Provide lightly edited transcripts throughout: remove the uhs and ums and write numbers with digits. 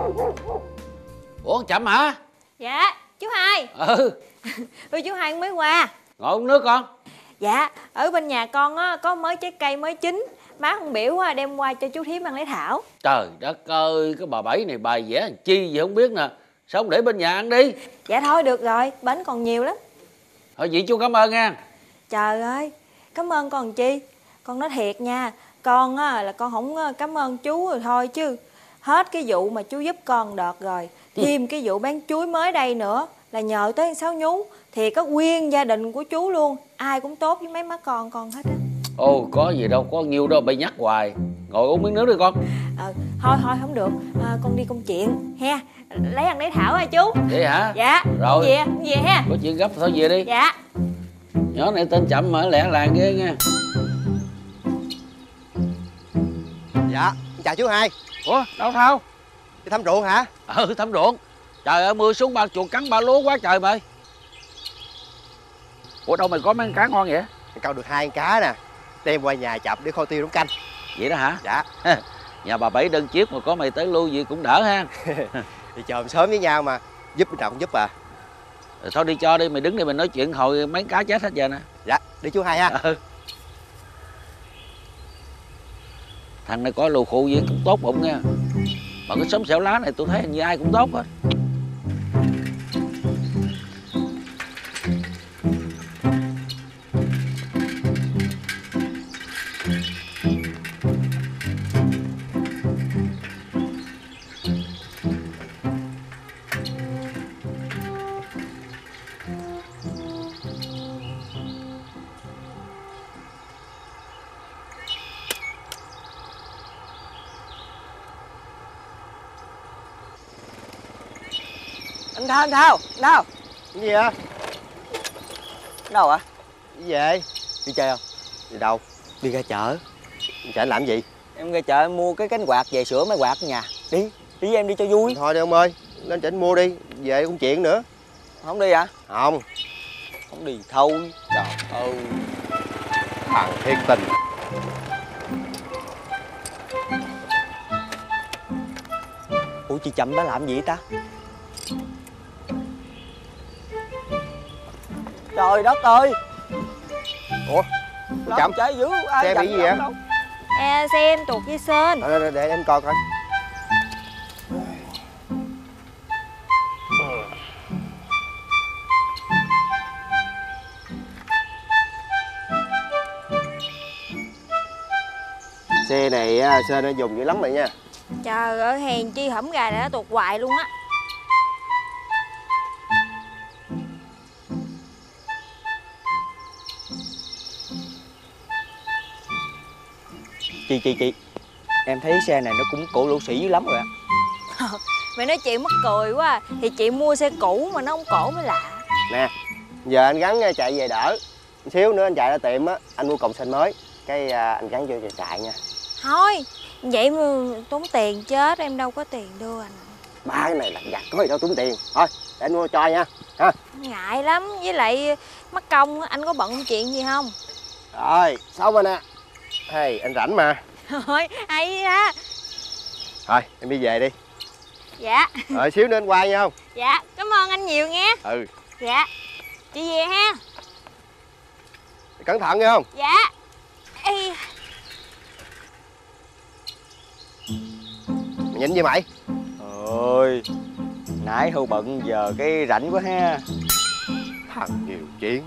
Ủa Chậm hả? Dạ chú Hai. Chú Hai mới qua. Ngồi uống nước con. Dạ ở bên nhà con á có mới trái cây mới chín, má con biểu đem qua cho chú Thím ăn lấy thảo. Trời đất ơi, cái bà Bảy này bài vẽ làm chi gì không biết nè. Sao không để bên nhà ăn đi? Dạ thôi được rồi, bánh còn nhiều lắm. Thôi vậy chú cảm ơn nha. Trời ơi, cảm ơn con chi. Con nói thiệt nha, con á là con không cảm ơn chú rồi thôi chứ. Hết cái vụ mà chú giúp con đợt rồi, thêm cái vụ bán chuối mới đây nữa là nhờ tới Sáu Nhú. Thì có nguyên gia đình của chú luôn, ai cũng tốt với mấy má con hết á. Ồ có gì đâu, có nhiêu đâu, bay nhắc hoài. Ngồi uống miếng nước đi con. Thôi không được, con đi công chuyện he. Lấy ăn lấy thảo hả chú? Vậy hả? Dạ. Rồi về ha. có chuyện gấp thôi về đi. Dạ. Nhỏ này tên Chậm mà lẻ làng ghê nha. Dạ chào chú Hai. Ủa đâu Thao? Đi thăm ruộng hả? Thăm ruộng. Trời ơi mưa xuống ba chuột cắn ba lúa quá trời mày. Ủa đâu mày có mấy con cá ngon vậy? Câu được 2 con cá nè, đem qua nhà Chậm để kho tiêu nấu canh. Vậy đó hả? Dạ. Nhà bà Bảy đơn chiếc mà có mày tới lui gì cũng đỡ ha. Thì chờ sớm với nhau mà, giúp nào cũng giúp à. Rồi thôi đi cho đi, mày đứng đây mình nói chuyện hồi mấy cá chết hết giờ nè. Dạ đi chú Hai ha. Thằng này có lù khù gì cũng tốt bụng nha. Mà cái xóm xẻo lá này tôi thấy như ai cũng tốt hết. Anh Thao Cái gì á? đâu ạ? Đi về. Đi chơi không? Đi đâu? Đi ra chợ. Chợ anh làm gì? Em ra chợ em mua cái cánh quạt về sửa máy quạt ở nhà. Đi với em đi cho vui. Thôi đi ông ơi, lên chợ anh mua đi, về cũng chuyện nữa. Không đi hả? Không. Không đi thôi. Trời ơi, Thằng thiệt tình. ủa chị Chậm đã làm gì ta? Trời đất ơi, Ủa Chậm trái dữ ai xe bị gì vậy? Xe em tuột dây sên. Để anh coi coi. Xe này Sên nó dùng dữ lắm rồi nha. Trời ơi, hèn chi hổm gà đã tuột hoài luôn á. Chị em thấy xe này nó cũng cổ lỗ sĩ dữ lắm rồi ạ. Mày nói chị mắc cười quá à. Thì chị mua xe cũ mà nó không cổ mới lạ. Nè, giờ anh gắn chạy về đỡ. Xíu nữa anh chạy ra tiệm á, anh mua còng sên mới. Cái anh gắn vô chạy nha. Thôi, vậy mà tốn tiền chết, em đâu có tiền đưa anh. Ba cái này là giặt có gì đâu tốn tiền. Thôi, để anh mua cho nha. Ha. Ngại lắm, với lại mắc công anh có bận chuyện gì không? Rồi, xong rồi nè. Hey, anh rảnh mà. Thôi, hay á. Thôi, em đi về đi. Dạ. Rồi, xíu nữa anh qua nha không? Dạ, cảm ơn anh nhiều nghe. Ừ. Dạ. Chị về ha. Cẩn thận nha không? Dạ. Ê. Mày nhìn gì mày? Ôi, nãy hưu bận giờ cái rảnh quá ha. Thằng nhiều chuyện.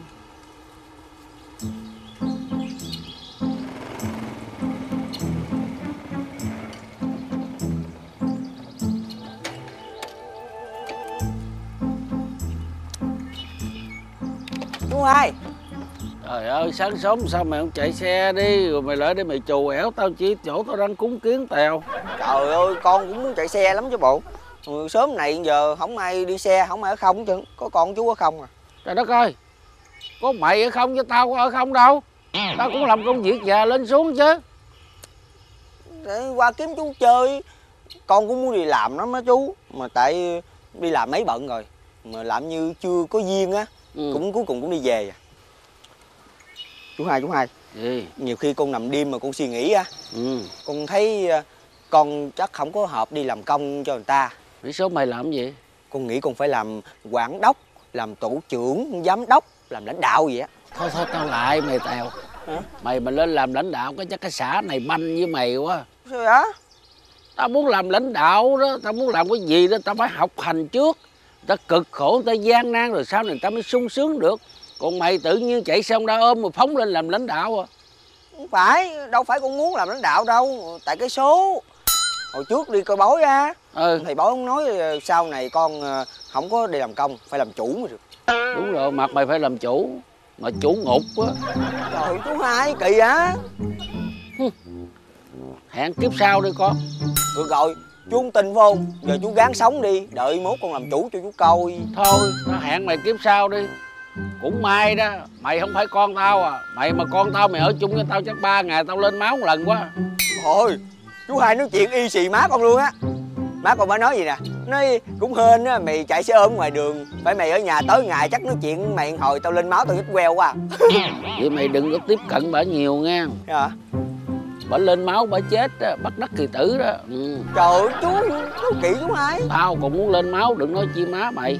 Chú Hai. Trời ơi sáng sớm sao mày không chạy xe đi. Rồi mày lại để mày trù ẻo tao chi chỗ tao đang cúng kiến tèo. Trời ơi, con cũng muốn chạy xe lắm chứ bộ. Sớm này giờ không ai đi xe, không ai ở không chứ. Có con chú ở không à. Trời đất ơi, có mày ở không chứ tao có ở không đâu. Tao cũng làm công việc nhà lên xuống chứ. Để qua kiếm chú chơi. Con cũng muốn đi làm lắm á chú. Mà tại đi làm mấy bận rồi. Mà làm như chưa có duyên á. Cũng cuối cùng cũng đi về à. Chú Hai. Gì? Nhiều khi con nằm đêm mà con suy nghĩ á. Con thấy con chắc không có hợp đi làm công cho người ta. Nghĩ số mày làm gì? Con nghĩ con phải làm quản đốc, làm tổ trưởng, giám đốc, làm lãnh đạo gì á. Thôi thôi tao lại mày Tèo. Hả? Mày mà lên làm lãnh đạo cái chắc cái xã này banh với mày quá. Sao vậy? Tao muốn làm lãnh đạo đó, tao muốn làm cái gì đó tao phải học hành trước. Ta cực khổ, ta gian nan rồi sau này ta mới sung sướng được. Còn mày tự nhiên chạy xong đã ôm mà phóng lên làm lãnh đạo à? Không phải, đâu phải con muốn làm lãnh đạo đâu. Tại cái số hồi trước đi coi bói á, thầy bói ông nói sau này con không có đi làm công, phải làm chủ mới được. Đúng rồi, mặt mày phải làm chủ. Mà chủ ngục á. Trời chú Hai, kỳ hả? Hẹn kiếp sau đi con. Được rồi, chú không tin phải không? Giờ chú gắng sống đi, đợi mốt con làm chủ cho chú coi. Thôi, tao hẹn mày kiếp sau đi. Cũng may đó, mày không phải con tao à. Mày mà con tao mày ở chung với tao chắc 3 ngày tao lên máu một lần quá. Thôi, chú Hai nói chuyện y xì má con luôn á. Má con mới nói gì nè, nói cũng hên á, mày chạy xe ôm ngoài đường, phải mày ở nhà tới ngày chắc nói chuyện mày hồi tao lên máu tao hít queo quá. Vậy mày đừng có tiếp cận bà nhiều nghe. Hả? Bà lên máu bà chết á, bắt đắc kỳ tử đó. Trời ơi chú, nói kỹ chú Hai. Tao còn muốn lên máu, đừng nói chi má mày.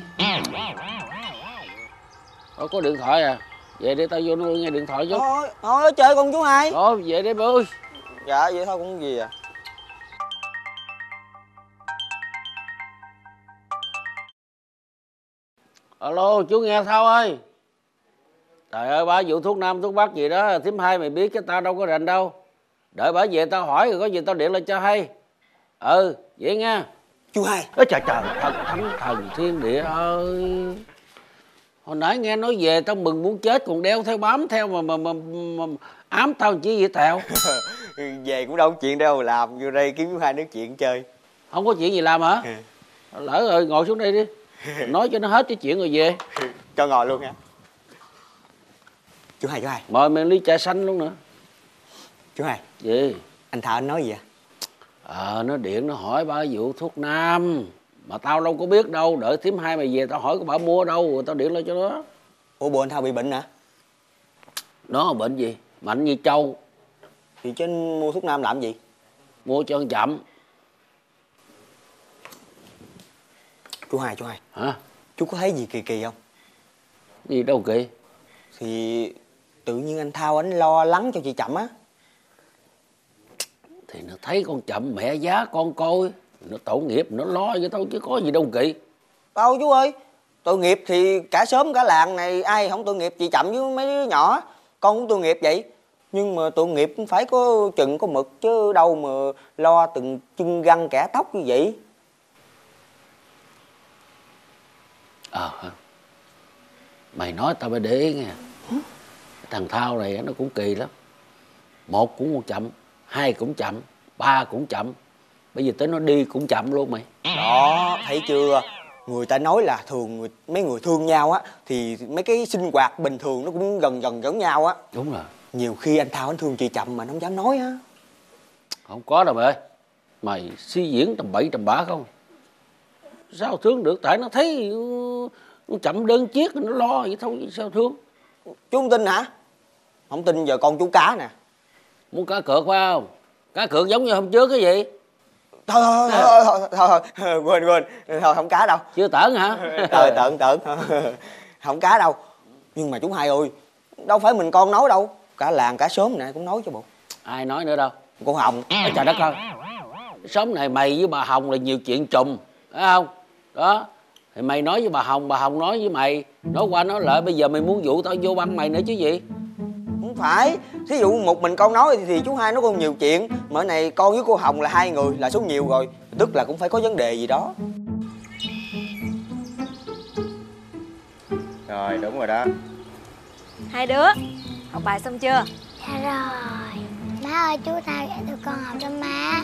Thôi có điện thoại à? Về để tao vô nuôi nghe điện thoại chút. Thôi chơi con chú Hai. Thôi về đi bà ơi. Dạ vậy thôi cũng gì à. Alo chú nghe Thao ơi. Trời ơi bà vụ thuốc nam thuốc bắc gì đó thím Hai mày biết chứ tao đâu có rành đâu. Đợi bà về tao hỏi rồi có gì tao điện lên cho hay. Vậy nha. Chú Hai. Ê trời trời, thần thánh thần thiên địa ơi. Hồi nãy nghe nói về tao mừng muốn chết còn đeo theo bám theo mà ám tao chỉ vậy Tèo. Về cũng đâu có chuyện đâu làm, vô đây kiếm chú Hai nói chuyện chơi. Không có chuyện gì làm hả? Lỡ rồi ngồi xuống đây đi. Nói cho nó hết cái chuyện rồi về. Cho ngồi luôn nha. Chú Hai. Mời mình ly trà xanh luôn nữa. Chú Hai. Gì? Anh Thảo anh nói gì à? Nó điện nó hỏi bà vụ thuốc nam. Mà tao đâu có biết đâu. Đợi thím Hai mày về tao hỏi có bà mua đâu rồi tao điện lại cho nó. Ủa bộ anh Thảo bị bệnh hả? Nó bệnh gì? Mạnh như trâu. Thì chứ anh mua thuốc nam làm gì? Mua cho ăn chậm. Chú Hai. Hả? Chú có thấy gì kỳ kỳ không? Gì đâu kỳ? Thì tự nhiên anh Thao anh lo lắng cho chị Chậm á. Thì nó thấy con Chậm mẹ giá con coi. Nó tội nghiệp nó lo vậy thôi chứ có gì đâu kỳ. Đâu chú ơi. Tội nghiệp thì cả xóm cả làng này ai không tội nghiệp chị Chậm với mấy đứa nhỏ. Con cũng tội nghiệp vậy. Nhưng mà tội nghiệp cũng phải có chừng có mực chứ đâu mà lo từng chân răng kẻ tóc như vậy. Mày nói tao phải để ý nghe. Thằng Thao này nó cũng kỳ lắm. 1 cũng chậm, 2 cũng chậm, 3 cũng chậm. Bây giờ tới nó đi cũng chậm luôn mày. Đó, thấy chưa? Người ta nói là thường mấy người thương nhau á thì mấy cái sinh hoạt bình thường nó cũng gần giống nhau á. Đúng rồi. Nhiều khi anh Thao anh thương chị Chậm mà nó không dám nói á. Không có đâu mày ơi. Mày suy diễn tầm bậy tầm bạ không? Sao thương được? Tại nó thấy Chậm đơn chiếc nó lo vậy thôi sao thương. Chú không tin hả? Không tin giờ con chú Cá nè. Muốn cá cược phải không? Cá cược giống như hôm trước cái gì? Thôi quên thôi không cá đâu. Chưa tưởng hả? Tưởng không cá đâu. Nhưng mà chú Hai ơi, đâu phải mình con nói đâu, cả làng cả xóm này cũng nói cho bộ. Ai nói nữa đâu? Cô Hồng. Trời đất ơi, xóm này mày với bà Hồng là nhiều chuyện trùm, phải không? Đó thì mày nói với bà Hồng nói với mày, nói qua nói lại, bây giờ mày muốn dụ tao vô băng mày nữa chứ gì? Không phải, thí dụ một mình con nói thì chú Hai nó còn nhiều chuyện. Mà ở này con với cô Hồng là 2 người là số nhiều rồi, tức là cũng phải có vấn đề gì đó. Rồi đúng rồi đó. Hai đứa học bài xong chưa? Dạ rồi. Má ơi chú Hai dạy tụi con học cho má.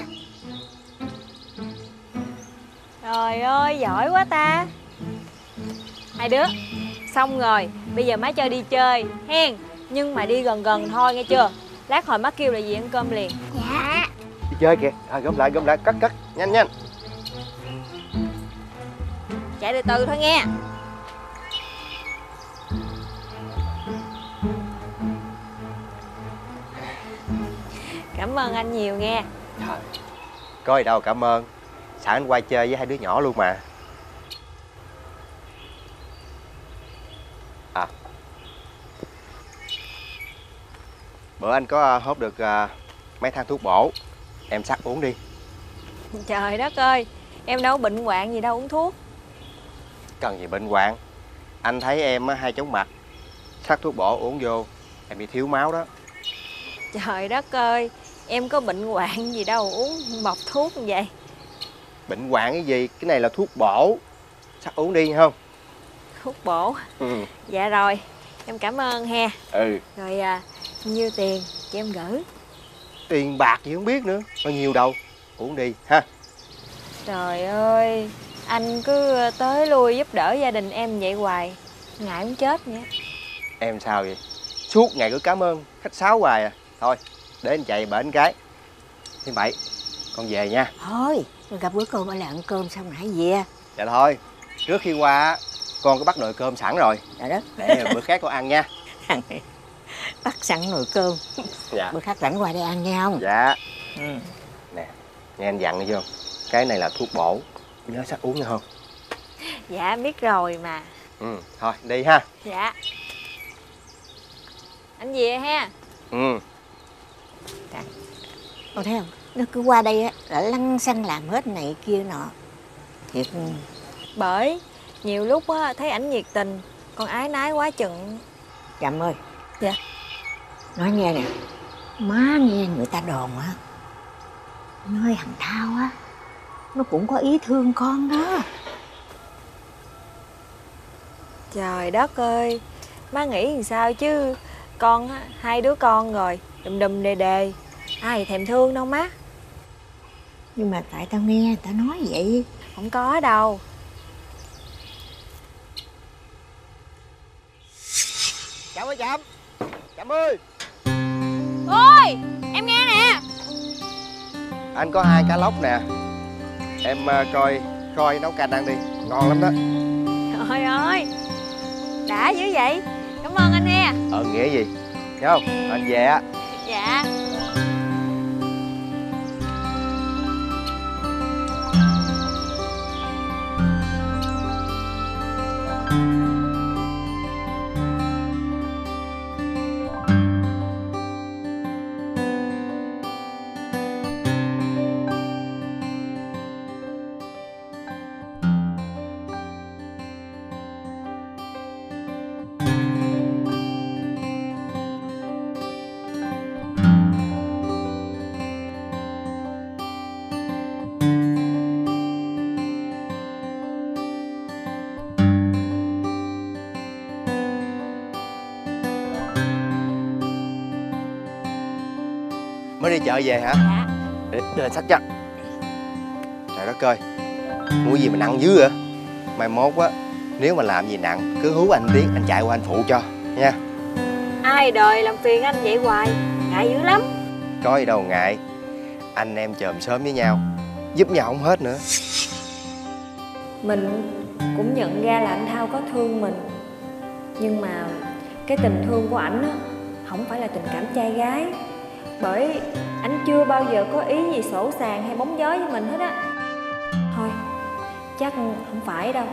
Trời ơi giỏi quá ta. Hai đứa xong rồi, bây giờ má cho đi chơi hen. Nhưng mà đi gần gần thôi nghe chưa? Lát hồi má kêu là gì ăn cơm liền. Dạ. Đi chơi kìa. Gom lại cắt nhanh. Chạy từ từ thôi nghe. Cảm ơn anh nhiều nghe. Trời, có gì đâu cảm ơn. Sẵn anh qua chơi với hai đứa nhỏ luôn mà. À, bữa anh có hốt được mấy thang thuốc bổ, em sắc uống đi. Trời đất ơi, em đâu có bệnh hoạn gì đâu uống thuốc. Cần gì bệnh hoạn. Anh thấy em hay chóng mặt, sắc thuốc bổ uống vô em bị thiếu máu đó. Trời đất ơi, em có bệnh hoạn gì đâu uống bọc thuốc như vậy. Bệnh hoạn cái gì, cái này là thuốc bổ. Sắc uống đi không? Thuốc bổ. Ừ. Dạ rồi, em cảm ơn he. Ừ. Rồi nhiêu tiền cho em gửi. Tiền bạc gì không biết nữa, bao nhiêu đâu. Uống đi ha. Trời ơi, anh cứ tới lui giúp đỡ gia đình em vậy hoài, ngại muốn chết vậy. Em sao vậy? Suốt ngày cứ cảm ơn khách sáo hoài à. Thôi để anh chạy bển cái. Thứ Bảy con về nha. Thôi, rồi gặp bữa cơm anh là ăn cơm xong nãy về. Dạ thôi, trước khi qua á, con có bắt nồi cơm sẵn rồi. Trời đất. Để bữa khác con ăn nha. Bắt sẵn nồi cơm. Dạ. Bữa khác rảnh qua đây ăn nghe không? Dạ. Ừ. Nè, nghe anh dặn nghe chưa? Cái này là thuốc bổ, nhớ sắc uống nghe không? Dạ biết rồi mà. Ừ, thôi đi ha. Dạ. Anh về ha. Ừ. Con thấy không? Nó cứ qua đây á là lăng xăng làm hết này kia nọ. Thiệt. Bởi nhiều lúc á thấy ảnh nhiệt tình, con ái nái quá chừng. Trâm ơi. Dạ. Nói nghe nè, má nghe người ta đồn á, nói thằng Thao á nó cũng có ý thương con đó. Trời đất ơi, má nghĩ làm sao chứ. Con á, hai đứa con rồi, đùm đùm đề đề, ai thèm thương đâu má. Nhưng mà tại tao nghe người ta nói vậy. Không có đâu. Chậm ơi Chậm. Chậm ơi. Ôi, em nghe nè. Anh có 2 cá lóc nè. Em coi nấu canh ăn đi, ngon lắm đó. Trời ơi, đã dữ vậy. Cảm ơn anh he. Nghĩa gì? Nhớ không? Anh về á. Dạ. Mới đi chợ về hả? Dạ. Đưa lên sách cho. Trời đất ơi, mua gì mà nặng dữ vậy? Mai mốt á, nếu mà làm gì nặng cứ hú anh tiếng, anh chạy qua anh phụ cho nha. Ai đời làm phiền anh vậy hoài, ngại dữ lắm. Có gì đâu ngại, anh em chòm xóm với nhau, giúp nhau không hết nữa. Mình cũng nhận ra là anh Thao có thương mình, nhưng mà cái tình thương của ảnh á không phải là tình cảm trai gái. Bởi ảnh chưa bao giờ có ý gì sổ sàng hay bóng gió với mình hết á. Thôi, chắc không phải đâu.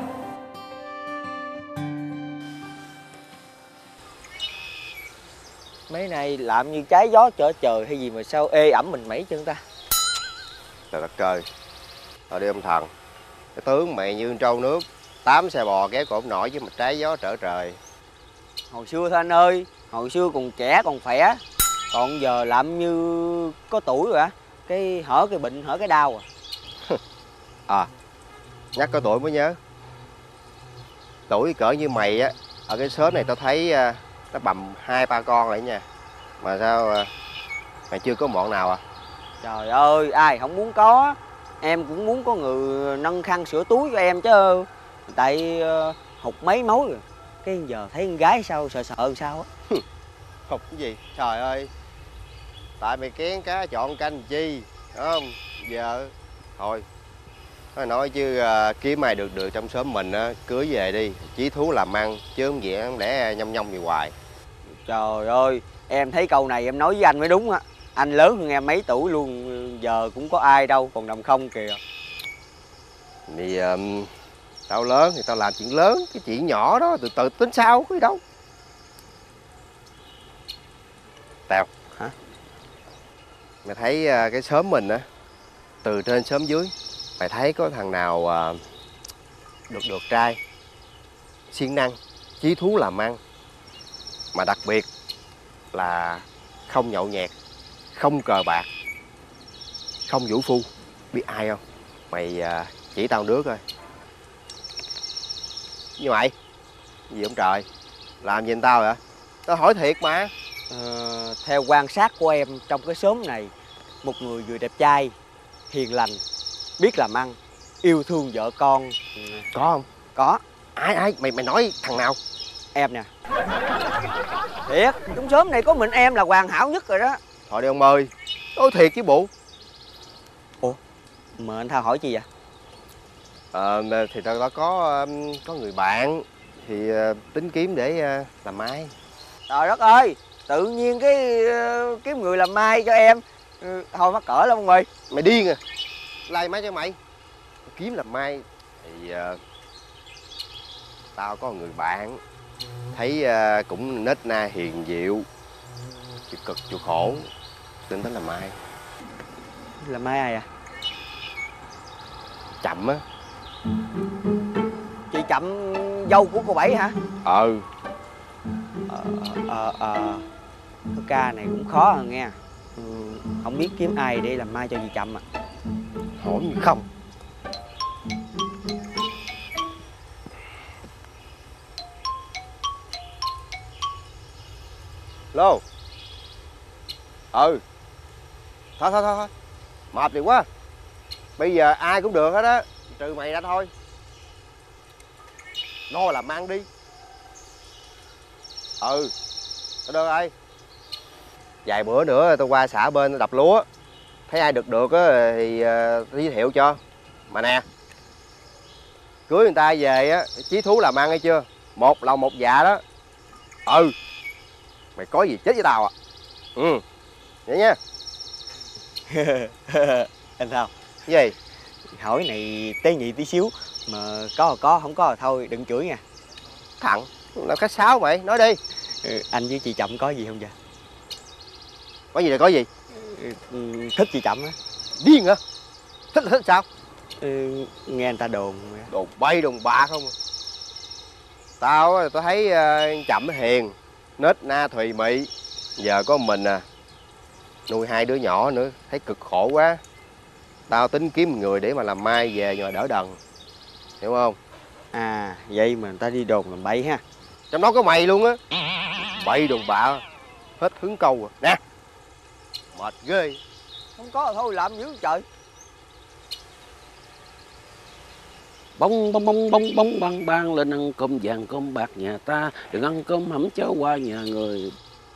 Mấy này làm như trái gió trở trời hay gì mà sao ê ẩm mình mẩy chân ta. Trời đất ơi, thôi đi ông thần. Cái tướng mày như trâu nước, 8 xe bò kéo cổ không nổi với một trái gió trở trời. Hồi xưa thôi anh ơi, hồi xưa còn trẻ còn khỏe. Còn giờ làm như có tuổi rồi á, cái hở cái bệnh hở cái đau à. Nhắc có tuổi mới nhớ, tuổi cỡ như mày á, ở cái xóm này tao thấy nó bầm 2-3 con rồi nha. Mà sao mày chưa có mọn nào à? Trời ơi, ai không muốn có. Em cũng muốn có người nâng khăn sửa túi cho em chứ. Tại hụt mấy mối rồi. Cái giờ thấy con gái sao sợ sợ làm sao á. Hụt cái gì? Trời ơi, tại mày kén cá chọn canh chi, đúng không? Giờ thôi nói chứ kiếm ai được trong xóm mình á, cưới về đi, chí thú làm ăn chứ không vậy không lẽ nhông nhông gì hoài. Trời ơi, em thấy câu này em nói với anh mới đúng á. Anh lớn hơn em mấy tuổi luôn, giờ cũng có ai đâu, còn nằm không kìa. Thì tao lớn thì tao làm chuyện lớn, cái chuyện nhỏ đó từ từ tính sau có gì đâu. Tèo. Hả? Mày thấy cái xóm mình á, từ trên xóm dưới, mày thấy có thằng nào được trai, siêng năng, chí thú làm ăn, mà đặc biệt là không nhậu nhẹt, không cờ bạc, không vũ phu, biết ai không? Mày chỉ tao đứa coi. Như mày gì ông trời, làm gì anh tao vậy? Tao hỏi thiệt mà. Theo quan sát của em trong cái xóm này, một người vừa đẹp trai, hiền lành, biết làm ăn, yêu thương vợ con. Có không? Có. Ai mày nói thằng nào? Em nè. Thiệt, trong xóm này có mình em là hoàn hảo nhất rồi đó. Thôi đi ông ơi, nói thiệt chứ bộ. Ủa, mà anh Thao hỏi chi vậy? Thì tao có người bạn thì tính kiếm để làm mai. Trời đất ơi, tự nhiên cái kiếm người làm mai cho em. Thôi mắc cỡ lắm ông ơi. Mày điên à? Lai mai cho mày. Kiếm làm mai thì tao có người bạn thấy cũng nết na hiền diệu, chịu cực chịu khổ, tính tới làm mai. Làm mai ai à? Chậm á. Chị Chậm, dâu của cô Bảy hả? Cái ca này cũng khó à nghe. Không biết kiếm ai để làm mai cho chị Chậm à. Hỏi như không. Lô. Thôi mệt thì quá. Bây giờ ai cũng được hết á, trừ mày ra thôi. Lo làm ăn đi. Tao đưa ai. Vài bữa nữa tao qua xã bên tao đập lúa, thấy ai được á thì giới thiệu cho. Mà nè, cưới người ta về á, chí thú làm ăn hay chưa? Một lòng một dạ đó. Mày có gì chết với tao à? Vậy nha. Anh Thao. Cái gì? Hỏi này tế nhị tí xíu, mà có là có, không có là thôi, đừng chửi nha. Thằng nó khách sáo mày, nói đi. Anh với chị Chậm có gì không vậy? Có gì là có gì? Thích chị Chậm á. Điên hả? Thích sao? Nghe người ta đồn. Đồn bay đồn bạ không à. Tao thấy Chậm hiền, nết na thùy mị. Giờ có mình à, nuôi hai đứa nhỏ nữa, thấy cực khổ quá. Tao tính kiếm người để mà làm mai về nhờ đỡ đần, hiểu không? À, vậy mà người ta đi đồn làm bậy ha. Trong đó có mày luôn á. Bậy đồn bạ, hết hứng câu rồi. Nè, mệt ghê. Không có là thôi làm dữ trời. Bông băng băng lên ăn cơm vàng cơm bạc nhà ta, đừng ăn cơm hẩm cháo qua nhà người.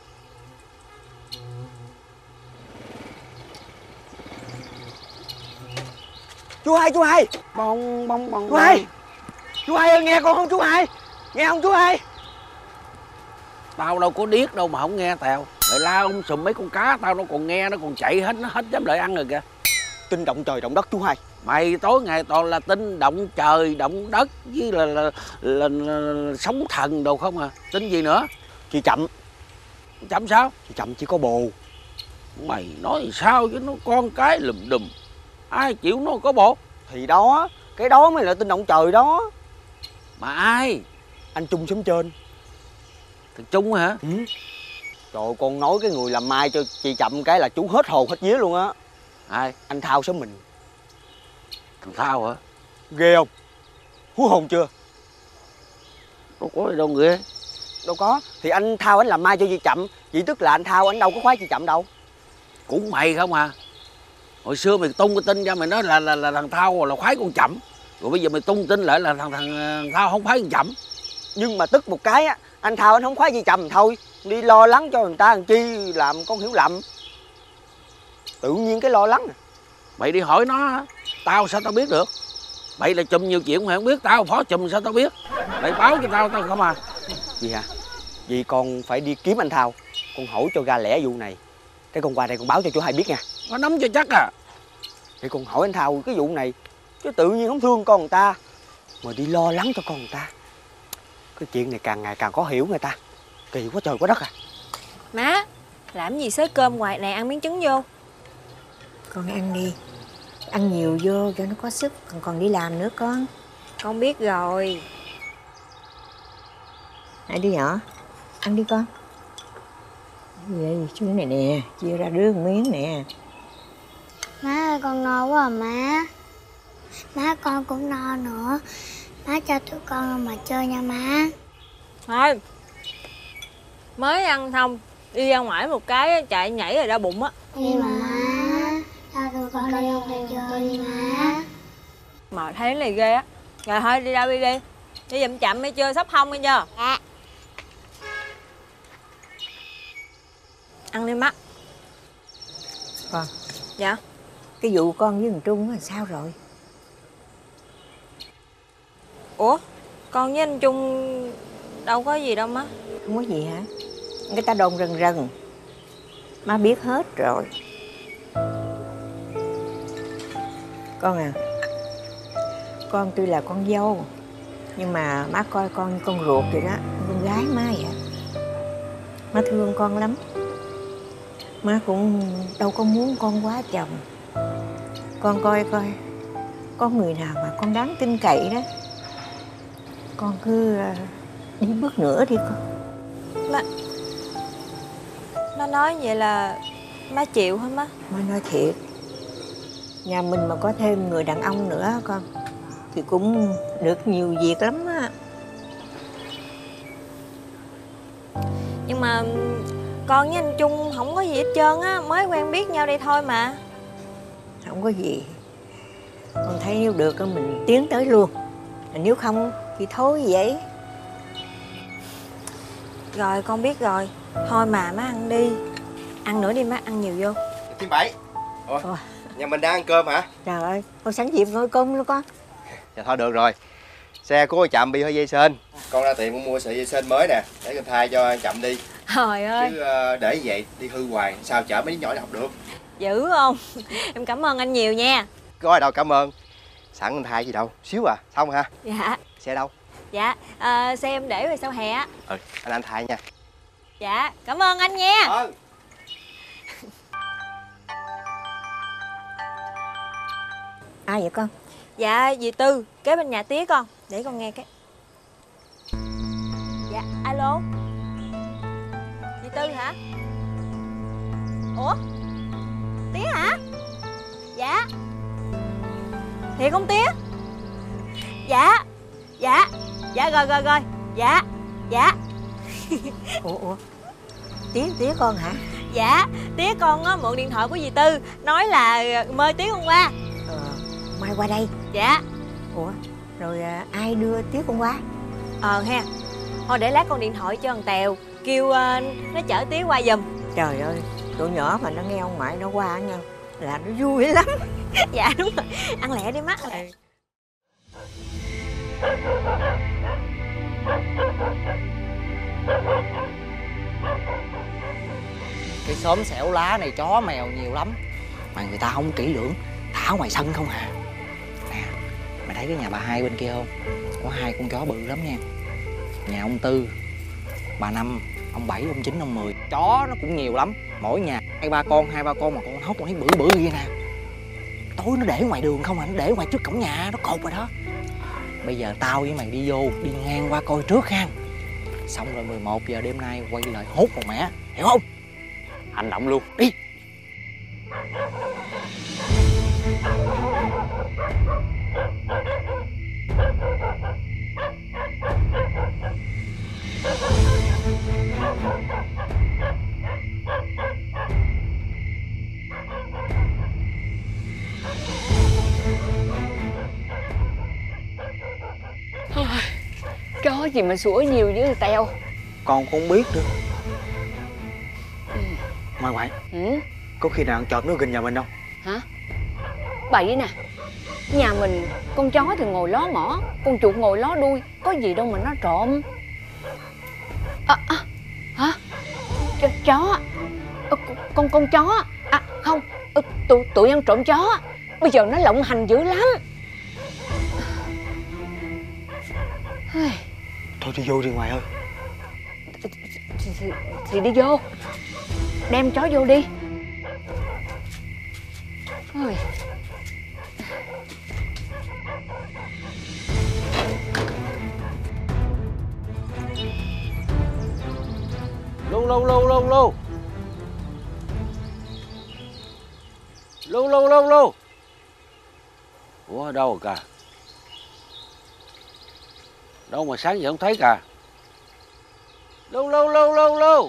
Chú hai. Bông Chú hai. Chú hai ơi, nghe con không chú hai? Nghe không chú hai? Tao đâu có điếc đâu mà không nghe Tèo. Mày la sùm mấy con cá tao nó còn nghe, nó còn chạy hết, nó hết dám đợi ăn rồi kìa. Tin động trời động đất chú hai. Mày tối ngày toàn là tin động trời động đất với là sóng thần đồ không à. Tin gì nữa? Chị Chậm. Chậm sao? Chị Chậm chỉ có bồ. Mày nói sao chứ nó con cái lùm đùm, ai chịu nó có bồ. Thì đó, cái đó mới là tin động trời đó. Mà ai? Anh Trung xóm trên. Thằng Trung hả? Trời, con nói cái người làm mai cho chị Chậm cái là chú hết hồn hết vía luôn á. Ai? Anh Thao xóm mình. Thằng Thao hả? Ghê không? Hú hồn chưa? Đâu có gì đâu ghê. Đâu có. Thì anh Thao anh làm mai cho chị Chậm, vậy tức là anh Thao anh đâu có khoái chị Chậm đâu. Cũng mày không à. Hồi xưa mày tung cái tin ra mày nói là thằng Thao là khoái con Chậm, rồi bây giờ mày tung tin lại là thằng Thao không khoái con Chậm. Nhưng mà tức một cái á, anh Thao anh không khoái chị Chậm thôi, đi lo lắng cho người ta làm chi, làm con hiểu lầm. Tự nhiên cái lo lắng. Mày đi hỏi nó hả? Tao sao tao biết được? Mày là chùm nhiều chuyện mày không biết, tao phó chùm sao tao biết? Mày báo cho tao không à? Gì hả? Vì con phải đi kiếm anh Thao, con hỏi cho ra lẽ vụ này. Cái con qua đây con báo cho chú hai biết nha. Nó nắm cho chắc à. Thì con hỏi anh Thao cái vụ này, chứ tự nhiên không thương con người ta mà đi lo lắng cho con người ta. Cái chuyện này càng ngày càng khó hiểu người ta. Kỳ quá trời quá đất à. Má, làm gì xới cơm ngoài này, ăn miếng trứng vô. Con ăn đi, ăn nhiều vô cho nó có sức, còn đi làm nữa con. Con biết rồi. Hai đứa nhỏ, ăn đi con. Vậy chú này nè, chia ra đứa một miếng nè. Má ơi, con no quá à má. Má con cũng no nữa. Má cho tụi con mà chơi nha má. Thôi, mới ăn xong, đi ra ngoài một cái chạy nhảy rồi đau bụng á. Đi mà má, cho tụi con đi mà chơi đi má. Mà thấy này ghê á. Rồi thôi đi đâu đi đi. Đi chậm chậm đi chưa, sắp hông nghe chưa? Dạ. Ăn đi mắt. Con, Dạ. cái vụ con với thằng Trung là sao rồi? Ủa, con với anh Trung đâu có gì đâu má. Không có gì hả? Người ta đồn rần rần. Má biết hết rồi. Con à, con tuy là con dâu, nhưng mà má coi con như con ruột vậy đó, con gái má vậy. Má thương con lắm. Má cũng đâu có muốn con quá chồng. Con coi coi có người nào mà con đáng tin cậy đó, con cứ đi bước nữa đi con. Má nói vậy là má chịu hả má? Má nói thiệt, nhà mình mà có thêm người đàn ông nữa con thì cũng được nhiều việc lắm á. Nhưng mà con với anh Trung không có gì hết trơn á, mới quen biết nhau đây thôi mà. Không có gì. Con thấy nếu được á mình tiến tới luôn, nếu không thì thôi vậy. Rồi con biết rồi. Thôi mà má ăn đi. Ăn nữa đi má, ăn nhiều vô. Thím Bảy. Ủa, Ủa? nhà mình đang ăn cơm hả? Trời ơi, con sẵn dịp ngồi cơm luôn con. Dạ thôi được rồi. Xe của Chậm bị hơi dây sên. Con ra tiệm con mua sợi dây sên mới nè, để con thay cho Chậm đi. Trời ơi, Chứ để vậy đi hư hoài sao chở mấy đứa nhỏ đi học được. dữ không? Em cảm ơn anh nhiều nha. Có ai đâu cảm ơn. Sẵn anh thay gì đâu, xíu à, xong hả? Dạ. Xe đâu? Dạ, xe em để về sau hè á. Ừ, anh thay nha. Dạ, cảm ơn anh nha. Ai vậy con? Dạ, dì Tư, kế bên nhà tía con. Để con nghe cái. Dạ, alo. Dì Tư hả? Ủa? Tía hả? Dạ. Thiệt không tía? Dạ. Dạ. Dạ rồi. Dạ. Dạ. Ủa? Tía con hả? Dạ, tía con á, mượn điện thoại của dì Tư, nói là mời tía con qua. Mai qua đây. Dạ. Ủa? Rồi ai đưa tía con qua? Ha. Thôi để lát con điện thoại cho thằng Tèo, kêu nó chở tía qua giùm. Trời ơi, tụi nhỏ mà nó nghe ông ngoại nó qua nha là nó vui lắm. Dạ đúng rồi, ăn lẹ đi má. Cái xóm xẻo lá này chó mèo nhiều lắm, mà người ta không kỹ lưỡng, thả ngoài sân không à. Nè, mày thấy cái nhà bà Hai bên kia không? Có 2 con chó bự lắm nha. Nhà ông Tư, bà Năm, ông Bảy, ông Chín, ông Mười. Chó nó cũng nhiều lắm. Mỗi nhà 2-3 con mà con hốc con thấy bự bự vậy nè. Tối nó để ngoài đường không à, nó để ngoài trước cổng nhà, nó cột rồi đó. Bây giờ tao với mày đi vô, đi ngang qua coi trước ha. Xong rồi 11 giờ đêm nay quay lại hốt một mẻ, hiểu không? Hành động luôn, đi. Chó gì mà sủa nhiều với Tèo. Con cũng không biết nữa. Mà ngoại, có khi nào ăn trộm nó gần nhà mình không? Hả? Bậy nè. Nhà mình con chó thì ngồi ló mỏ, con chuột ngồi ló đuôi, có gì đâu mà nó trộm. Hả? Chó? Con chó? Không, tụi ăn trộm chó. Bây giờ nó lộng hành dữ lắm. Thôi đi vô đi ngoài ơi. Thì đi vô. Đem chó vô đi. Ôi. Lu lu lu lu lu. Lu lu lu lu. Ủa đâu rồi cả? Đâu mà sáng giờ không thấy cả. Lu lu lu lu lu.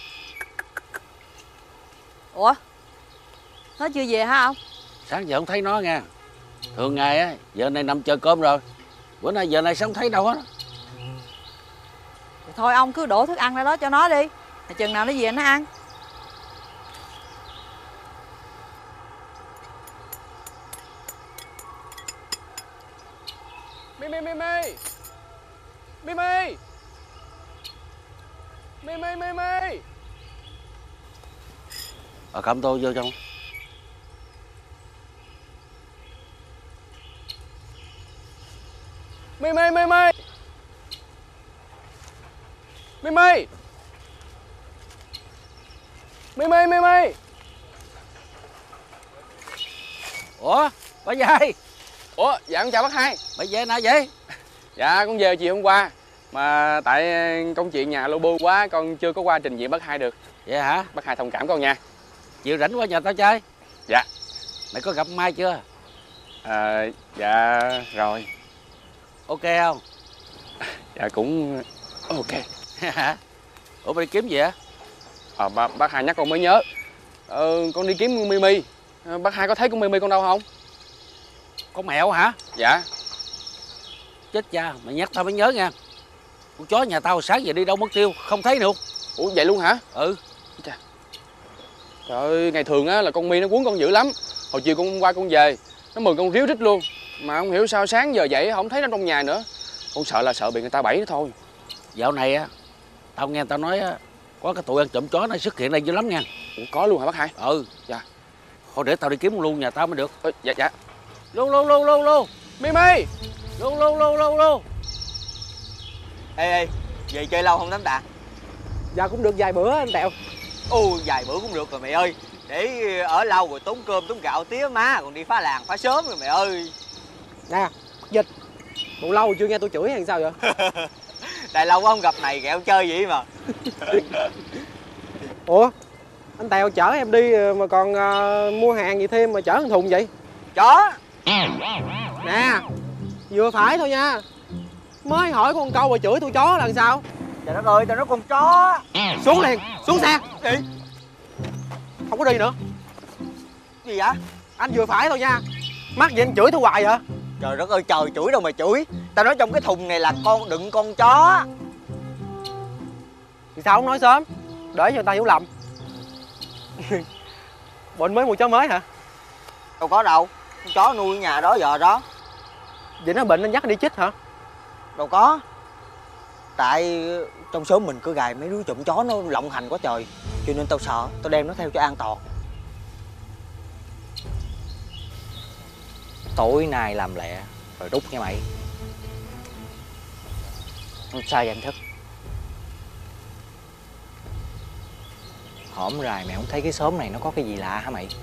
Ủa, nó chưa về hả ông? Sáng giờ không thấy nó nha. Thường ngày á, giờ này nằm chờ cơm rồi. Bữa nay giờ này sao không thấy đâu hết. Thôi ông cứ đổ thức ăn ra đó cho nó đi. Chừng nào nó về nó ăn. Mi mi mi mi mi mi mi mi mi mi. Cầm tô vô trong. Mi mi mi mi mi mi mi mi mi mi. Ủa bà về. Ủa dạ con chào bác hai. Bà về nào vậy? Dạ con về chiều hôm qua, mà tại công chuyện nhà lu bu quá con chưa có qua trình diện bác hai được. Vậy hả? Bác hai thông cảm con nha. Chiều rảnh qua nhà tao chơi. Dạ. Mày có gặp Mai chưa? Dạ rồi. Ok không? Dạ cũng ok. Ủa mày đi kiếm gì hả? Bác hai nhắc con mới nhớ. Con đi kiếm con Mimi. Bác hai có thấy con Mimi con đâu không? Con mèo hả? Dạ. Chết cha, mày nhắc tao mới nhớ nha. Con chó nhà tao sáng giờ đi đâu mất tiêu, không thấy nữa. Ủa vậy luôn hả? Ừ. Trời ơi, ngày thường á là con Mi nó quấn con dữ lắm. Hồi chiều con qua con về, nó mừng con ríu rít luôn. Mà không hiểu sao sáng giờ dậy không thấy nó trong nhà nữa. Con sợ là sợ bị người ta bẫy nó thôi. Dạo này á, tao nghe tao nói á, có cái tụi ăn trộm chó nó xuất hiện đây dữ lắm nha. Ủa, có luôn hả bác hai? Ừ. Dạ. Thôi để tao đi kiếm luôn nhà tao mới được. Dạ dạ. Lu lu lu lu lu. Mimi. Lu lu lu lu lu. Ê, về chơi lâu không Tám Tạ? Dạ cũng được vài bữa anh Tẹo. Ồ, vài bữa cũng được rồi mày ơi. Để ở lâu rồi tốn cơm tốn gạo tía má, còn đi phá làng phá sớm rồi mày ơi. Nè, Dịch, bộ lâu rồi chưa nghe tôi chửi hay sao vậy? Tại lâu quá không gặp này kẹo chơi vậy mà. Ủa, anh Tèo chở em đi mà còn mua hàng gì thêm mà chở một thùng vậy? Chó. Nè, vừa phải thôi nha. Mới hỏi con câu mà chửi tôi chó là sao? Trời đất ơi, tao nói con chó. Xuống liền, xuống xe. Đi. Không có đi nữa. Gì vậy? Anh vừa phải thôi nha. Mắc gì anh chửi tôi hoài vậy? Trời đất ơi, trời chửi đâu mà chửi. Tao nói trong cái thùng này là con đựng con chó. Thì sao không nói sớm? Để cho người ta hiểu lầm. Bộ anh mới mua chó mới hả? Đâu có đâu. Con chó nuôi ở nhà đó giờ đó. Vậy nó bệnh anh dắt đi chích hả? Đâu có. Tại trong xóm mình có gài mấy đứa trộm chó nó lộng hành quá trời. Cho nên tao sợ, tao đem nó theo cho an toàn. Tối nay làm lẹ rồi rút nha mày. Sao vậy anh Thức? Hổm rày mày không thấy cái xóm này nó có cái gì lạ hả mày?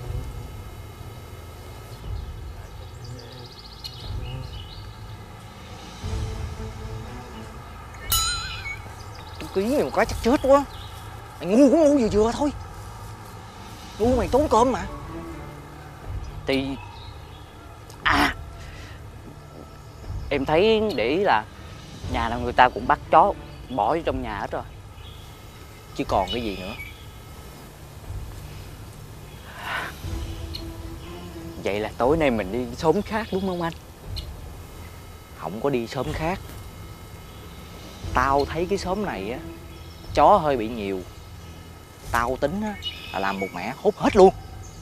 Tôi ký mày một cái chắc chết quá. Mày ngu cũng ngu vừa vừa thôi. Ngu mày tốn cơm mà. Thì em thấy để ý là nhà nào người ta cũng bắt chó bỏ vô trong nhà hết rồi, Chứ còn cái gì nữa. vậy là tối nay mình đi xóm khác đúng không anh? Không có đi xóm khác. Tao thấy cái xóm này á, chó hơi bị nhiều. Tao tính á là làm một mẻ hút hết luôn.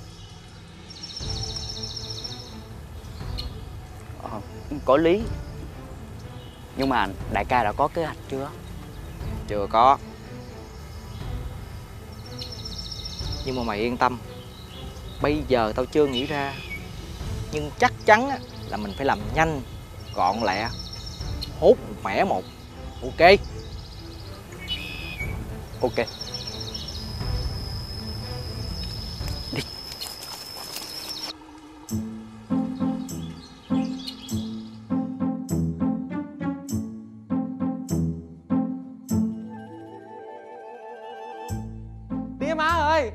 Có lý, nhưng mà đại ca đã có kế hoạch chưa? Chưa có. Nhưng mà mày yên tâm, bây giờ tao chưa nghĩ ra. Nhưng chắc chắn á, là mình phải làm nhanh, gọn lẹ, hốt mẻ một. Ok. Ok. Đi. Tía má ơi.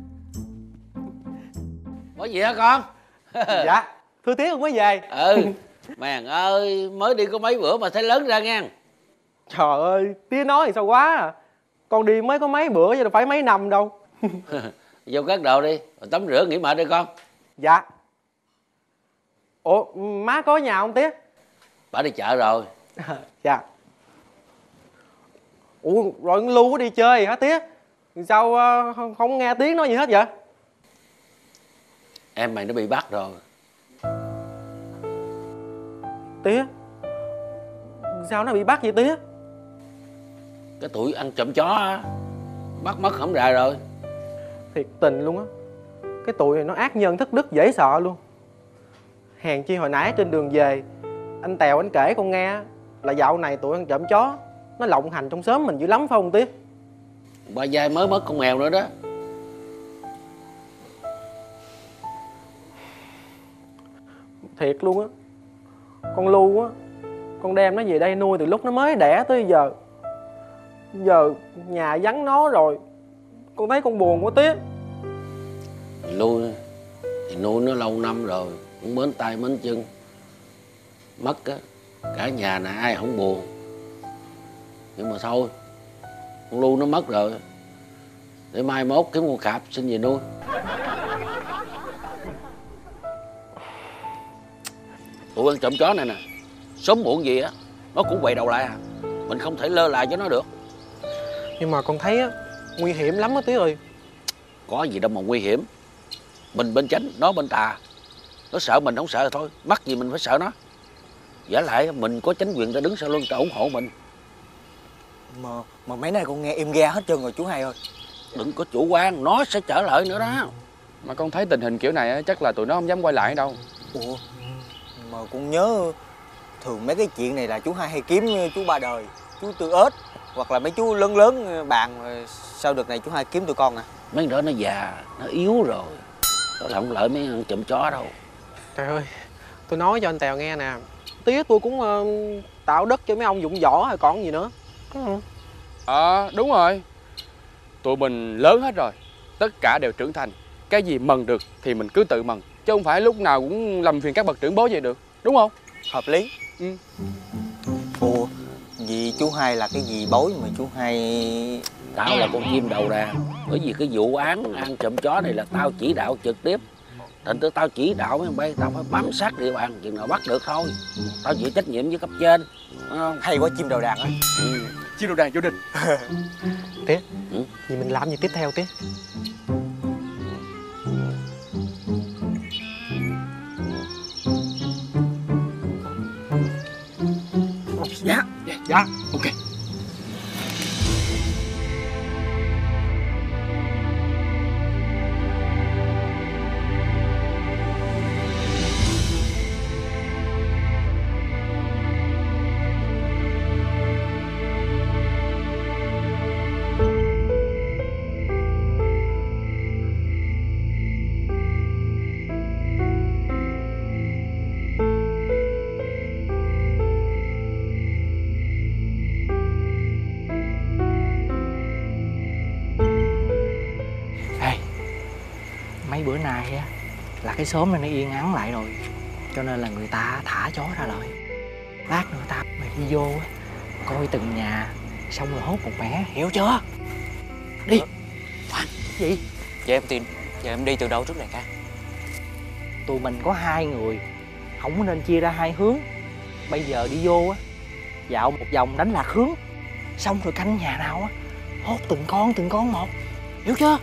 Có gì hả con? Dạ, thưa tía con mới về. Mèn ơi, mới đi có mấy bữa mà thấy lớn ra nha. Trời ơi, tía nói thì sao quá à. Con đi mới có mấy bữa chứ đâu phải mấy năm đâu. Vô cất đồ đi, tắm rửa nghỉ mệt đi con. Dạ. Ủa, má có ở nhà không tía? Bà đi chợ rồi. Dạ. Ủa, rồi con Lu có đi chơi hả tía? Sao không nghe tiếng nói gì hết vậy? Em mày nó bị bắt rồi. Tía? Sao nó bị bắt vậy tía? Cái tuổi ăn trộm chó á, bắt mất hổng rày rồi. Thiệt tình luôn á. Cái tụi này nó ác nhân thất đức dễ sợ luôn. Hèn chi hồi nãy trên đường về, anh Tèo anh kể con nghe là dạo này tụi ăn trộm chó nó lộng hành trong xóm mình dữ lắm phải không tía? Ba Giai mới mất con mèo nữa đó. Thiệt luôn á. Con Lu á, con đem nó về đây nuôi từ lúc nó mới đẻ tới giờ. Giờ nhà vắng nó rồi, con thấy con buồn quá tía. Thì nuôi nó lâu năm rồi, cũng mến tay mến chân. Mất á, cả nhà này ai không buồn. Nhưng mà thôi, con Lu nó mất rồi, để mai mốt kiếm con cạp xin về nuôi. Tụi ăn trộm chó này nè, sớm muộn gì á nó cũng quay đầu lại à. Mình không thể lơ là cho nó được. Nhưng mà con thấy á, nguy hiểm lắm á tía ơi. Có gì đâu mà nguy hiểm. Mình bên chánh, nó bên tà. Nó sợ mình không sợ thôi, bắt gì mình phải sợ nó. Giả lại mình có chính quyền ta đứng sau lưng ta ủng hộ mình. Mà mấy này con nghe im ga hết trơn rồi chú Hai ơi. Đừng có chủ quan, nó sẽ trở lại nữa đó. Mà con thấy tình hình kiểu này á, chắc là tụi nó không dám quay lại đâu. Ủa, mà con nhớ thường mấy cái chuyện này là chú Hai hay kiếm chú Ba Đời, chú Tư Ếch, hoặc là mấy chú lớn lớn bàn. Sao đợt này chú Hai kiếm tụi con à? Mấy đó nó già, nó yếu rồi. Nó không lợi mấy ăn trộm chó đâu. Trời ơi, tôi nói cho anh Tèo nghe nè. Tía tôi cũng tạo đất cho mấy ông dụng võ hay còn gì nữa. Đúng rồi. Tụi mình lớn hết rồi, tất cả đều trưởng thành. Cái gì mần được thì mình cứ tự mần, chứ không phải lúc nào cũng làm phiền các bậc trưởng bối vậy được. Đúng không? Hợp lý. Ủa, vì chú Hai là cái gì bối mà chú Hai... Tao là con chim đầu đàn. Bởi vì cái vụ án ăn trộm chó này là tao chỉ đạo trực tiếp. Thành tụi tao chỉ đạo mấy thằng bay, tao phải bám sát địa bàn, chừng nào bắt được thôi. Tao chịu trách nhiệm với cấp trên. Hay quá chim đầu đàn á. Chim đầu đàn vô địch. Tía, vì mình làm gì tiếp theo tía? Dạ, ok. Mấy bữa nay á là cái xóm này nó yên ắng lại rồi, cho nên là người ta thả chó ra lại. Lát nữa ta mày đi vô á, coi từng nhà, xong rồi hốt một mẻ, hiểu chưa? Đi. Gì? Dạ em tin. Dạ em đi từ đâu trước này ca? Tụi mình có 2 người, không có nên chia ra 2 hướng. Bây giờ đi vô á, dạo một vòng đánh lạc hướng, xong rồi canh nhà nào á, hốt từng con một, hiểu chưa?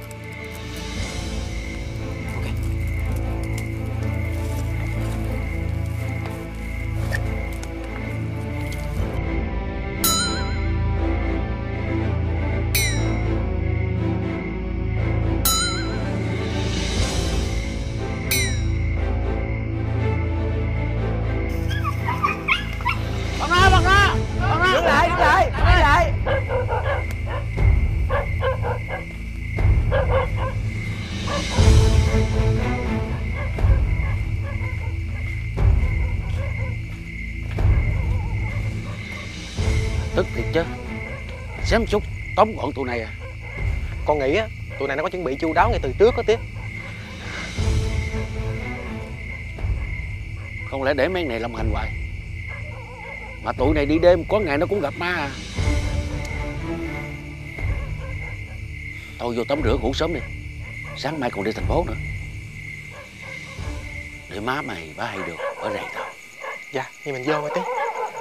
Bắt nó! chứ. Xém chút tóm gọn tụi này à. Con nghĩ á, tụi này nó có chuẩn bị chu đáo ngay từ trước đó Tiếp. Không lẽ để mấy này làm hành hoài. Mà tụi này đi đêm có ngày nó cũng gặp ma à. Thôi vô tắm rửa ngủ sớm đi, sáng mai còn đi thành phố nữa. Để má mày bá hay được ở rầy tao. Dạ, nhưng mình vô rồi Tiếp.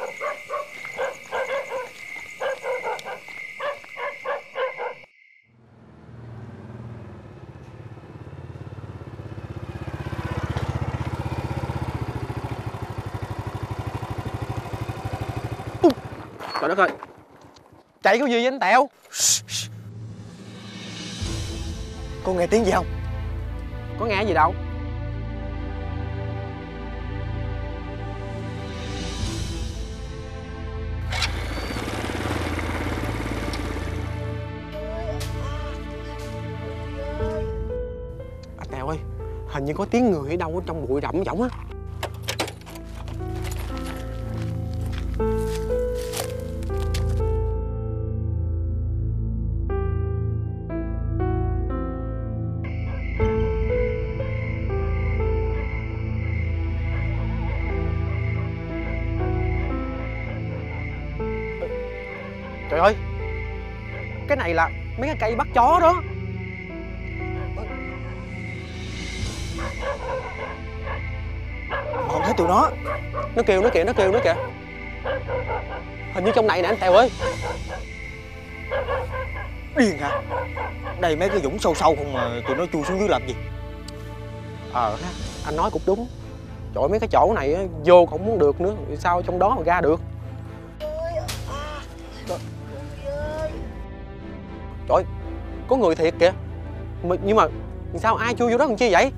Trời đất ơi, chạy cái gì vậy anh Tẹo? Con nghe tiếng gì không? Có nghe gì đâu. Anh Tẹo ơi, hình như có tiếng người ở đâu ở trong bụi rậm rỗng á. Trời ơi, cái này là mấy cái cây bắt chó đó. Không thấy tụi nó. Nó kêu, nó kìa. Hình như trong này nè anh Tèo ơi. Điên hả? Đây mấy cái vũng sâu sâu không mà tụi nó chui xuống dưới làm gì? Anh nói cũng đúng. Trời ơi, mấy cái chỗ này á, vô không muốn được nữa, sao trong đó mà ra được. Trời, có người thiệt kìa. Nhưng mà sao ai chui vô đó làm chi vậy?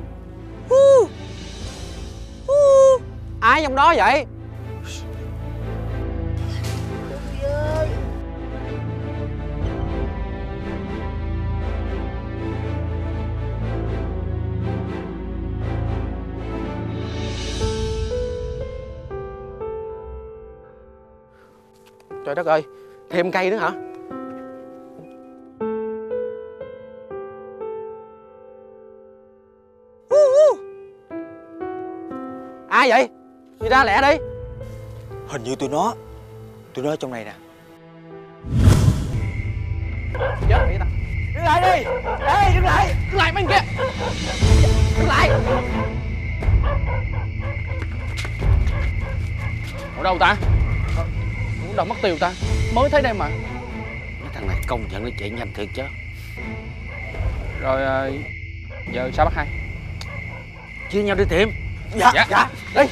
Ai trong đó vậy? Trời đất ơi, thêm cây nữa hả? Ai vậy? Đi ra lẹ đi. Hình như tụi nó ở trong này nè. Chết mẹ ta. Đứng lại đi. Ê, đứng lại. Đứng lại bên kia. Đứng lại. Ở đâu ta? Đâu mất tiêu ta? Mới thấy đây mà. Mấy thằng này công nhận nó chạy nhanh thiệt chứ. Rồi giờ sao bác Hai? Chia nhau đi tìm. Dạ. Đi.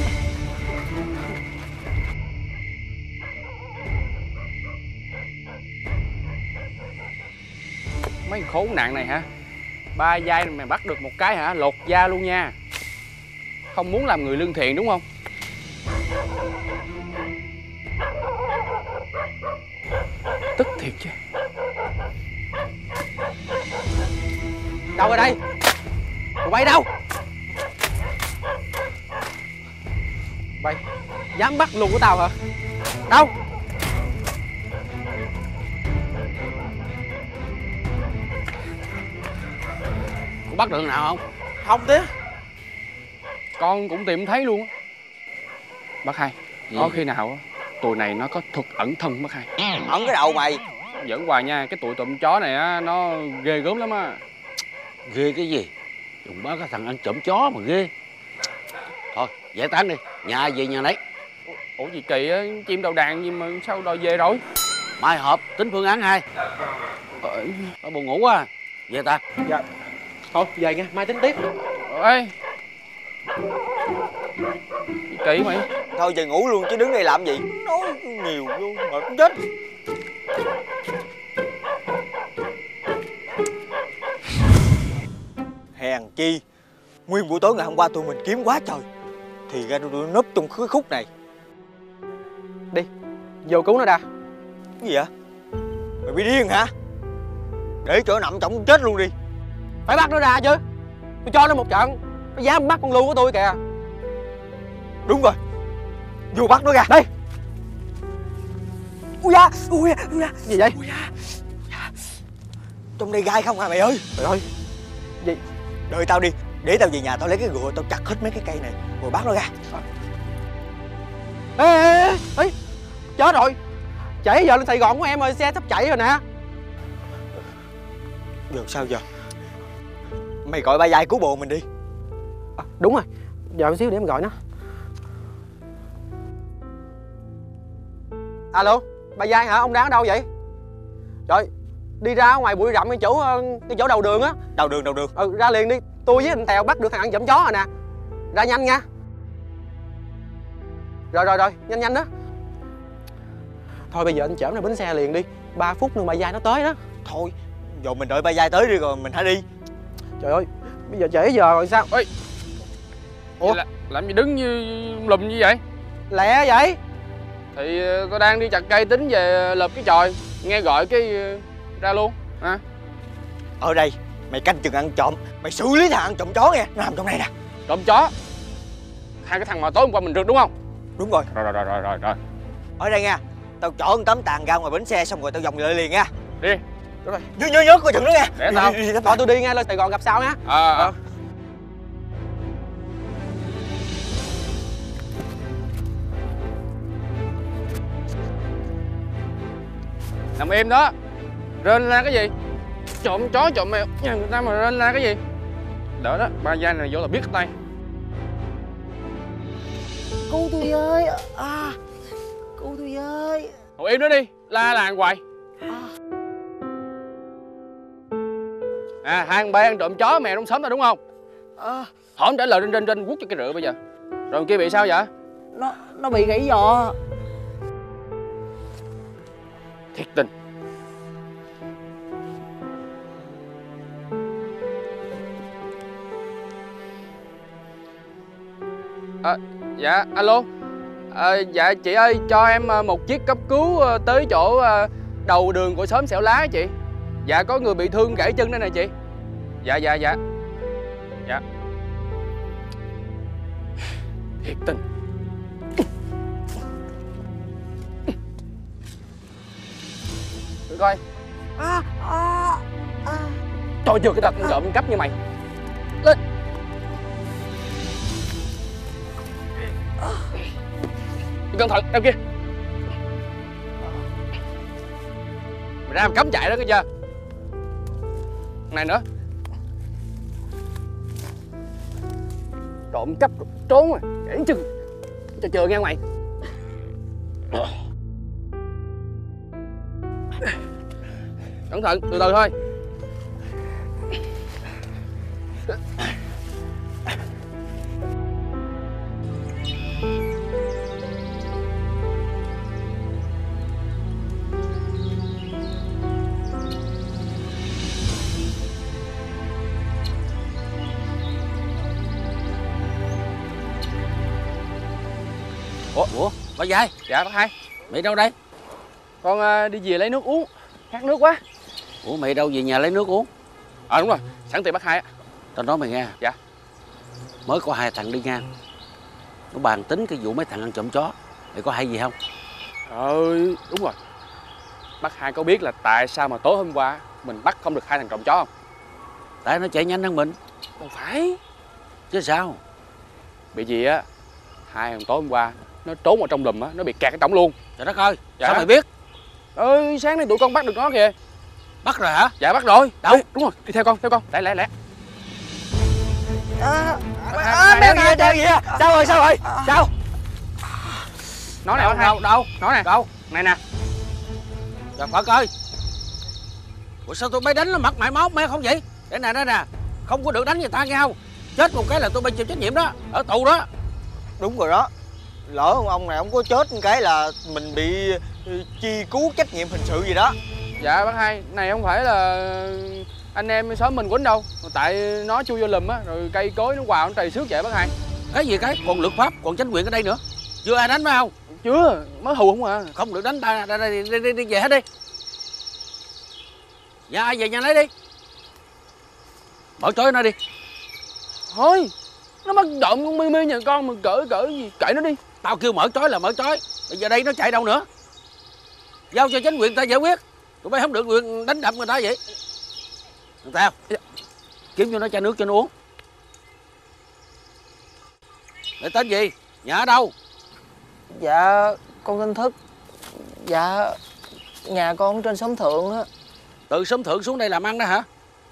Mấy khốn nạn này hả? Ba dai mày bắt được một cái hả? Lột da luôn nha. Không muốn làm người lương thiện đúng không? Tức thiệt chứ. Đâu ở đây? Tụi bay đâu? Bay dám bắt luôn của tao hả? Đâu? Có bắt được nào không? Không Tía. Con cũng tìm thấy luôn. Bác Hai, có khi nào tụi này nó có thuật ẩn thân bác Hai? Ẩn cái đầu mày. Giỡn hoài nha, cái tụi tụm chó này á, nó ghê gớm lắm á. Ghê cái gì? Dùng bá cái thằng ăn trộm chó mà ghê. Thôi, giải tán đi, nhà về nhà nấy. Ủa gì kỳ á, chim đầu đàn gì mà sao đòi về rồi? Mai họp tính phương án 2. Tao buồn ngủ quá. Về ta. Dạ. Thôi về nha, mai tính tiếp. Ê, kỳ mày. Thôi về ngủ luôn chứ đứng đây làm gì? Nói nhiều vô mệt cũng chết. Hèn chi nguyên buổi tối ngày hôm qua tụi mình kiếm quá trời, thì ra tụi núp trong cái khúc này. Đi, vô cứu nó ra. Cái gì vậy? Mày bị điên hả? Để chỗ nằm trọng chết luôn đi. Phải bắt nó ra chứ. Tôi cho nó một trận. Nó dám bắt con lưu của tôi kìa. Đúng rồi, vô bắt nó ra. Đi. Ui da, ui da. Gì vậy? Trong đây gai không à mày ơi. Trời ơi. Gì? Đợi tao đi, để tao về nhà tao lấy cái gùa tao chặt hết mấy cái cây này rồi bắt nó ra. Ê, chết rồi. Trễ giờ lên Sài Gòn của em ơi, xe sắp chạy rồi nè. Giờ sao giờ? Mày gọi ba Giai cứu bồ mình đi. Đúng rồi, giờ một xíu để em gọi nó. Alo, ba Giai hả? Ông đang ở đâu vậy? Trời, đi ra ngoài bụi rậm cái chỗ đầu đường á. Đầu đường. Ra liền đi. Tôi với anh Tèo bắt được thằng ăn trộm chó rồi nè. Ra nhanh nha. Rồi, nhanh đó. Thôi bây giờ anh chở nó bến xe liền đi. 3 phút nữa ba Giai nó tới đó. Thôi, giờ mình đợi ba Giai tới đi rồi mình hãy đi. Trời ơi, bây giờ trễ giờ rồi sao? Ôi, ủa? Làm gì đứng như lùm như vậy? Lẹ vậy? Thì tôi đang đi chặt cây tính về lợp cái chòi, nghe gọi cái ra luôn hả? Ở đây mày canh chừng ăn trộm, mày xử lý thằng ăn trộm chó nghe, nó nằm trong này nè. Trộm chó? Hai cái thằng mà tối hôm qua mình rượt đúng không? Đúng rồi. Rồi. Ở đây nha, tao chở một tấm tàn ra ngoài bến xe xong rồi tao vòng lại liền nha. Đi. Đúng rồi. Nhớ coi chừng nó nha. Để tao. Thôi tôi đi ngay lên Sài Gòn gặp sau nha. Nằm im đó. Rên la cái gì? Trộm chó trộm mèo nhà người ta mà rên la cái gì? Đỡ đó, ba Giai này vô là biết tay. Cứu tôi với. Cứu tôi với. Ngồi im đó đi, la làng hoài. Hai thằng bay ăn trộm chó mèo trong xóm tao đúng không? Không trả lời trên quất cho cái rượu bây giờ. Rồi kia bị sao vậy? Nó bị gãy giò. Thiệt tình. Dạ alo. Dạ chị ơi, cho em một chiếc cấp cứu tới chỗ đầu đường của xóm Xẻo Lá chị. Dạ có người bị thương gãy chân đây nè chị. Dạ. Thiệt tình. Thử coi. Trời, chưa cái tật trộm cắp như mày. Lên. Cẩn thận, đằng kia. Mày ra mà cấm chạy đó cái chưa? Này nữa. Trộm cắp trốn rồi, gãy chân. Chờ nghe mày. Cẩn thận, từ từ thôi. Ủa, ba Giai? Dạ bác Hai. Mày đâu đây? Con đi về lấy nước uống, khát nước quá. Ủa mày đâu về nhà lấy nước uống? Đúng rồi, sẵn tiện bác Hai á. Tao nói mày nghe. Dạ. Mới có 2 thằng đi ngang, nó bàn tính cái vụ mấy thằng ăn trộm chó. Mày có hay gì không? Đúng rồi. Bác Hai có biết là tại sao mà tối hôm qua mình bắt không được 2 thằng trộm chó không? Tại nó chạy nhanh hơn mình. Không phải. Chứ sao? Bị gì á, 2 thằng tối hôm qua nó trốn vào trong lùm á, nó bị kẹt ở trong luôn. Trời đất ơi, dạ. Sao mày biết? Sáng nay tụi con bắt được nó kìa. Bắt rồi hả? Dạ bắt rồi. Đâu? Đúng rồi, đi theo con. Lẹ. Đeo gì? Sao rồi? Sao? Nó này bác Hai. Đâu? Nó nè. Đâu? Này nè. Trời Phật ơi. Ủa sao tụi bay đánh nó mặt mày máu me không vậy? Để nè. Không có được đánh người ta nghe không? Chết một cái là tụi bay chịu trách nhiệm đó. Ở tù đó. Đúng rồi đó. Lỡ ông này ông có chết một cái là mình bị truy cứu trách nhiệm hình sự gì đó. Dạ bác Hai, này không phải là anh em xóm mình quýnh đâu. Tại nó chui vô lùm á, rồi cây cối nó quào nó trầy xước vậy bác Hai. Cái gì cái? Còn luật pháp, còn chính quyền ở đây nữa. Chưa ai đánh phải không? Chưa, mới hù không à. Không được đánh ta, đi về hết đi. Dạ ai về nhà lấy đi. Mở trói nó đi. Thôi, nó bắt trộm con Mi nhà con mà cỡ gì, kệ nó đi. Tao kêu mở trói là mở trói. Bây giờ đây nó chạy đâu nữa? Giao cho chính quyền ta giải quyết. Tụi bay không được quyền đánh đập người ta vậy. Thằng Tèo, kiếm cho nó chai nước cho nó uống. Mày tên gì? Nhà ở đâu? Dạ con tên Thức. Dạ nhà con trên xóm Thượng á. Từ xóm Thượng xuống đây làm ăn đó hả?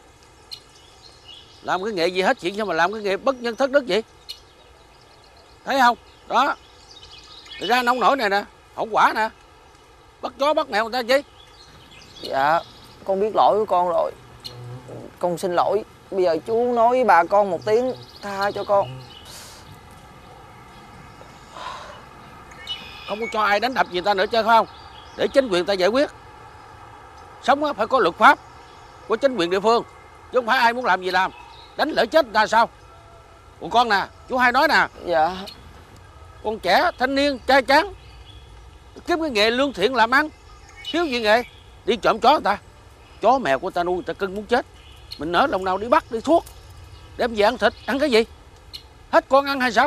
Làm cái nghề gì hết chuyện sao mà làm cái nghề bất nhân thất đức vậy? Thấy không? Đó. Ra nông nổi này nè, hậu quả nè. Bắt chó bắt mèo người ta chi? Dạ con biết lỗi của con rồi. Con xin lỗi. Bây giờ chú nói với bà con một tiếng tha cho con. Không có cho ai đánh đập gì ta nữa chứ không? Để chính quyền ta giải quyết. Sống phải có luật pháp của chính quyền địa phương, chứ không phải ai muốn làm gì làm. Đánh lỡ chết người ta sao? Còn con nè, chú hai nói nè. Dạ. Con trẻ, thanh niên, trai tráng, kiếm cái nghề lương thiện làm ăn. Thiếu gì nghề. Đi trộm chó người ta. Chó mèo của ta nuôi người ta cưng muốn chết. Mình nỡ lòng nào đi bắt, đi thuốc, đem về ăn thịt, ăn cái gì? Hết con ăn hay sao?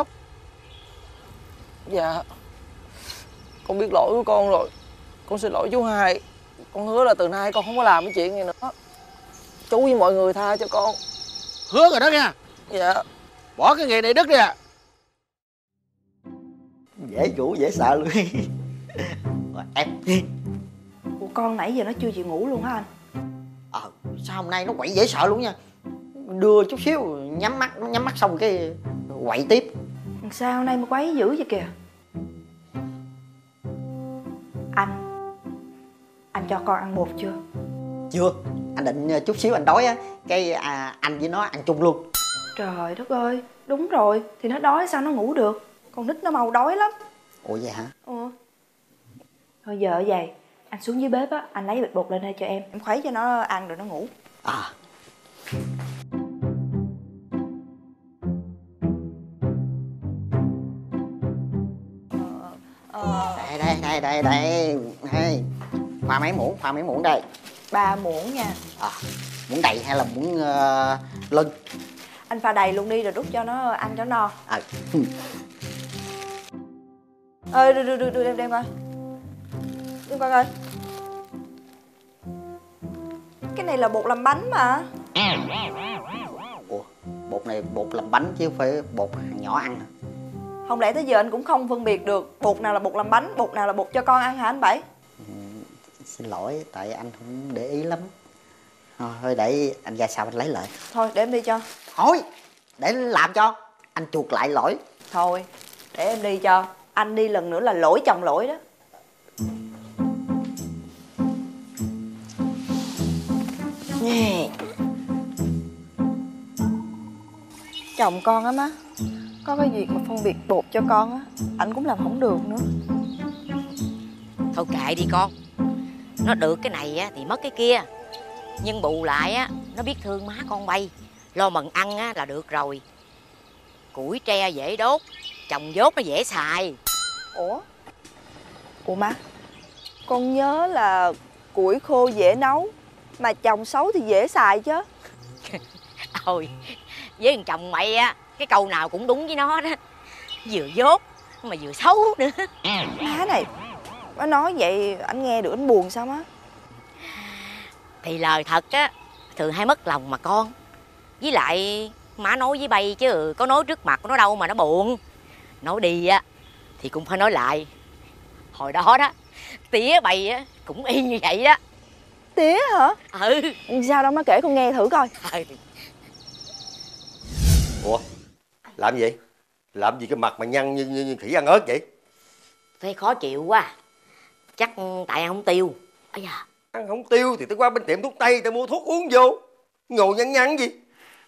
Dạ con biết lỗi của con rồi. Con xin lỗi chú hai. Con hứa là từ nay con không có làm cái chuyện này nữa. Chú với mọi người tha cho con. Hứa rồi đó nha. Dạ. Bỏ cái nghề này đứt đi à. Dễ chủ dễ sợ luôn. Em. Ủa con nãy giờ nó chưa chịu ngủ luôn hả anh? Sao hôm nay nó quậy dễ sợ luôn nha. Đưa chút xíu nhắm mắt xong cái quậy tiếp. Sao hôm nay mà quấy dữ vậy kìa? Anh cho con ăn bột chưa? Chưa. Anh định chút xíu anh đói á, cái anh với nó ăn chung luôn. Trời đất ơi, đúng rồi. Thì nó đói sao nó ngủ được? Con nít nó mau đói lắm. Ủa vậy hả? Thôi giờ vậy, anh xuống dưới bếp á, anh lấy bịch bột lên đây cho em khuấy cho nó ăn rồi nó ngủ. Đây. Pha mấy muỗng đây. 3 muỗng nha. Muỗng đầy hay là muỗng lưng? Anh pha đầy luôn đi rồi đút cho nó ăn cho no. Đưa đem coi. Đem coi coi. Cái này là bột làm bánh mà. Ủa, bột này bột làm bánh chứ không phải bột nhỏ ăn hả? Không lẽ tới giờ anh cũng không phân biệt được bột nào là bột làm bánh, bột nào là bột cho con ăn hả anh Bảy? Xin lỗi, tại anh không để ý lắm. Thôi để anh ra sau anh lấy lại. Thôi để em đi cho. Thôi, để làm cho. Anh chuộc lại lỗi. Thôi, để em đi cho. Anh đi lần nữa là lỗi chồng lỗi đó. Chồng con á má, có cái việc mà phân biệt bột cho con á, anh cũng làm không được nữa. Thôi kệ đi con. Nó được cái này á thì mất cái kia. Nhưng bù lại á, nó biết thương má con bay. Lo mần ăn á là được rồi. Củi tre dễ đốt, trồng dốt nó dễ xài. Ủa má, con nhớ là củi khô dễ nấu, mà trồng xấu thì dễ xài chứ. Ôi, với thằng chồng mày á, cái câu nào cũng đúng với nó đó. Vừa dốt mà vừa xấu nữa. Má này, má nói vậy anh nghe được anh buồn sao má? Thì lời thật á, thường hay mất lòng mà con. Với lại má nói với bay chứ có nói trước mặt của nó đâu mà nó buồn. Nói đi á thì cũng phải nói lại. Hồi đó đó, tía bay á cũng y như vậy đó. Tía hả? Ừ. Sao đâu má kể con nghe thử coi. Ủa, làm gì? Làm gì cái mặt mà nhăn như khỉ ăn ớt vậy? Thấy khó chịu quá. Chắc tại ăn không tiêu. Ây da. Ăn không tiêu thì tôi qua bên tiệm thuốc tây tôi mua thuốc uống vô. Ngồi nhăn gì?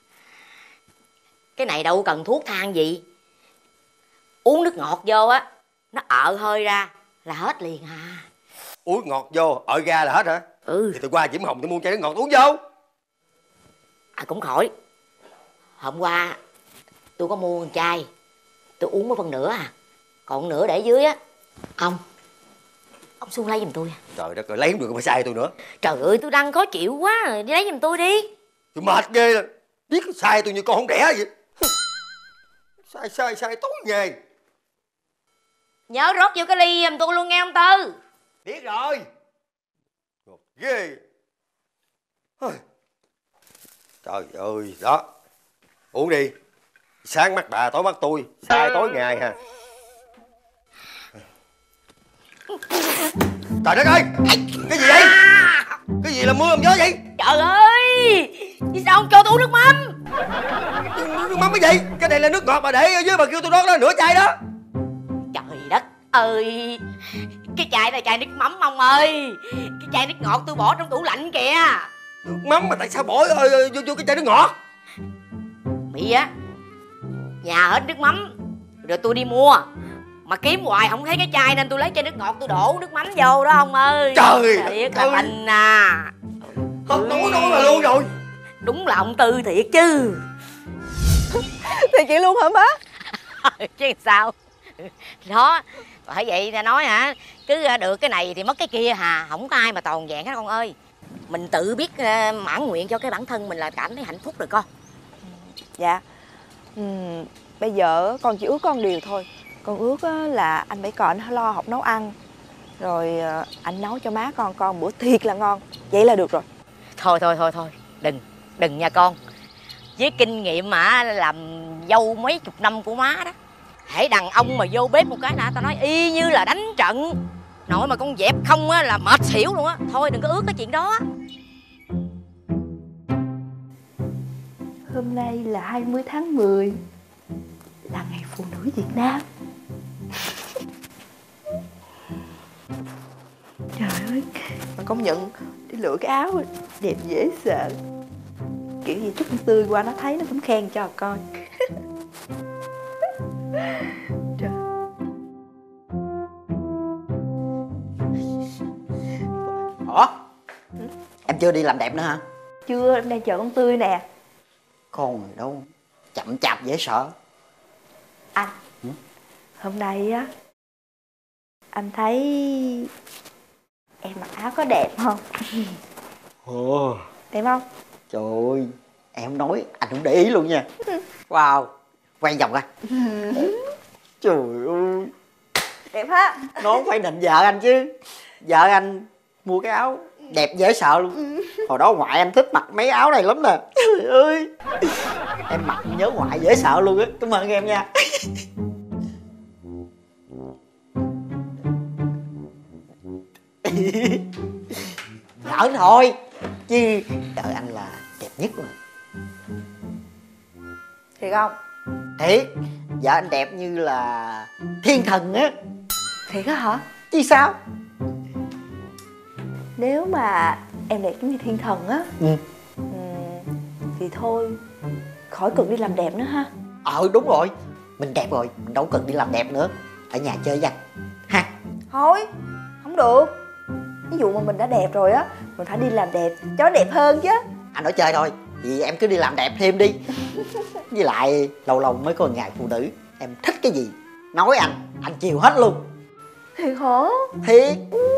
Cái này đâu cần thuốc thang gì. Uống nước ngọt vô á, nó hơi ra là hết liền à. Uống ngọt vô, ra là hết hả? Thì tôi qua Diễm Hồng tôi mua chai nước ngọt uống vô. Cũng khỏi. Hôm qua tôi có mua một chai, tôi uống một phần nửa à. Còn nửa để dưới á. Ông xuống lấy giùm tôi. Trời đất ơi, lấy không được mà sai tôi nữa. Trời ơi, tôi đang khó chịu quá rồi, đi lấy giùm tôi đi. Tôi mệt ghê rồi. Biết sai tôi như con không đẻ vậy. Sai tối nghề. Nhớ rót vô cái ly giùm tôi luôn nghe ông Tư. Biết rồi. Ghê. Trời ơi, đó. Uống đi. Sáng mắt bà, tối mắt tôi. Sai tối ngày ha. Trời đất ơi! Cái gì vậy? Cái gì là mưa làm gió vậy? Trời ơi! Vì sao không cho tôi uống nước mắm? Nước mắm cái gì? Cái này là nước ngọt mà để ở dưới, bà kêu tôi rót ra nửa chai đó. Trời đất ơi! Cái chai là chai nước mắm ông ơi. Cái chai nước ngọt tôi bỏ trong tủ lạnh kìa. Nước mắm mà tại sao bỏ vô cái chai nước ngọt? Bị á, nhà hết nước mắm rồi tôi đi mua mà kiếm hoài không thấy cái chai nên tôi lấy chai nước ngọt tôi đổ nước mắm vô đó ông ơi. Trời thiệt là mình à. Không nói mà luôn rồi. Đúng là ông Tư thiệt chứ. Thì chị luôn hả má? Chứ sao. Đó, bởi vậy ta nói hả, cứ được cái này thì mất cái kia hà, không có ai mà toàn vẹn hết con ơi. Mình tự biết mãn nguyện cho cái bản thân mình là cảm thấy hạnh phúc rồi con. Dạ. Bây giờ con chỉ ước con điều thôi. Con ước là anh Bảy Cò anh lo học nấu ăn, rồi anh nấu cho má con bữa thiệt là ngon. Vậy là được rồi. Thôi đừng nha con. Với kinh nghiệm mà làm dâu mấy chục năm của má đó, hễ đàn ông mà vô bếp một cái là tao nói y như là đánh trận. Nội mà con dẹp không á là mệt xỉu luôn á. Thôi đừng có ước cái chuyện đó. Hôm nay là 20 tháng 10, là ngày phụ nữ Việt Nam. Trời ơi, mà công nhận đi lựa cái áo đẹp dễ sợ. Kiểu gì chút tươi qua nó thấy nó cũng khen cho coi. Trời. Ủa? Em chưa đi làm đẹp nữa hả? Chưa, em đang chờ con Tươi nè. Con này đâu chậm chạp dễ sợ. Anh, hôm nay á, anh thấy em mặc áo có đẹp không? Ồ, Đẹp không? trời ơi, em không nói anh không để ý luôn nha. Wow, quay vòng coi. Trời ơi, Đẹp ha. nó phải định vợ anh chứ. Vợ anh mua cái áo đẹp dễ sợ luôn. Hồi đó ngoại anh thích mặc mấy áo này lắm nè. Trời ơi, em mặc nhớ ngoại dễ sợ luôn á. Cảm ơn em nha. Giỡn thôi chứ vợ anh là đẹp nhất rồi. Thiệt không? Thiệt, vợ anh đẹp như là thiên thần á. Thiệt á hả? Chứ sao? Nếu mà em đẹp giống như thiên thần á, thì thôi khỏi cần đi làm đẹp nữa ha. Đúng rồi, mình đẹp rồi, mình đâu cần đi làm đẹp nữa. Ở nhà chơi với anh ha. Thôi, không được. Ví dụ mà mình đã đẹp rồi á, mình phải đi làm đẹp cho nó đẹp hơn chứ. Anh nói chơi thôi, vì em cứ đi làm đẹp thêm đi. Với lại lâu lâu mới có ngày phụ nữ. Em thích cái gì nói anh chiều hết luôn. Thiệt hả? Thiệt.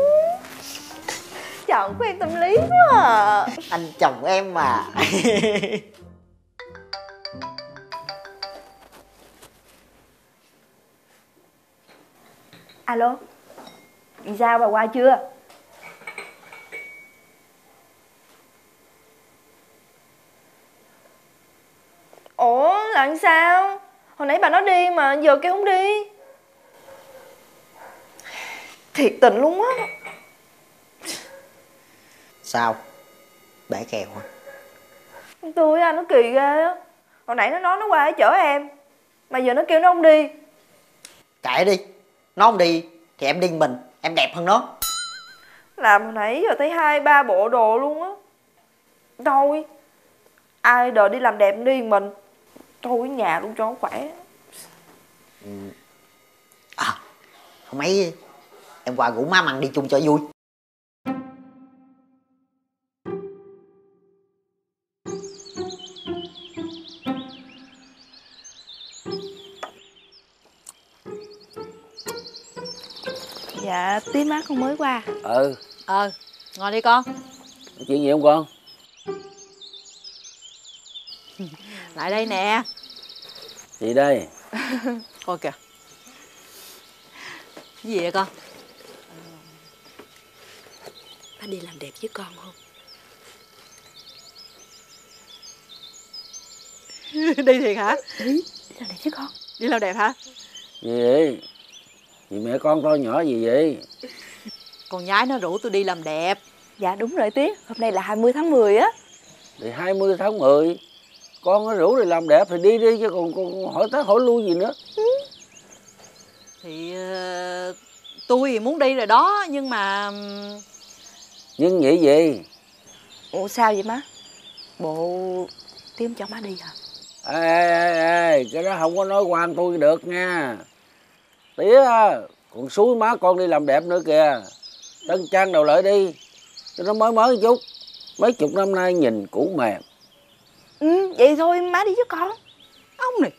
Chồng của em tâm lý quá à. Anh chồng em mà. Alo, vì sao bà qua chưa? Ủa là sao? Hồi nãy bà nói đi mà giờ kêu không đi. Thiệt tình luôn á. Sao? Bể kèo hả? Tôi anh nó kỳ ghê á. Hồi nãy nó nói nó qua để chở em, mà giờ nó kêu nó không đi. Kệ đi, nó không đi thì em đi mình, em đẹp hơn nó. Làm hồi nãy giờ thấy 2-3 bộ đồ luôn á. Thôi, ai đợi đi làm đẹp đi mình. Thôi ở nhà luôn cho nó khỏe. Hôm ấy em qua rủ má Măng đi chung cho vui. Dạ, tí má con mới qua. Ngồi đi con. Chuyện gì không con? Lại đây nè. Gì đây? Coi kìa. Cái gì vậy con? đi làm đẹp với con không? Đi thiệt hả? Đi làm đẹp với con. Đi làm đẹp hả? Gì vậy? Gì mẹ con to nhỏ gì vậy? Con nhái nó rủ tôi đi làm đẹp. Dạ đúng rồi tía, hôm nay là 20 tháng 10 á. Thì 20 tháng 10 con nó rủ đi làm đẹp thì đi đi, chứ còn hỏi tới hỏi lui gì nữa. Thì tôi thì muốn đi rồi đó, nhưng mà... Nhưng vậy gì? Ủa sao vậy má? Bộ tía không cho má đi hả? Ê, cái đó không có nói quan tôi được nha. Tía còn xúi má con đi làm đẹp nữa kìa. Tân trang đầu lại đi cho nó mới mới chút. Mấy chục năm nay nhìn cũ mềm. Vậy thôi má đi với con. Ông này.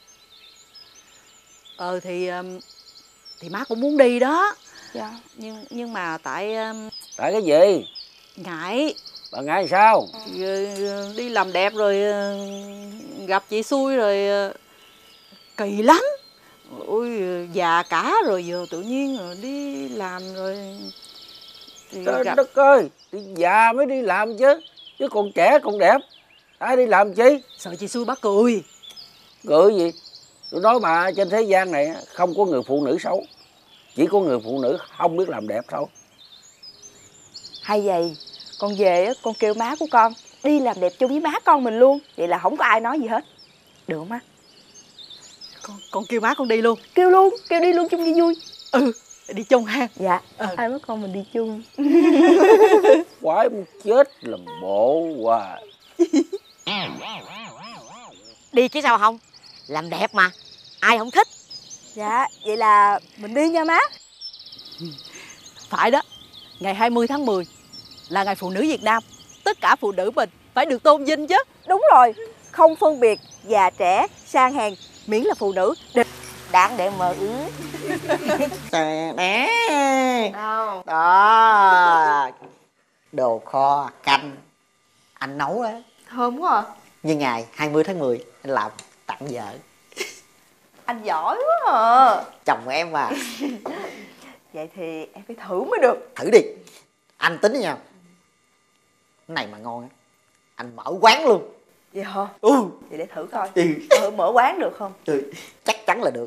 Thì má cũng muốn đi đó. Dạ. Nhưng mà tại cái gì? ngại. Bà ngại sao? Đi làm đẹp rồi gặp chị xui rồi kỳ lắm. Ôi già cả rồi giờ tự nhiên rồi đi làm rồi thì Trời đất ơi, thì già mới đi làm chứ còn trẻ còn đẹp ai đi làm chi? Sợ chị xui bác cười. Cười gì? Tôi nói bà, trên thế gian này không có người phụ nữ xấu, chỉ có người phụ nữ không biết làm đẹp thôi. Hay vậy, con về á, con kêu má của con đi làm đẹp chung với má con mình luôn. Vậy là không có ai nói gì hết. Được không má? Con kêu má con đi luôn. Kêu luôn, kêu đi luôn chung đi vui. Đi chung ha. Dạ, hai má con mình đi chung. Quái muốn chết làm bộ hoài. Đi chứ sao không? Làm đẹp mà, ai không thích. Dạ, vậy là mình đi nha má. Phải đó, ngày 20 tháng 10 là ngày phụ nữ Việt Nam. Tất cả phụ nữ mình phải được tôn vinh chứ. Đúng rồi, không phân biệt già trẻ, sang hèn, miễn là phụ nữ Đáng để mơ ước. Nè. Đâu? Đó. Đồ kho canh anh nấu á. Thơm quá à. Như ngày 20 tháng 10 anh làm tặng vợ. Anh giỏi quá à. Chồng của em mà. Vậy thì em phải thử mới được. Thử đi. Anh tính nha. Cái này mà ngon á, anh mở quán luôn. Vậy hả? Vậy để thử coi. Thử mở quán được không? Chắc chắn là được.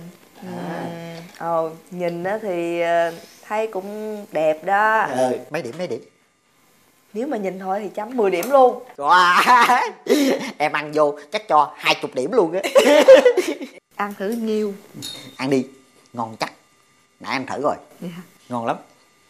Nhìn á thì thấy cũng đẹp đó. Mấy điểm? Nếu mà nhìn thôi thì chấm 10 điểm luôn. Wow. Em ăn vô chắc cho 20 điểm luôn á. Ăn thử nhiêu? Ăn đi, ngon chắc. Nãy em thử rồi. Ngon lắm.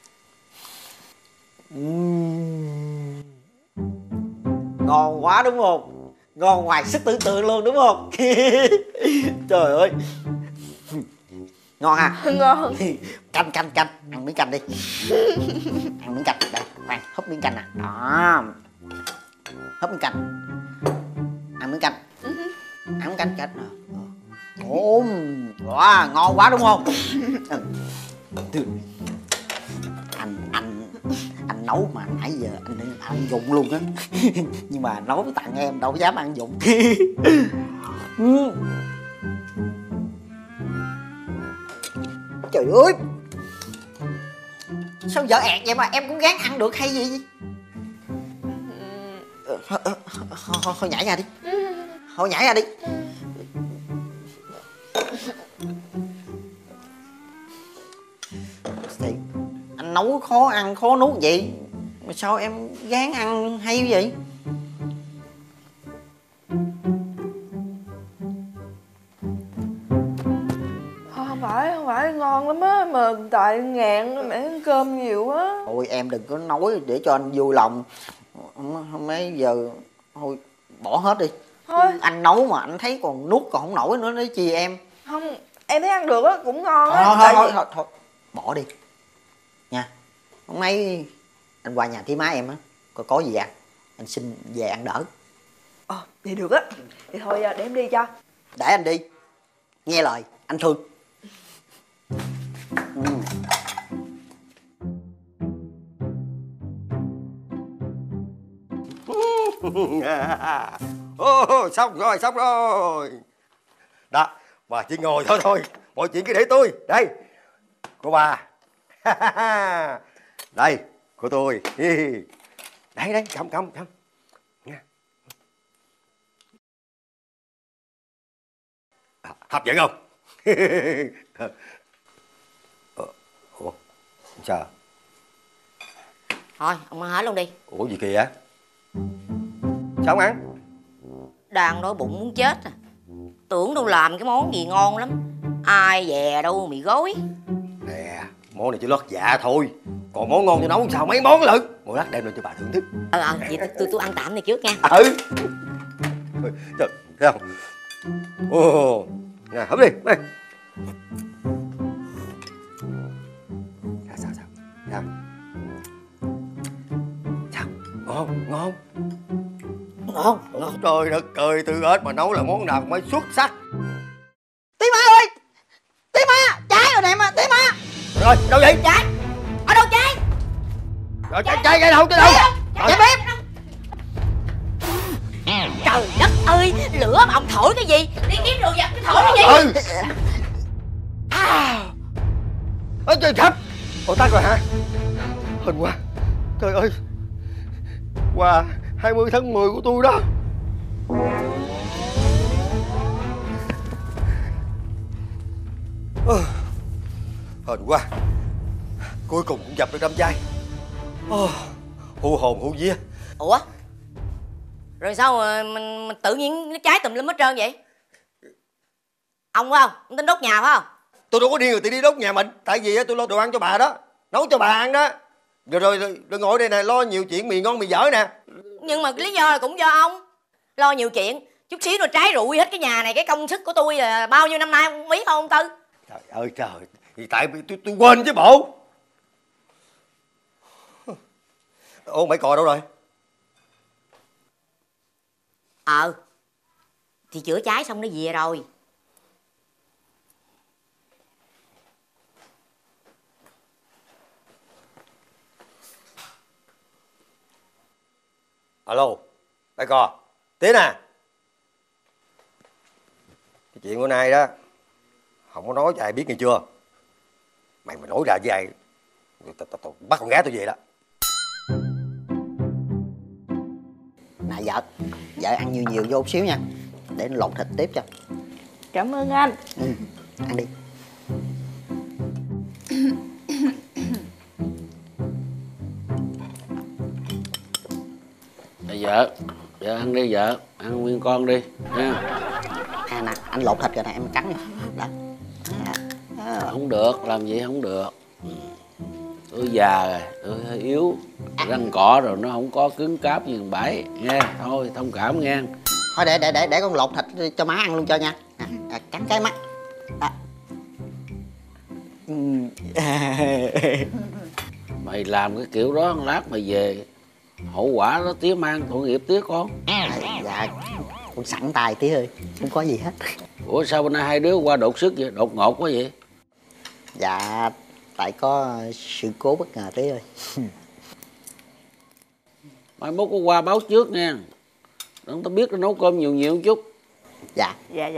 Ngon quá đúng không? Ngon ngoài sức tưởng tượng luôn đúng không? Trời ơi. Ngon ha? Ngon. Canh. Ăn miếng canh đi. Ăn miếng canh. Đây, khoan, húp miếng canh nè. Đó. Húp miếng canh. Ăn miếng canh. Ăn miếng canh. Wow, ngon quá đúng không? Anh nấu mà nãy giờ anh ăn dụng luôn á. Nhưng mà nấu tặng em đâu dám ăn dụng. Trời ơi, sao vợ ẹt vậy mà em cũng gán ăn được hay gì? Thôi nhảy ra đi. Thôi nhảy ra đi. Thì anh nấu khó ăn khó nuốt vậy mà sao em gán ăn hay vậy? Không phải ngon lắm á, mà tại nghẹn mẹ ăn cơm nhiều quá. Thôi em đừng có nói để cho anh vui lòng. Mấy giờ thôi bỏ hết đi. Thôi anh nấu mà anh thấy còn nuốt còn không nổi nữa, nói chi em. Không, em thấy ăn được á, cũng ngon á. Thôi bỏ đi nha. Hôm nay anh qua nhà thím má em á, có gì ăn anh xin về ăn đỡ. Vậy được á. Thì thôi để em đi cho. Để anh đi, nghe lời anh thương. Xong rồi. Đó, bà chỉ ngồi thôi. Mọi chuyện cứ để tôi. Đây, cô bà. Đây, của tôi. Đây đây, cầm. Nha. Hấp dẫn không? Ủa, sao? Thôi ông ăn hết luôn đi. Ủa gì kìa? Sao không ăn? Đang đói bụng muốn chết à. Tưởng đâu làm cái món gì ngon lắm, ai dè đâu mì gói. Nè, món này chỉ lót dạ thôi, còn món ngon tôi nấu sao mấy món lận. Một lát đem lên cho bà thưởng thức. Vậy tôi ăn tạm này trước nha. Trời, thấy không? Ồ, nè, hấp đi. Đây. Sao? Sao? Ngon. Trời đất ơi, Tư ếch mà nấu là món nào mới xuất sắc. Tí Ma ơi, Tí Ma, trái rồi nè mà, Tí Ma. Rồi, đâu vậy? Trái, ở đâu trái? Rồi, trái cái đâu, tới đâu? Trái bếp. Trời đất ơi, lửa mà ông thổi cái gì? Đi kiếm đồ vật cái thổi cái gì? Ôi trời sắp. Ủa tắt rồi hả? Hên quá. Trời ơi, quà 20 tháng 10 của tôi đó. Hên quá, cuối cùng cũng gặp được đám trai. Hù hồn hù vía. Ủa, rồi sao mà mình tự nhiên nó cháy tùm lum hết trơn vậy? Ông phải không? Ông tính đốt nhà phải không? Tôi đâu có điên rồi tự đi đốt nhà mình. Tại vì tôi lo đồ ăn cho bà đó, nấu cho bà ăn đó. Rồi ngồi đây nè, lo nhiều chuyện mì ngon mì dở nè. Nhưng mà cái lý do là cũng do ông. Lo nhiều chuyện, chút xíu rồi trái rụi hết cái nhà này. Cái công sức của tôi là bao nhiêu năm nay ông biết không ông Tư? Trời ơi trời, thì tại vì tôi quên chứ bộ. Ủa mấy cò đâu rồi? Thì chữa cháy xong nó về rồi. Alo, đại cò, Tiến à. Cái chuyện bữa nay đó, không có nói cho ai biết nghe chưa? Mày mà nói ra với ai, tao bắt con gái tôi về đó. Nè vợ ăn nhiều vô xíu nha, để nó lột thịt tiếp cho. Cảm ơn anh. Ăn đi. Vợ ăn đi vợ, ăn nguyên con đi nha. Nè, anh lột thịt rồi nè, em cắn nha. Đó. Không được, làm vậy không được. Tôi già rồi, tôi hơi yếu, răng cỏ rồi nó không có cứng cáp như thằng Bảy nghe. Thôi thông cảm nghe. Thôi để con lột thịt cho má ăn luôn cho nha. Cắn cái mắt. Mày làm cái kiểu đó lát mày về hậu quả đó tía mang tội nghiệp tía con. Dạ con sẵn tài tía ơi, không có gì hết. Ủa sao bữa nay hai đứa qua đột sức vậy, đột ngột quá vậy? Dạ tại có sự cố bất ngờ tía ơi. Mai mốt có qua báo trước nha, đừng tao biết nó nấu cơm nhiều một chút. Dạ.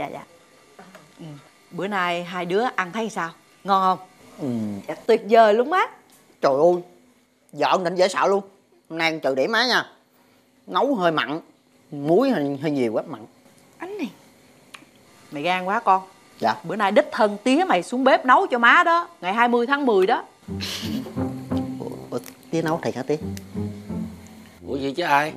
Bữa nay hai đứa ăn thấy sao? Ngon không? Dạ, tuyệt vời luôn má. Trời ơi, vợ ông định dễ sợ luôn. Hôm nay trừ điểm má nha. Nấu hơi mặn, muối hơi nhiều quá mặn. Anh này, mày gan quá con. Dạ. Bữa nay đích thân tía mày xuống bếp nấu cho má đó, ngày 20 tháng 10 đó. Ủa, tía nấu thiệt hả tía? Ủa gì chứ ai?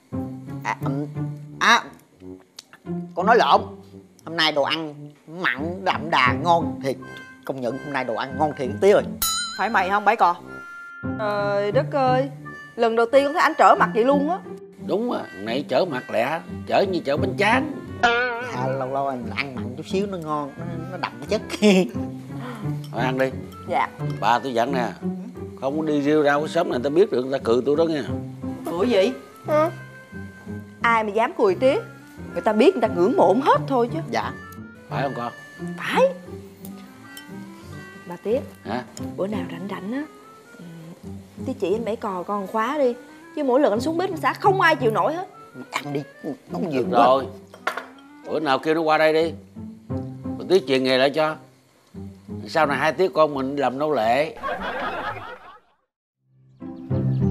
Con nói lộn. Hôm nay đồ ăn mặn đậm đà ngon thiệt. Công nhận hôm nay đồ ăn ngon thiệt tía ơi. Phải mày không Bảy Cò? Trời đất ơi, lần đầu tiên con thấy anh trở mặt vậy luôn á. Đúng á, nãy chở mặt lẹ, chở như chở bánh tráng. Dạ, lâu anh ăn mặn chút xíu nó ngon, nó đậm cái chất. Thôi ăn đi. Dạ. Bà tôi dặn nè, không có đi rêu rao cái xóm này người ta biết được người ta cừ tôi đó nha. Ủa gì? Ai mà dám cùi tía? Người ta biết người ta ngưỡng mộ hết thôi chứ. Dạ. Phải không con? Phải. Bà Tía. Hả? Bữa nào rảnh á, tía chỉ anh Bảy Cò con khóa đi, chứ mỗi lần anh xuống bếp anh xã không ai chịu nổi hết. Ăn đi, nóng nhiều quá. Rồi, bữa nào kêu nó qua đây đi, rồi Tía truyền nghề lại cho. Sau này hai tía con mình làm nô lệ.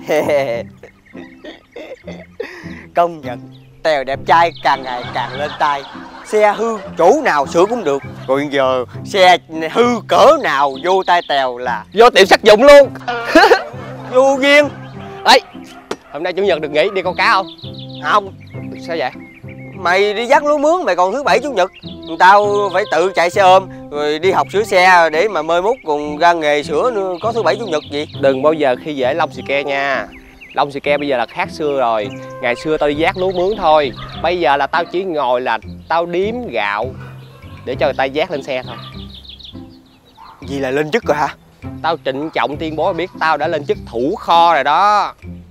Công nhận Tèo đẹp trai càng ngày càng lên tay. Xe hư chỗ nào sửa cũng được. Rồi giờ xe hư cỡ nào vô tay Tèo là vô tiệm sắt dụng luôn. vô duyên. Ê, hôm nay chủ nhật được nghỉ đi câu cá không? Không. Sao vậy? Mày đi dắt lúa mướn mày còn thứ bảy chủ nhật. Tao phải tự chạy xe ôm rồi đi học sửa xe để mà mai mốt còn ra nghề sửa nữa, có thứ bảy chủ nhật gì. Đừng bao giờ khi dễ lông xì ke nha. Lông xì ke bây giờ là khác xưa rồi. Ngày xưa tao đi vác lúa mướn thôi. Bây giờ là tao chỉ ngồi là tao điếm gạo để cho người ta vác lên xe thôi. Gì là lên chức rồi hả? Tao trịnh trọng tuyên bố biết tao đã lên chức thủ kho rồi đó.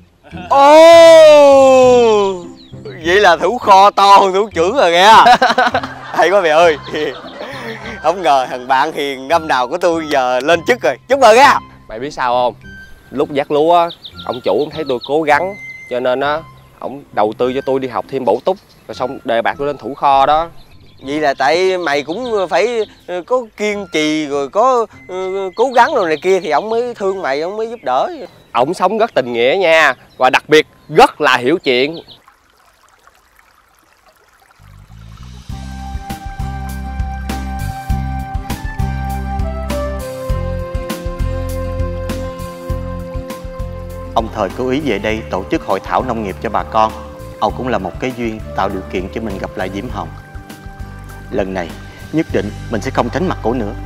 Ồ, vậy là thủ kho to hơn thủ trưởng rồi nghe. Hay quá mày ơi. Không ngờ thằng bạn hiền năm nào của tôi giờ lên chức rồi. Chúc mừng nha. Mày biết sao không? Lúc vác lúa ông chủ thấy tôi cố gắng cho nên á ổng đầu tư cho tôi đi học thêm bổ túc rồi xong đề bạt tôi lên thủ kho đó. Vậy là tại mày cũng phải có kiên trì rồi có cố gắng rồi này kia thì ổng mới thương mày, ổng mới giúp đỡ. Ổng sống rất tình nghĩa nha, và đặc biệt rất là hiểu chuyện. Ông Thời cố ý về đây tổ chức hội thảo nông nghiệp cho bà con. Ông cũng là một cái duyên tạo điều kiện cho mình gặp lại Diễm Hồng. Lần này nhất định mình sẽ không tránh mặt cổ nữa.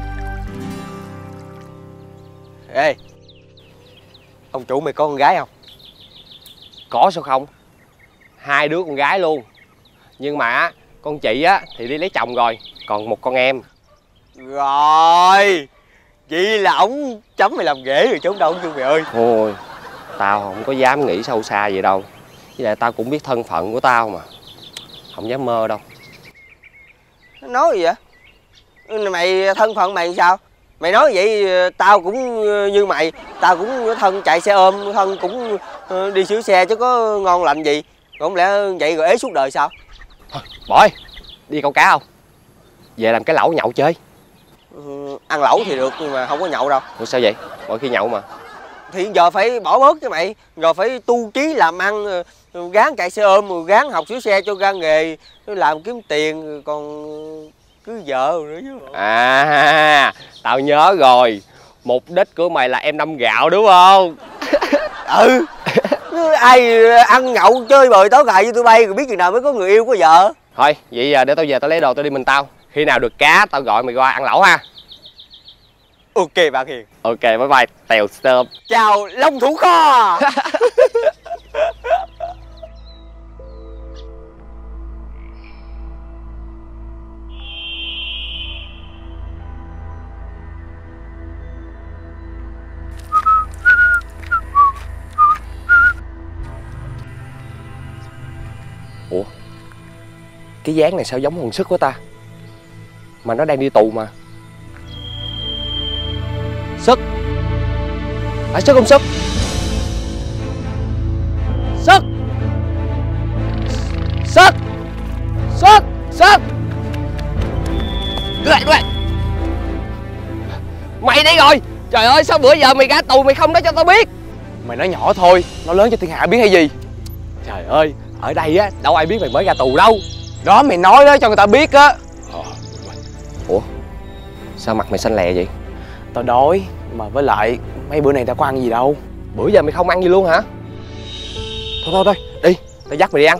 Ê, ông chủ mày có con gái không? Có sao không? 2 đứa con gái luôn. Nhưng mà con chị á thì đi lấy chồng rồi, còn một con em. Rồi, vậy là ổng chấm mày làm ghế rồi chứ đâu chứ mày ơi. Thôi, tao không có dám nghĩ sâu xa vậy đâu. Với lại tao cũng biết thân phận của tao mà, không dám mơ đâu. Nói gì vậy? Mày thân phận mày sao? Mày nói vậy tao cũng như mày. Tao cũng thân chạy xe ôm, thân cũng đi sửa xe chứ có ngon lành gì. Không lẽ vậy rồi ế suốt đời sao? Thôi, bỏ đi câu cá không? Về làm cái lẩu nhậu chơi. Ăn lẩu thì được nhưng mà không có nhậu đâu. Ủa sao vậy? Mỗi khi nhậu mà. Thì giờ phải bỏ bớt chứ mày. Rồi phải tu chí làm ăn, gán chạy xe ôm, rồi gán học sửa xe cho ra nghề, làm kiếm tiền, còn cứ vợ nữa chứ. À, tao nhớ rồi. Mục đích của mày là em đâm gạo đúng không? Ừ. Ai ăn nhậu chơi bời tối ngày với tụi bay rồi biết chừng nào mới có người yêu có vợ. Thôi, vậy giờ để tao về tao lấy đồ tao đi mình tao. Khi nào được cá tao gọi mày qua ăn lẩu ha. Ok bạn Hiền. Ok, bye bye Tèo Stơm. Chào Long Thủ Kho. Ủa, cái dáng này sao giống Hồng Sức của ta? Mà nó đang đi tù mà. Sức. À, Sức không Sức? Sức. Sức. Sức. Sức. Đưa lại. Mày đây rồi. Trời ơi, sao bữa giờ mày ra tù mày không nói cho tao biết? Mày nói nhỏ thôi, nó lớn cho thiên hạ biết hay gì. Trời ơi, ở đây á đâu ai biết mày mới ra tù đâu. Đó, mày nói đó cho người ta biết á. Ủa, sao mặt mày xanh lè vậy? Tao đói, mà với lại mấy bữa này tao có ăn gì đâu. Bữa giờ mày không ăn gì luôn hả? Thôi, đi, tao dắt mày đi ăn.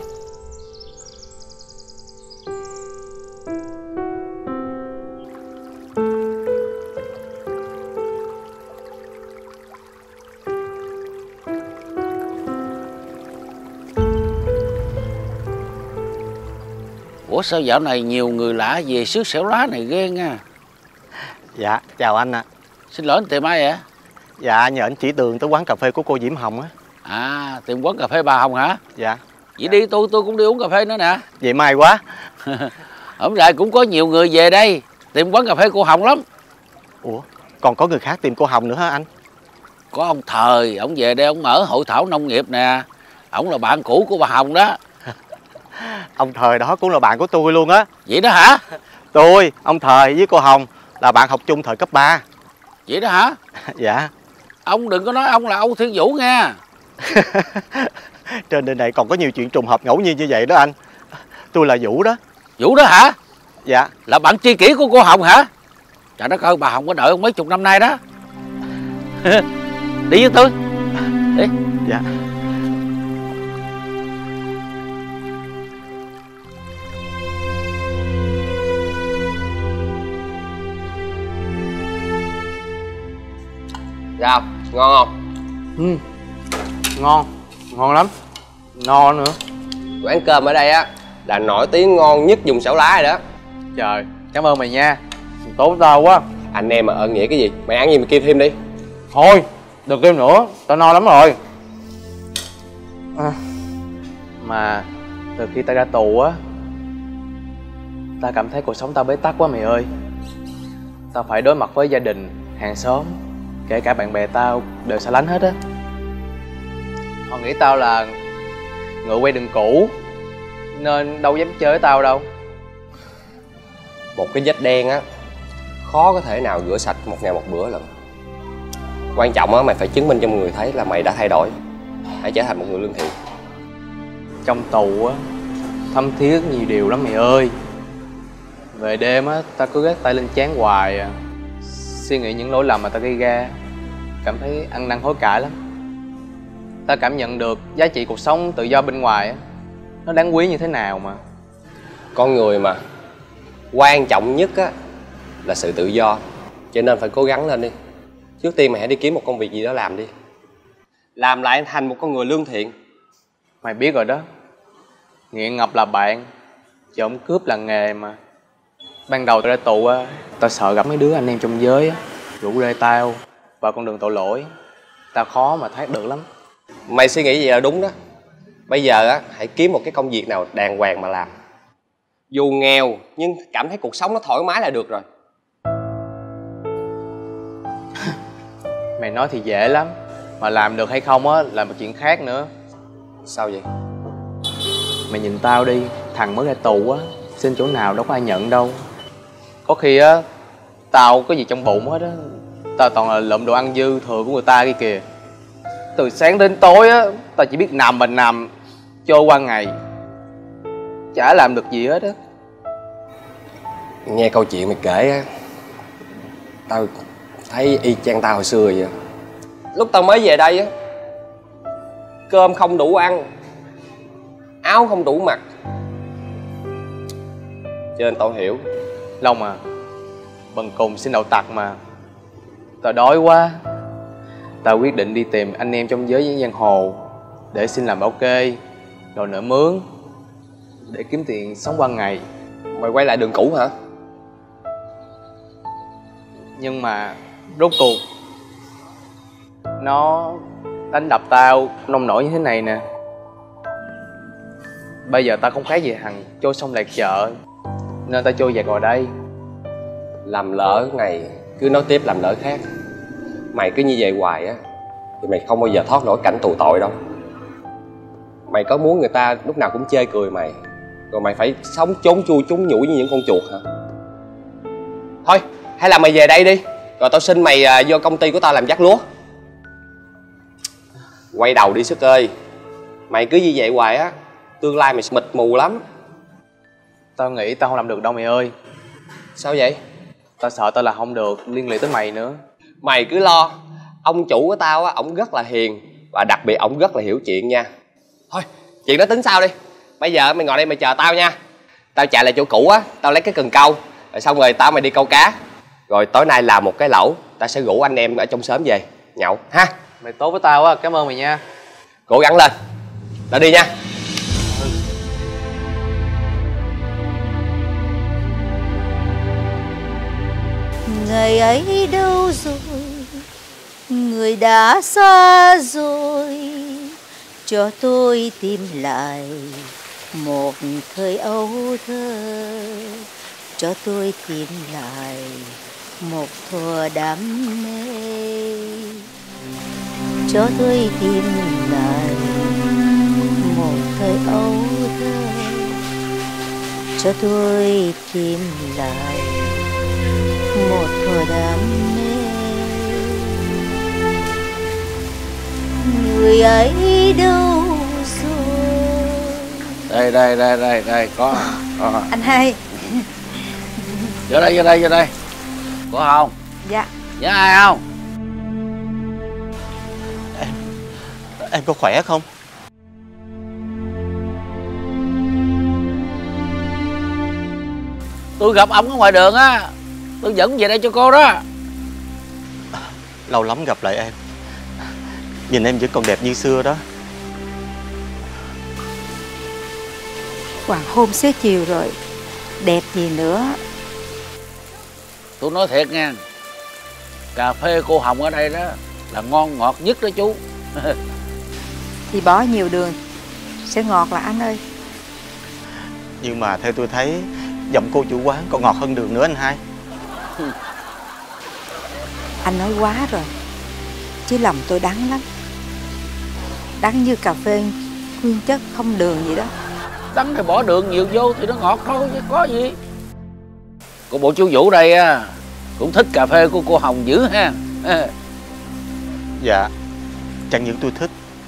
Ủa sao dạo này nhiều người lạ về xứ Xẻo Lá này ghê nha. Dạ, chào anh ạ. Xin lỗi anh tìm ai vậy? Dạ, nhờ anh chỉ đường tới quán cà phê của cô Diễm Hồng á. À, tìm quán cà phê bà Hồng hả? Dạ. Vậy đi, tôi cũng đi uống cà phê nữa nè. Vậy may quá. Hôm nay cũng có nhiều người về đây tìm quán cà phê cô Hồng lắm. Ủa, còn có người khác tìm cô Hồng nữa hả anh? Có ông Thời, ông về đây ông mở hội thảo nông nghiệp nè. Ông là bạn cũ của bà Hồng đó. Ông Thời đó cũng là bạn của tôi luôn á. Vậy đó hả? Tôi, ông Thời với cô Hồng là bạn học chung thời cấp 3. Vậy đó hả? Dạ. Ông đừng có nói ông là Âu Thiên Vũ nha. Trên đời này còn có nhiều chuyện trùng hợp ngẫu nhiên như vậy đó anh. Tôi là Vũ đó. Vũ đó hả? Dạ. Là bạn tri kỷ của cô Hồng hả? Trời đất ơi, bà Hồng có đợi ông mấy chục năm nay đó. Đi với tôi. Đi. Dạ. Sao? Ngon không? Ngon. Ngon lắm. No nữa. Quán cơm ở đây á là nổi tiếng ngon nhất vùng Sảo Lá rồi đó. Trời, cảm ơn mày nha. Tốt với tao quá. Anh em mà ơn nghĩa cái gì? Mày ăn gì mày kêu thêm đi. Thôi, đừng kêu nữa, tao no lắm rồi. Mà từ khi tao ra tù á, tao cảm thấy cuộc sống tao bế tắc quá mày ơi. Tao phải đối mặt với gia đình, hàng xóm, kể cả bạn bè tao đều xa lánh hết á. Họ nghĩ tao là ngựa quen đường cũ, nên đâu dám chơi với tao đâu. Một cái vết đen á khó có thể nào rửa sạch một ngày một bữa lần. Quan trọng á mày phải chứng minh cho mọi người thấy là mày đã thay đổi, hãy trở thành một người lương thiện. Trong tù á thấm thiết nhiều điều lắm mày ơi. Về đêm á tao cứ gác tay lên trán hoài à, suy nghĩ những lỗi lầm mà tao gây ra, cảm thấy ăn năn hối cải lắm. Tao cảm nhận được giá trị cuộc sống tự do bên ngoài á, nó đáng quý như thế nào mà. Con người mà quan trọng nhất á là sự tự do, cho nên phải cố gắng lên đi. Trước tiên mày hãy đi kiếm một công việc gì đó làm đi, làm lại thành một con người lương thiện. Mày biết rồi đó, nghiện ngập là bạn, trộm cướp là nghề mà. Ban đầu tao ra tù á, tao sợ gặp mấy đứa anh em trong giới á rủ rê tao vào con đường tội lỗi, tao khó mà thoát được lắm. Mày suy nghĩ gì là đúng đó. Bây giờ á hãy kiếm một cái công việc nào đàng hoàng mà làm, dù nghèo nhưng cảm thấy cuộc sống nó thoải mái là được rồi. Mày nói thì dễ lắm, mà làm được hay không á là một chuyện khác nữa. Sao vậy? Mày nhìn tao đi, thằng mới ra tù á, xin chỗ nào đâu có ai nhận đâu. Có khi á tao có gì trong bụng hết á, tao toàn là lượm đồ ăn dư thừa của người ta kia kìa. Từ sáng đến tối á tao chỉ biết nằm mà nằm, trôi qua ngày chả làm được gì hết á. Nghe câu chuyện mày kể á, tao thấy y chang tao hồi xưa vậy. Lúc tao mới về đây á, cơm không đủ ăn, áo không đủ mặc, cho nên tao hiểu. Long à, bần cùng xin đậu tặc mà. Tao đói quá, tao quyết định đi tìm anh em trong giới giang hồ để xin làm bảo kê, đòi nợ mướn để kiếm tiền sống qua ngày. Mày quay lại đường cũ hả? Nhưng mà rốt cuộc nó đánh đập tao nông nổi như thế này nè. Bây giờ tao không khác gì thằng trôi sông lạc chợ, nên tao trôi dạt vào đây. Làm lỡ ngày cứ nói tiếp làm lỡ khác. Mày cứ như vậy hoài á thì mày không bao giờ thoát nổi cảnh tù tội đâu. Mày có muốn người ta lúc nào cũng chê cười mày, rồi mày phải sống trốn chui trốn nhủi như những con chuột hả? Thôi hay là mày về đây đi, rồi tao xin mày vô công ty của tao làm vác lúa. Quay đầu đi Sức ơi, mày cứ như vậy hoài á tương lai mày mịt mù lắm. Tao nghĩ tao không làm được đâu mày ơi. Sao vậy? Tao sợ tao là không được liên lụy tới mày nữa. Mày cứ lo, ông chủ của tao á, ổng rất là hiền và đặc biệt ổng rất là hiểu chuyện nha. Thôi chuyện đó tính sau đi, bây giờ mày ngồi đây mày chờ tao nha. Tao chạy lại chỗ cũ á, tao lấy cái cần câu, rồi xong rồi tao mày đi câu cá, rồi tối nay làm một cái lẩu, tao sẽ rủ anh em ở trong xóm về nhậu ha. Mày tốt với tao á, cảm ơn mày nha. Cố gắng lên, tao đi nha. Ngày ấy đâu rồi, người đã xa rồi, cho tôi tìm lại một thời ấu thơ, cho tôi tìm lại một thuở đam mê, cho tôi tìm lại một thời ấu thơ, cho tôi tìm lại một thuở đam mê. người ấy đâu rồi. Đây có. Anh hai. Vô đây. Có không? Dạ. Nhớ ai không? Em có khỏe không? Tôi gặp ông ở ngoài đường á, tôi dẫn về đây cho cô đó. Lâu lắm gặp lại em. Nhìn em vẫn còn đẹp như xưa đó. Hoàng hôn xế chiều rồi, đẹp gì nữa. Tôi nói thiệt nha, cà phê cô Hồng ở đây đó là ngon ngọt nhất đó chú. Thì bỏ nhiều đường sẽ ngọt là anh ơi. Nhưng mà theo tôi thấy giọng cô chủ quán còn ngọt hơn đường nữa anh hai. Anh nói quá rồi, chứ lòng tôi đắng lắm. Đắng như cà phê nguyên chất không đường gì đó. Đắng thì bỏ đường nhiều vô thì nó ngọt thôi chứ có gì. Cô bộ chú Vũ đây á cũng thích cà phê của cô Hồng dữ ha. Dạ, chẳng những tôi thích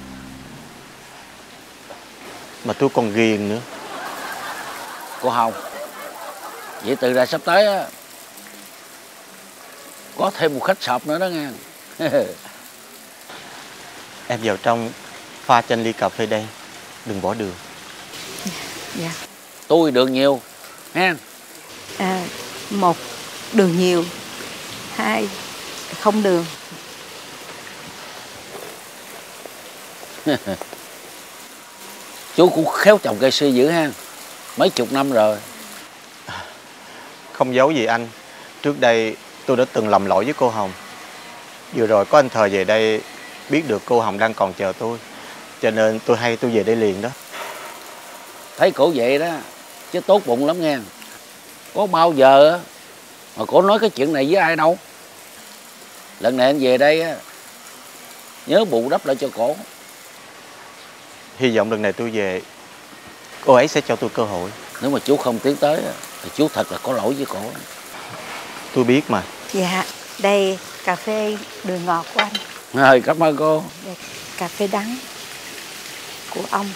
mà tôi còn ghiền nữa. Cô Hồng, vậy từ ra sắp tới á có thêm một khách sộp nữa đó nha. Em vào trong pha chanh ly cà phê đen, đừng bỏ đường. Dạ. Tôi đường nhiều ha. Một, đường nhiều. Hai, không đường. Chú cũng khéo trồng cây si dữ ha. Mấy chục năm rồi. Không giấu gì anh, trước đây tôi đã từng lầm lỗi với cô Hồng. Vừa rồi có anh Thời về đây biết được cô Hồng đang còn chờ tôi, cho nên tôi về đây liền đó. Thấy cổ vậy đó chứ tốt bụng lắm nghe. Có bao giờ mà cổ nói cái chuyện này với ai đâu. Lần này anh về đây á, nhớ bù đắp lại cho cổ. Hy vọng lần này tôi về cô ấy sẽ cho tôi cơ hội. Nếu mà chú không tiến tới thì chú thật là có lỗi với cổ. Tôi biết mà. Dạ, đây cà phê đường ngọt của anh. Rồi, cảm ơn cô. Đây, cà phê đắng của ông.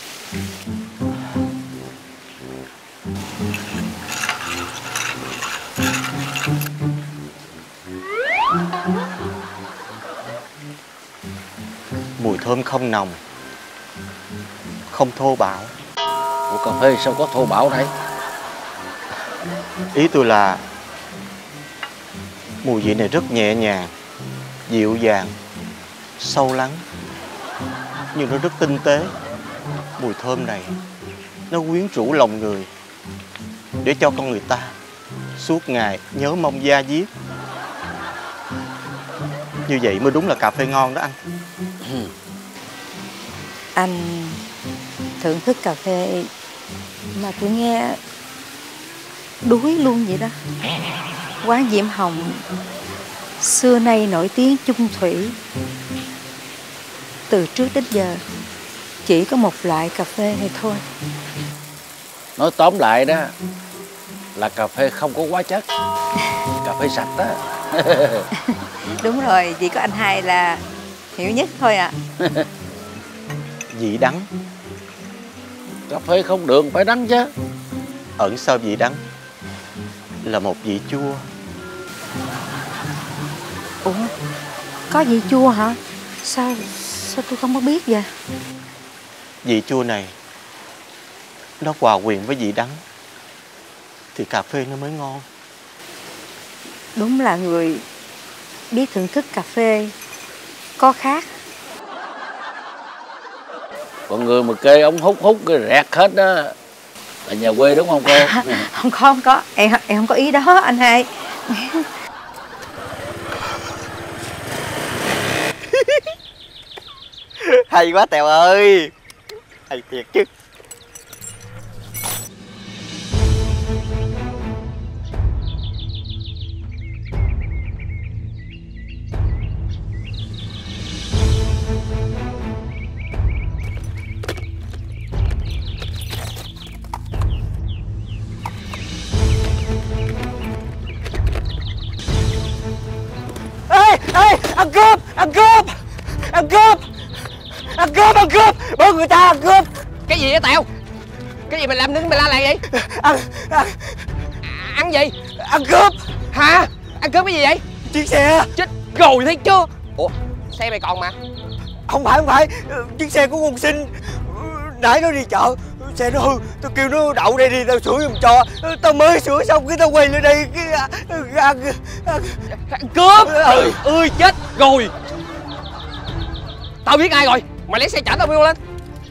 Mùi thơm không nồng, không thô bạo. Ủa, cà phê sao có thô bạo đây? Ý tôi là mùi vị này rất nhẹ nhàng, dịu dàng, sâu lắng, nhưng nó rất tinh tế. Mùi thơm này nó quyến rũ lòng người, để cho con người ta suốt ngày nhớ mong da diết. Như vậy mới đúng là cà phê ngon đó anh. Anh thưởng thức cà phê mà tôi nghe đuối luôn vậy đó. Quán Diễm Hồng xưa nay nổi tiếng chung thủy. Từ trước đến giờ chỉ có một loại cà phê này thôi. Nói tóm lại đó là cà phê không có hóa chất, cà phê sạch đó. Đúng rồi, chỉ có anh hai là hiểu nhất thôi ạ. Vị đắng. Cà phê không đường phải đắng chứ. Ẩn sau vị đắng là một vị chua. Ủa, có vị chua hả? Sao tôi không có biết vậy? Vị chua này nó hòa quyện với vị đắng thì cà phê nó mới ngon. Đúng là người biết thưởng thức cà phê có khác. Còn người mà kê ống hút cái rẹt hết đó là nhà quê đúng không cô? Không có, em không có ý đó anh hai. Hay quá Tèo ơi, hay thiệt chứ. Ê, ăn cướp, ăn cướp, ăn cướp. Bớt người ta ăn cướp. Cái gì vậy Tèo? Cái gì mày làm đứng mày la làng vậy? Ăn gì? Ăn cướp. Hả? Ăn cướp cái gì vậy? Chiếc xe. Chết rồi thấy chưa? Ủa xe mày còn mà. Không phải, chiếc xe của con Sinh. Nãy nó đi chợ, xe nó hư, tao kêu nó đậu đây đi, tao sửa giùm cho. Tao mới sửa xong cái tao quay lên đây cái ăn cướp. Ơi chết rồi. Tao biết ai rồi, mày lấy xe chở tao vô lên.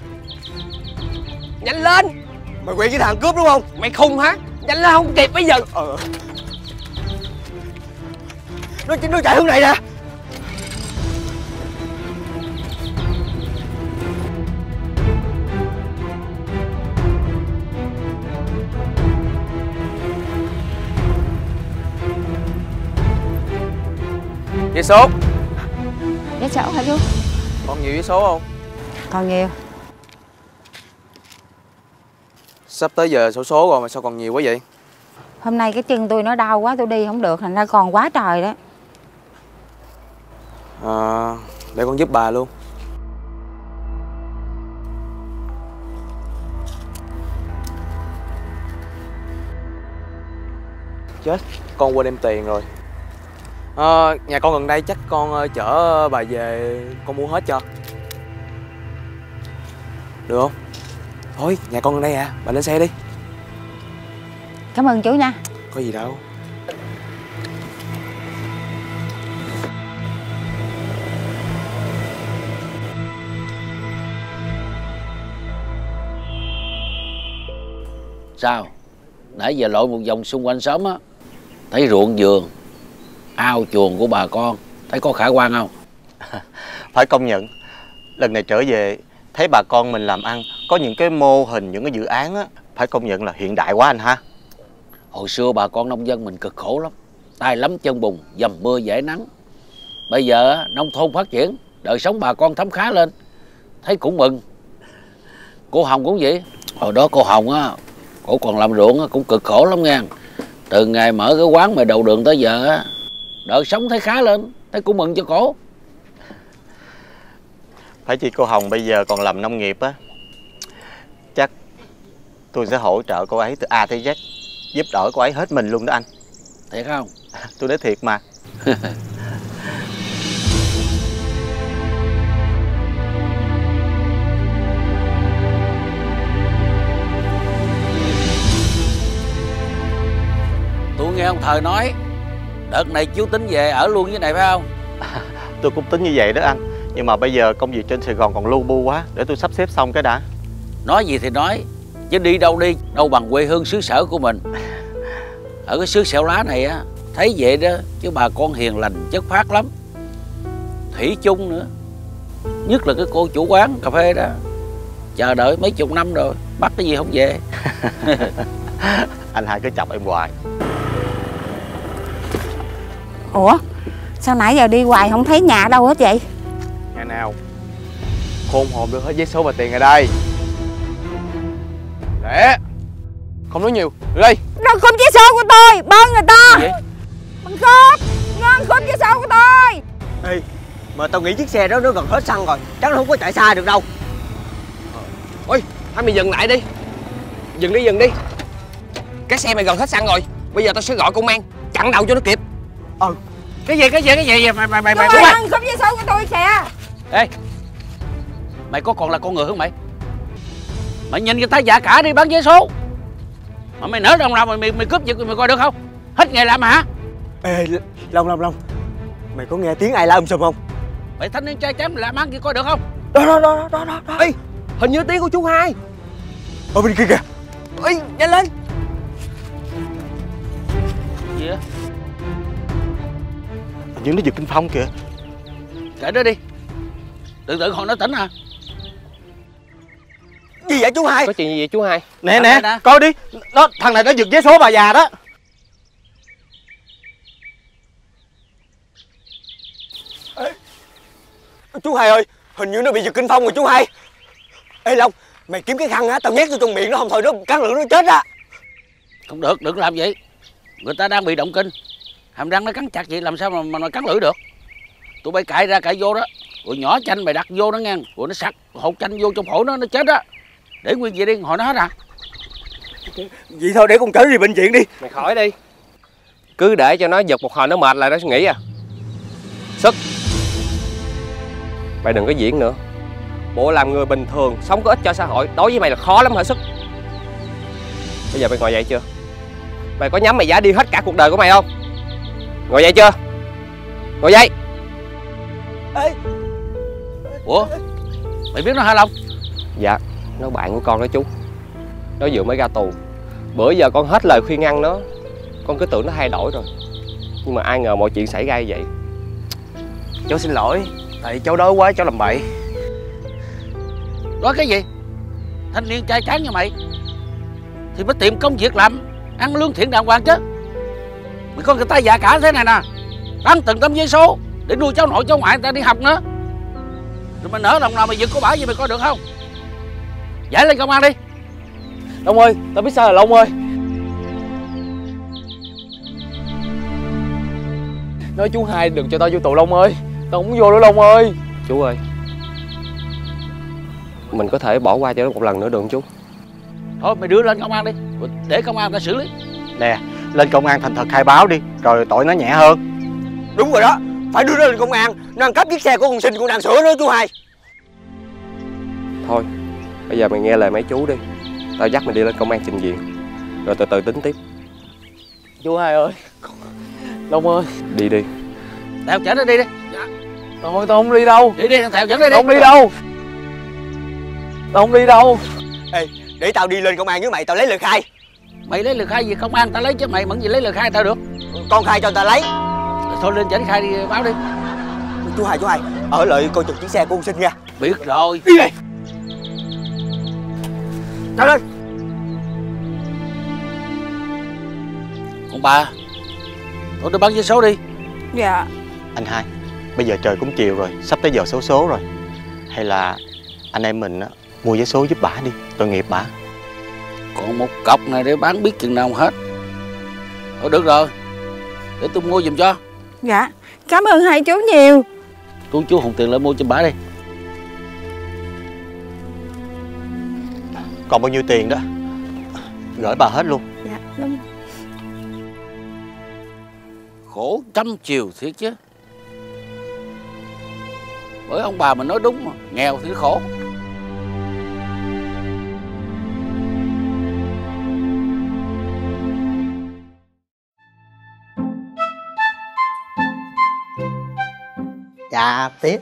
Nhanh lên. Mày quen với thằng cướp đúng không? Mày khùng hả? Nhanh lên không kịp bây giờ. Nó chạy hướng này nè. Vé số. Vé số hả chú? Còn nhiều vé số không? Còn nhiều. Sắp tới giờ xổ số rồi mà sao còn nhiều quá vậy? Hôm nay cái chân tôi nó đau quá, tôi đi không được, thành ra còn quá trời đó. Để con giúp bà luôn. Chết, con quên đem tiền rồi. Nhà con gần đây chắc con chở bà về, con mua hết cho. Được không? Thôi, nhà con gần đây à, bà lên xe đi. Cảm ơn chú nha. Có gì đâu. Sao? Nãy giờ lội một vòng xung quanh xóm á, thấy ruộng vườn, ao chuồng của bà con, thấy có khả quan không? Phải công nhận, lần này trở về thấy bà con mình làm ăn có những cái mô hình, những cái dự án á, phải công nhận là hiện đại quá anh ha. Hồi xưa bà con nông dân mình cực khổ lắm, tay lắm chân bùn, dầm mưa dãi nắng. Bây giờ nông thôn phát triển, đời sống bà con thấm khá lên, thấy cũng mừng. Cô Hồng cũng vậy. Hồi đó cô Hồng á, cổ còn làm ruộng á, cũng cực khổ lắm nha. Từ ngày mở cái quán mày đầu đường tới giờ á, đời sống thấy khá lên, thấy cũng mừng cho cổ. Phải chi cô Hồng bây giờ còn làm nông nghiệp á, chắc tôi sẽ hỗ trợ cô ấy từ A tới Z, giúp đỡ cô ấy hết mình luôn đó anh. Thiệt không? Tôi nói thiệt mà. Tôi nghe ông Thời nói đợt này chú tính về ở luôn với này phải không? Tôi cũng tính như vậy đó anh, nhưng mà bây giờ công việc trên Sài Gòn còn lu bu quá, để tôi sắp xếp xong cái đã. Nói gì thì nói, chứ đi đâu bằng quê hương xứ sở của mình. Ở cái xứ Xẻo Lá này á, thấy vậy đó, chứ bà con hiền lành chất phác lắm. Thủy chung nữa. Nhất là cái cô chủ quán cà phê đó, chờ đợi mấy chục năm rồi, bắt cái gì không về. Anh hai cứ chọc em hoài. Ủa, sao nãy giờ đi hoài không thấy nhà đâu hết vậy? Nhà nào? Khôn hồn được hết giấy số và tiền ở đây. Để không nói nhiều, đưa đây. Nó cướp giấy số của tôi, bơn người ta. Mình cướp, nó cướp giấy số của tôi. Ê, mà tao nghĩ chiếc xe đó nó gần hết xăng rồi, chắc nó không có chạy xa được đâu. Ôi, thôi mày dừng lại đi. Dừng đi. Cái xe mày gần hết xăng rồi, bây giờ tao sẽ gọi công an chặn đầu cho nó kịp. Cái gì mày Nó cướp giấy số của tôi kìa. Ê, mày có còn là con người không mày? Mày nhìn người ta giả cả đi bán vé số, mà mày nỡ lòng nào mày cướp giật mày coi được không? Hết nghề làm hả? Ê, Long, mày có nghe tiếng ai la sùm không? Mày thanh niên trai tráng mày làm ăn gì coi được không? Đó. Ê, hình như tiếng của chú Hai. Ở bên kia kìa. Ê, nhanh lên. Gì á? Hình như nó giật kinh phong kìa. Kệ đó đi, đừng tự còn nó tỉnh hả? Gì vậy chú Hai? Có chuyện gì vậy chú Hai? Nè, coi đi. Thằng này nó giật vé số bà già đó. Ê, chú Hai ơi, hình như nó bị giật kinh phong rồi chú Hai. Ê Long, mày kiếm cái khăn á, tao nhét vô trong miệng nó, không thôi nó cắn lưỡi nó chết á. Không được, đừng làm vậy. Người ta đang bị động kinh, hàm răng nó cắn chặt vậy làm sao mà cắn lưỡi được. Tụi bay cạy ra cạy vô đó. Rồi nhỏ chanh mày đặt vô nó nghe, rồi nó sặc hột chanh vô trong phổi nó chết á. Để nguyên vậy đi, hồi nó hết à. Vậy thôi để con chở đi bệnh viện đi. Mày khỏi đi. Cứ để cho nó giật một hồi nó mệt lại nó suy nghĩ à. Sức. Mày đừng có diễn nữa. Bộ làm người bình thường, sống có ích cho xã hội, đối với mày là khó lắm hả Sức? Bây giờ mày ngồi dậy chưa? Mày có nhắm mày giả đi hết cả cuộc đời của mày không? Ngồi dậy chưa? Ngồi dậy. Ê. Ủa? Mày biết nó hả Long? Dạ, nó bạn của con đó chú. Nó vừa mới ra tù. Bữa giờ con hết lời khuyên ngăn nó. Con cứ tưởng nó thay đổi rồi. Nhưng mà ai ngờ mọi chuyện xảy ra như vậy. Cháu xin lỗi, tại cháu đói quá cháu làm bậy. Nói cái gì? Thanh niên trai tráng như mày thì mới tìm công việc làm, ăn lương thiện đàng hoàng chứ. Mày có người ta già cả thế này nè, bán từng tấm giấy số để nuôi cháu nội cháu ngoại người ta đi học nữa. Rồi mày nỡ lòng nào mày giật có bả gì mày coi được không? Giải lên công an đi. Long ơi, tao biết sao là Long ơi. Nói chú hai đừng cho tao vô tù Long ơi. Tao không vô nữa Long ơi. Chú ơi, mình có thể bỏ qua cho nó một lần nữa được không chú? Thôi mày đưa lên công an đi, rồi để công an ta xử lý. Nè, lên công an thành thật khai báo đi, rồi tội nó nhẹ hơn. Đúng rồi đó, phải đưa nó lên công an. Nó ăn cắp chiếc xe của con Sinh con đang sửa nữa chú hai. Thôi, bây giờ mày nghe lời mấy chú đi. Tao dắt mày đi lên công an trình diện, rồi từ từ tính tiếp. Chú hai ơi, Long ơi. Đi đi. Tao chở nó đi đi. Thôi tao không đi đâu. Đi đi, thằng chở nó đi. Tao không đi đâu. Tao không đi đâu. Ê, để tao đi lên công an với mày, tao lấy lời khai. Mày lấy lời khai gì công an ta lấy chứ mày mẫn gì lấy lời khai tao được. Con khai cho người ta lấy. Thôi lên chở khai đi báo đi. Chú hai, ở lại coi chừng chiếc xe của con Sinh nha. Biết rồi. Đi đây. Tao lên. Con ba, thôi đi bán vé số đi. Dạ. Anh hai, bây giờ trời cũng chiều rồi, sắp tới giờ xấu số rồi. Hay là anh em mình á, mua vé số giúp bả đi, tội nghiệp bả. Còn một cọc này để bán biết chừng nào hết. Thôi được rồi, để tôi mua giùm cho. Dạ, cảm ơn hai chú nhiều. Chú hùng tiền lại mua cho bả đi. Còn bao nhiêu tiền đó gửi bà hết luôn. Dạ đúng. Khổ trăm chiều thiệt chứ. Bởi ông bà mình nói đúng mà, nghèo thì khổ. Dạ tiếp.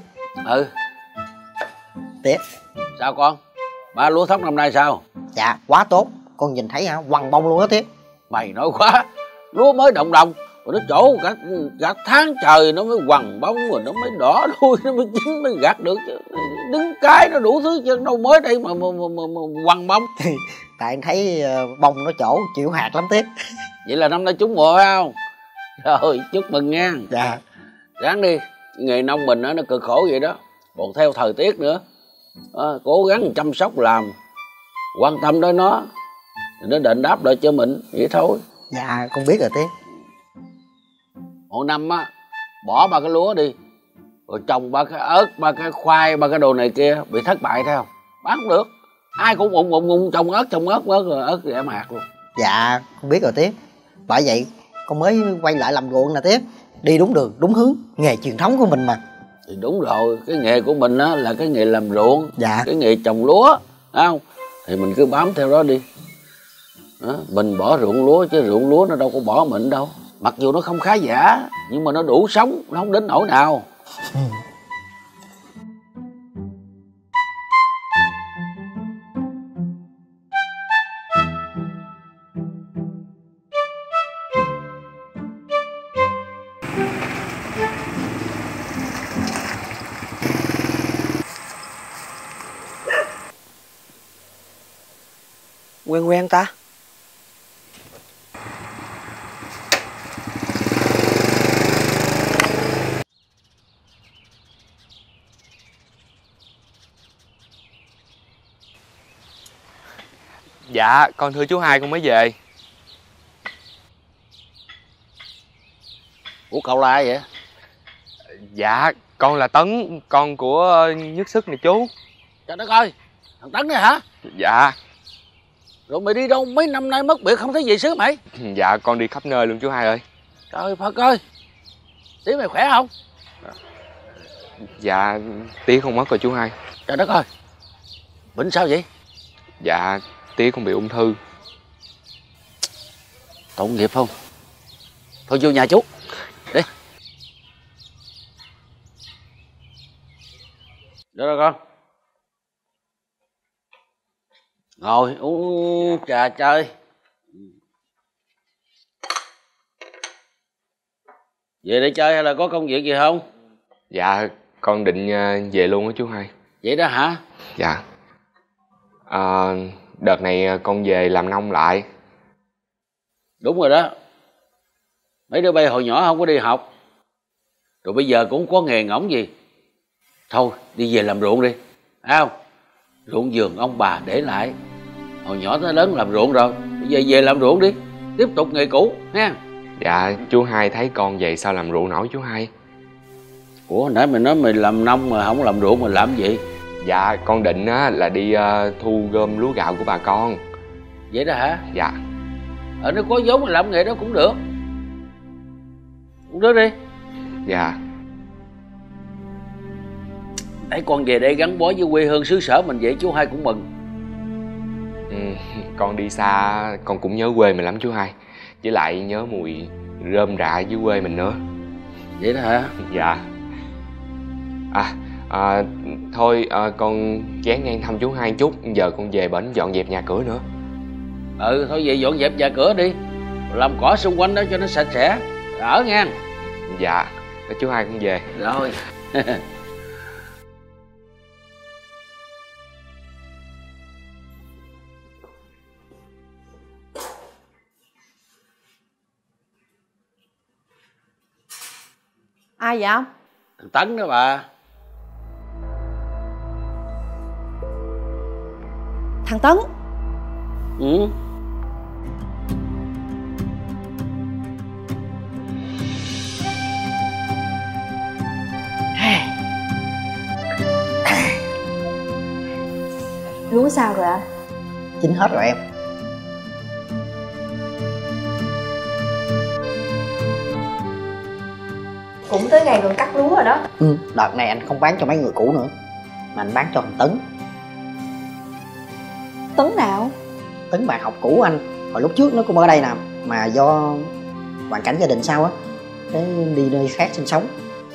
Tiếp. Sao con? Ba lúa thóc năm nay sao? Dạ quá tốt. Con nhìn thấy hả, quằn bông luôn đó tiếp. Mày nói quá. Lúa mới đồng rồi nó trổ cả tháng trời nó mới quằn bông, rồi nó mới đỏ đuôi, nó mới chín mới gặt được chứ. Đứng cái nó đủ thứ chứ đâu mới đây mà quằn bông. Tại anh thấy bông nó trổ chịu hạt lắm tiếp. Vậy là năm nay trúng mùa phải không? Rồi chúc mừng nha. Dạ. Ráng đi, nghề nông mình nó cực khổ vậy đó, còn theo thời tiết nữa. Cố gắng chăm sóc làm, quan tâm tới nó đền đáp lại cho mình vậy thôi. Dạ con biết rồi tiếp. Hồi năm á, bỏ ba cái lúa đi, rồi trồng ba cái ớt, ba cái khoai, ba cái đồ này kia, bị thất bại thấy không? Bán không được. Ai cũng ụng trồng ớt rồi ớt thì em hạt luôn. Dạ con biết rồi tiếp. Bởi vậy con mới quay lại làm ruộng nè tiếp. Đi đúng đường, đúng hướng, nghề truyền thống của mình mà. Thì đúng rồi, cái nghề của mình á là cái nghề làm ruộng. Dạ. Cái nghề trồng lúa, phải không? Thì mình cứ bám theo đó đi. Mình bỏ ruộng lúa chứ ruộng lúa nó đâu có bỏ mình đâu. Mặc dù nó không khá giả, nhưng mà nó đủ sống, nó không đến nỗi nào. Quen ta. Dạ, con thưa chú hai con mới về. Ủa cậu là ai vậy? Dạ, Con là Tấn, con của Nhất Sức này chú. Trời đất ơi, thằng Tấn này hả? Dạ. Rồi mày đi đâu mấy năm nay mất biệt không thấy về xứ mày? Dạ con đi khắp nơi luôn chú hai ơi. Trời Phật ơi, Tía mày khỏe không? Dạ Tía không mất rồi chú hai. Trời đất ơi, bệnh sao vậy? Dạ Tía con bị ung thư. Tội nghiệp không? Thôi vô nhà chú đi. Được rồi con. Ngồi uống trà chơi. Về để chơi hay là có công việc gì không? Dạ con định về luôn á chú hai. Vậy đó hả? Dạ. Đợt này con về làm nông lại. Đúng rồi đó. Mấy đứa bay hồi nhỏ không có đi học, rồi bây giờ cũng không có nghề ngỗng gì. Thôi đi về làm ruộng đi. Thấy không? Ruộng vườn ông bà để lại, hồi nhỏ tới lớn làm ruộng rồi, bây giờ về làm ruộng đi, tiếp tục nghề cũ nha. Dạ chú hai thấy con vậy sao làm ruộng nổi chú hai? Ủa nãy mày nói mày làm nông mà không làm ruộng, mày làm gì? Dạ con định á là đi thu gom lúa gạo của bà con. Vậy đó hả? Dạ. Nếu có vốn mà làm nghề đó cũng được. Cũng được đi. Dạ. Thấy con về đây gắn bó với quê hương xứ sở mình vậy chú hai cũng mừng. Con đi xa con cũng nhớ quê mình lắm chú hai. Với lại nhớ mùi rơm rạ dưới quê mình nữa. Vậy đó hả? Dạ. Thôi con ghé ngang thăm chú hai chút. Giờ con về bển dọn dẹp nhà cửa nữa. Thôi về dọn dẹp nhà cửa đi, làm cỏ xung quanh đó cho nó sạch sẽ, ở nha. Dạ. Chú hai con về. Rồi. Ai vậy? Thằng Tấn đó bà. Thằng Tấn? Ừ. Lúa sao rồi ạ? Chín hết rồi em. Cũng tới ngày gần cắt lúa rồi đó. Đợt này anh không bán cho mấy người cũ nữa, mà anh bán cho thằng Tấn. Tấn nào? Tấn bạn học cũ anh, hồi lúc trước nó cũng ở đây nè, mà do hoàn cảnh gia đình sao á, cái đi nơi khác sinh sống.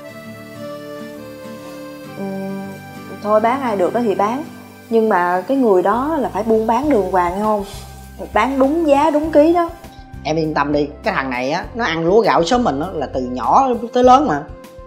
Thôi bán ai được đó thì bán, nhưng mà cái người đó là phải buôn bán đường hoàng nghe không? Bán đúng giá đúng ký đó. Em yên tâm đi, cái thằng này á, nó ăn lúa gạo xóm mình á, là từ nhỏ tới lớn mà.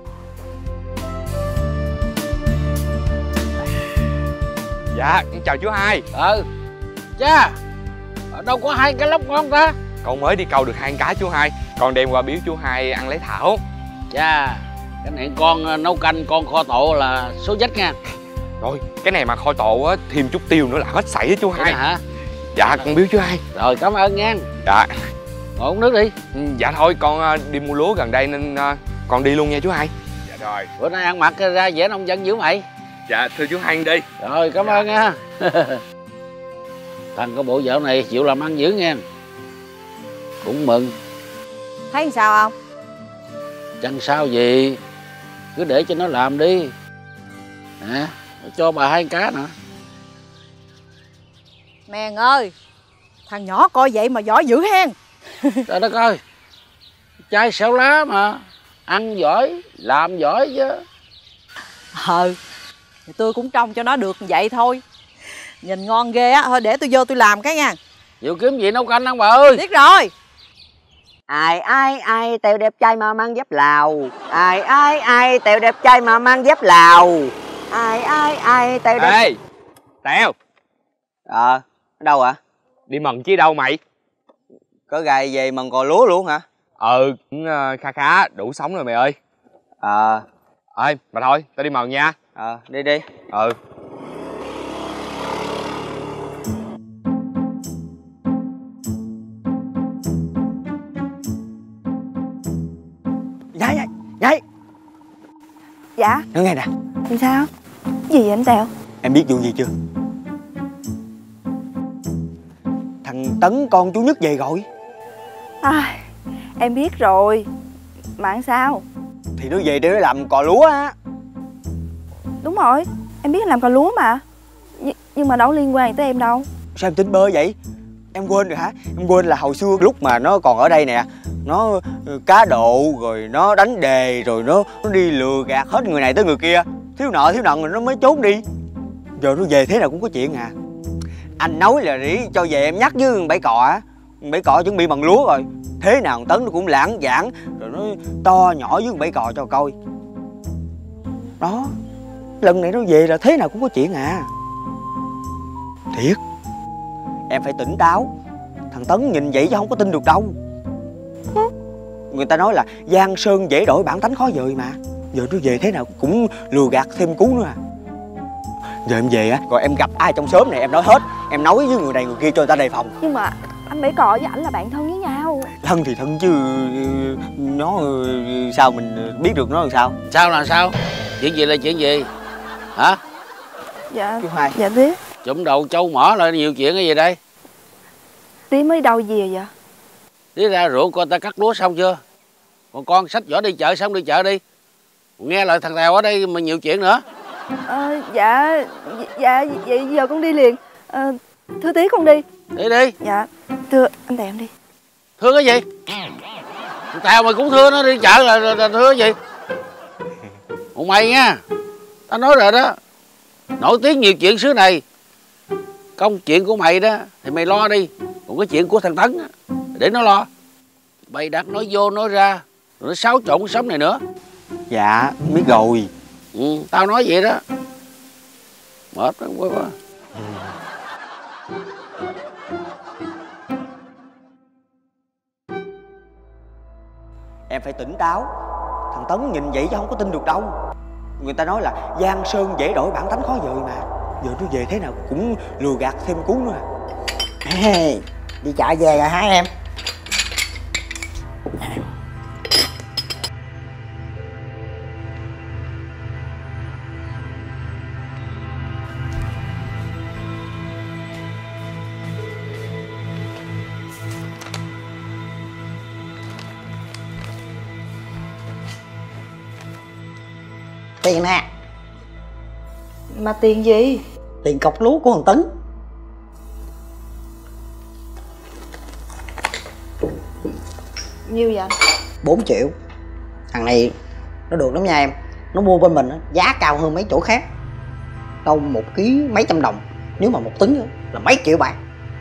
Dạ, chào chú hai. Cha, ở đâu có 2 cái lóc ngon ta? Con mới đi câu được 2 cá chú hai, con đem qua biếu chú hai ăn lấy thảo. Cha, cái này con nấu canh, con kho tộ là số dách nha. Rồi, cái này mà kho tộ á, thêm chút tiêu nữa là hết sảy á chú hai. Hả? Dạ, con biếu chú hai. Rồi, cảm ơn nha. Dạ. Ngồi uống nước đi. Dạ thôi, con đi mua lúa gần đây nên con đi luôn nha chú hai. Dạ rồi. Bữa nay ăn mặc ra vẻ nông dân dữ mày. Dạ, thưa chú hai đi. Rồi, cảm ơn nha. Thằng có bộ dạo này chịu làm ăn dữ nha. Cũng mừng. Thấy sao không? Chẳng sao gì, cứ để cho nó làm đi. Nè, cho bà 2 cá nữa. Mèn ơi, thằng nhỏ coi vậy mà giỏi dữ hen. Trời đất ơi, trai xéo lá mà, ăn giỏi, làm giỏi chứ. Thì tôi cũng trông cho nó được vậy thôi. Nhìn ngon ghê á, thôi để tôi vô tôi làm cái nha. Chịu kiếm gì nấu canh ăn bà ơi. Biết rồi. Ai tèo đẹp trai mà mang dép Lào. Ai tèo đẹp trai mà mang dép Lào. Ai tèo đẹp. Ê, Tèo. Ở đâu ạ? Đi mần chứ đâu mày? Có gài về mần cò lúa luôn hả? Cũng khá đủ sống rồi mày ơi. Ê, mà thôi, tao đi mần nha. Đi đi. Dạ. Nói nghe nè. Làm sao? Gì vậy anh Tèo? Em biết vụ gì chưa? Thằng Tấn con chú Nhất về rồi. Em biết rồi. Mà sao? Thì nó về để nó làm cò lúa á. Đúng rồi, em biết làm cò lúa mà. Nhưng mà đâu liên quan tới em đâu. Sao em tính bơ vậy? Em quên rồi hả? Em quên là hồi xưa lúc mà nó còn ở đây nè, nó cá độ rồi nó đánh đề rồi nó đi lừa gạt hết người này tới người kia, thiếu nợ rồi nó mới trốn đi. Giờ nó về thế nào cũng có chuyện à. Anh nói là để cho về em nhắc với Bảy Cò á. Bảy Cò chuẩn bị bằng lúa rồi, thế nào Tấn nó cũng lãng giảng rồi nó to nhỏ với Bảy Cò cho coi. Đó, lần này nó về là thế nào cũng có chuyện à. Thiệt, em phải tỉnh táo. Thằng Tấn nhìn vậy chứ không có tin được đâu. Người ta nói là giang sơn dễ đổi bản tánh khó dời mà. Giờ nó về thế nào cũng lừa gạt thêm cú nữa à. Giờ em về á, rồi em gặp ai trong xóm này em nói hết. Em nói với người này người kia cho người ta đề phòng. Nhưng mà anh Bảy Cò với ảnh là bạn thân với nhau. Thân thì thân chứ nó sao mình biết được nó làm sao? Sao là sao? Chuyện gì là chuyện gì? Hả? Dạ. Chú Hai. Dạ biết. Chụm đầu trâu mỏ lại nhiều chuyện cái gì đây? Tí mới đâu về vậy? Tí ra ruộng coi ta cắt lúa xong chưa? Còn con xách vỏ đi chợ, xong đi chợ đi. Nghe lời thằng Tèo ở đây mà nhiều chuyện nữa. Dạ vậy giờ con đi liền. Thưa tí con đi. Đi đi. Dạ. Thưa anh Tèo em đi. Thưa cái gì? Thằng Tèo mày cũng thưa nó đi chợ là thưa cái gì? Còn mày nha, tao nói rồi đó, nổi tiếng nhiều chuyện xứ này. Công chuyện của mày đó thì mày lo đi. Còn cái chuyện của thằng Tấn á, để nó lo. Bày đặt nói vô nói ra, rồi nó xáo trộn cuộc sống này nữa. Dạ biết rồi. Tao nói vậy đó. Mệt lắm quá. Em phải tỉnh táo. Thằng Tấn nhìn vậy chứ không có tin được đâu. Người ta nói là giang sơn dễ đổi bản tánh khó dời mà. Giờ nó về thế nào cũng lừa gạt thêm cú nữa à. Đi chợ về rồi hả em? Tiền nè. Mà tiền gì? Tiền cọc lúa của thằng Tấn. Nhiêu vậy? 4 triệu. Thằng này nó được lắm nha em. Nó mua bên mình giá cao hơn mấy chỗ khác. Đâu 1 ký mấy trăm đồng. Nếu mà 1 tấn là mấy triệu bạc.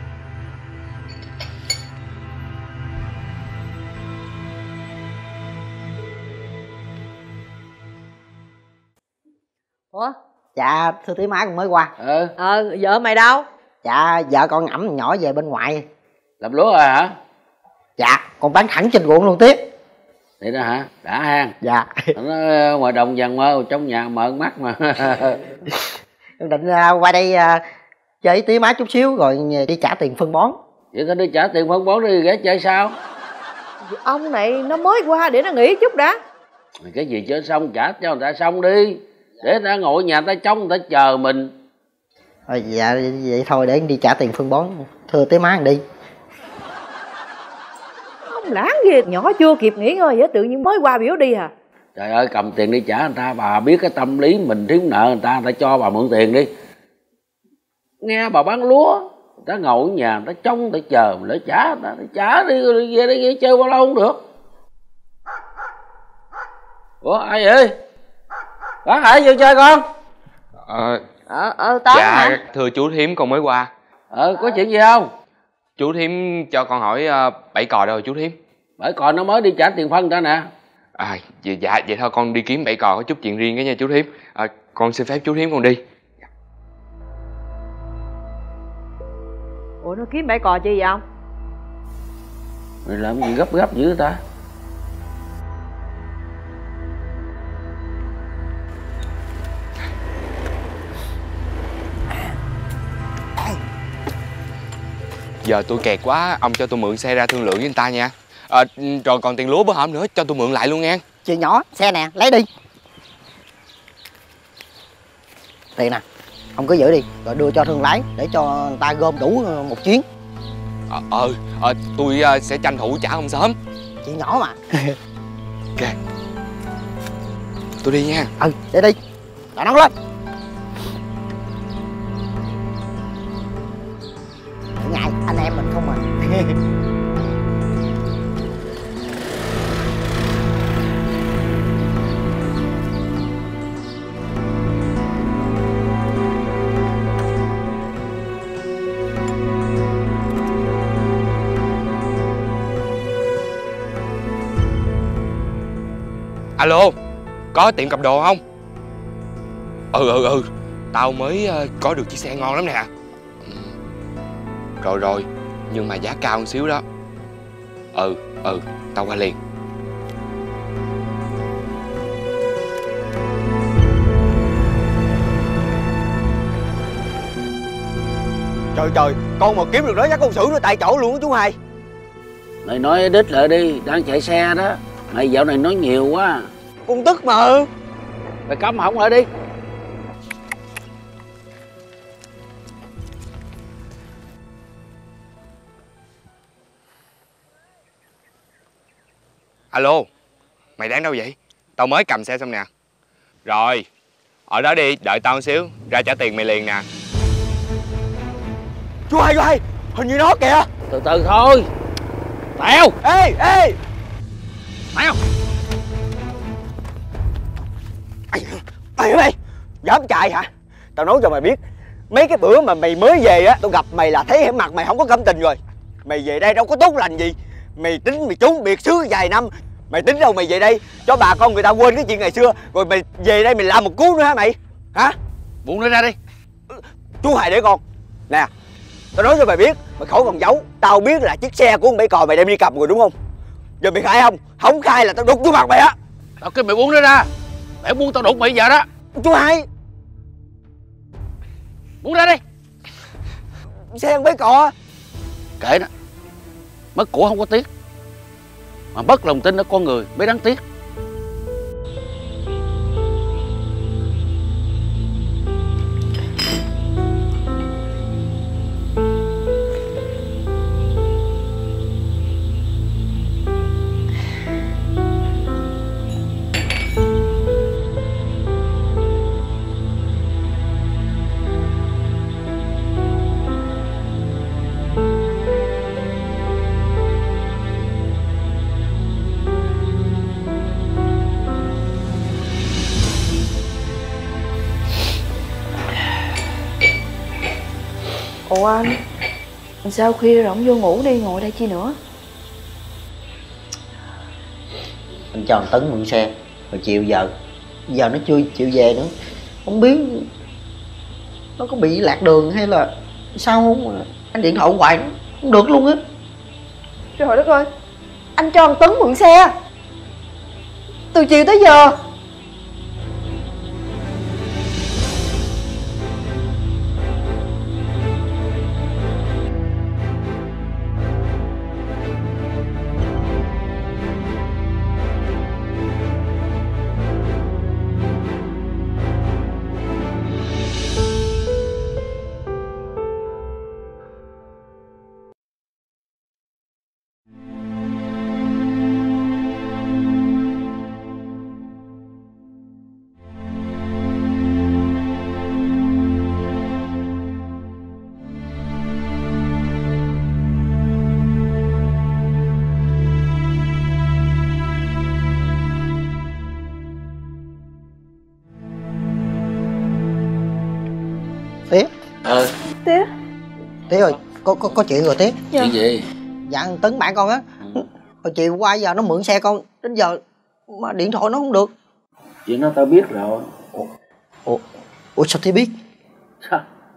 Ủa? Dạ thưa tí má con mới qua. Vợ mày đâu? Dạ vợ con ẵm nhỏ về bên ngoài. Làm lúa rồi hả? Dạ con bán thẳng trên ruộng luôn tiếp. Vậy đó hả? Đã hang. Dạ. Nó ngoài đồng vàng mơ, trong nhà mợn mắt mà. Em định qua đây chơi tí má chút xíu rồi đi trả tiền phân bón. Vậy tao đi trả tiền phân bón đi ghé chơi sao? Ông này nó mới qua để nó nghỉ chút đã. Cái gì chơi xong trả cho người ta xong đi. Để người ta ngồi nhà người ta trông người ta chờ mình. Dạ vậy thôi để đi trả tiền phân bón. Thưa tí má đi. Ông lãng gì, nhỏ chưa kịp nghỉ ngơi vậy tự nhiên mới qua biểu đi hả? Trời ơi, cầm tiền đi trả người ta, bà biết cái tâm lý mình thiếu nợ người ta cho bà mượn tiền đi. Nghe bà bán lúa, người ta ngồi ở nhà, người ta trông, người ta chờ, mình để trả người ta, trả đi rồi về đây chơi bao lâu không được. Ủa, ai vậy? Bác Hải vô chơi con? Tới dạ hả? Thưa chú Thím con mới qua. Có chuyện gì không? Chú Thím cho con hỏi Bảy Cò đâu chú Thím? Bảy Cò nó mới đi trả tiền phân ra nè. Dạ vậy thôi con đi kiếm Bảy Cò có chút chuyện riêng cái nha chú Thím. Con xin phép chú Thím con đi. Ủa nó kiếm Bảy Cò chi vậy không? Mày làm gì gấp dữ ta? Giờ tôi kẹt quá, ông cho tôi mượn xe ra thương lượng với người ta nha. Rồi còn tiền lúa bữa hổm nữa cho tôi mượn lại luôn nha. Chị nhỏ, xe nè, lấy đi. Tiền nè, ông cứ giữ đi, rồi đưa cho thương lái để cho người ta gom đủ một chuyến. Tôi sẽ tranh thủ trả ông sớm. Chuyện nhỏ mà. Ok, tôi đi nha. Để đi, đã nóng lên. Ngại anh em mình không à. Alo, có tiệm cầm đồ không? Tao mới có được chiếc xe ngon lắm nè. Rồi, nhưng mà giá cao một xíu đó. Tao qua liền. Trời, con mà kiếm được đó chắc con xử nó tại chỗ luôn á chú Hai. Mày nói đít lại đi, đang chạy xe đó. Mày dạo này nói nhiều quá. Con tức mà. Mày cấm hỏng lại đi. Alo, mày đang đâu vậy? Tao mới cầm xe xong nè. Rồi, ở đó đi, đợi tao một xíu, ra trả tiền mày liền nè. Chú Hai, hình như nó kìa. Từ từ thôi. Tèo. Ê. Tèo. Mày dám chạy hả? Tao nói cho mày biết, mấy cái bữa mà mày mới về á, tao gặp mày là thấy mặt mày không có cảm tình rồi. Mày về đây đâu có tốt lành gì. Mày tính mày trốn biệt xứ vài năm. Mày tính đâu mày về đây cho bà con người ta quên cái chuyện ngày xưa, rồi mày về đây mày làm một cú nữa hả mày? Hả? Buông nó ra đi. Chú Hai để con. Nè, tao nói cho mày biết, mày khỏi còn giấu. Tao biết là chiếc xe của con Bảy Cò mày đem đi cầm rồi đúng không? Giờ mày khai không? Không khai là tao đục vô mặt mày á. Tao kêu mày buông nó ra. Mày buông tao đụng mày giờ đó. Chú Hai, buông ra đi. Xe con Bảy Cò. Kệ nó. Mất của không có tiếc, mà mất lòng tin ở con người mới đáng tiếc. Ủa anh sao khuya rồi ông vô ngủ đi, ngồi đây chi nữa? Anh cho thằng Tấn mượn xe rồi giờ nó chưa chịu về nữa. Không biết nó có bị lạc đường hay là sao không mà anh điện thoại hoài nó không được luôn á. Trời đất ơi, anh cho thằng Tấn mượn xe từ chiều tới giờ. Tía. Tía ơi, có chuyện rồi Tía. Chuyện gì? Dạ Tấn bạn con á, hồi chiều qua giờ nó mượn xe con, đến giờ mà điện thoại nó không được. Chuyện đó tao biết rồi. Ủa sao Tía biết? Sao?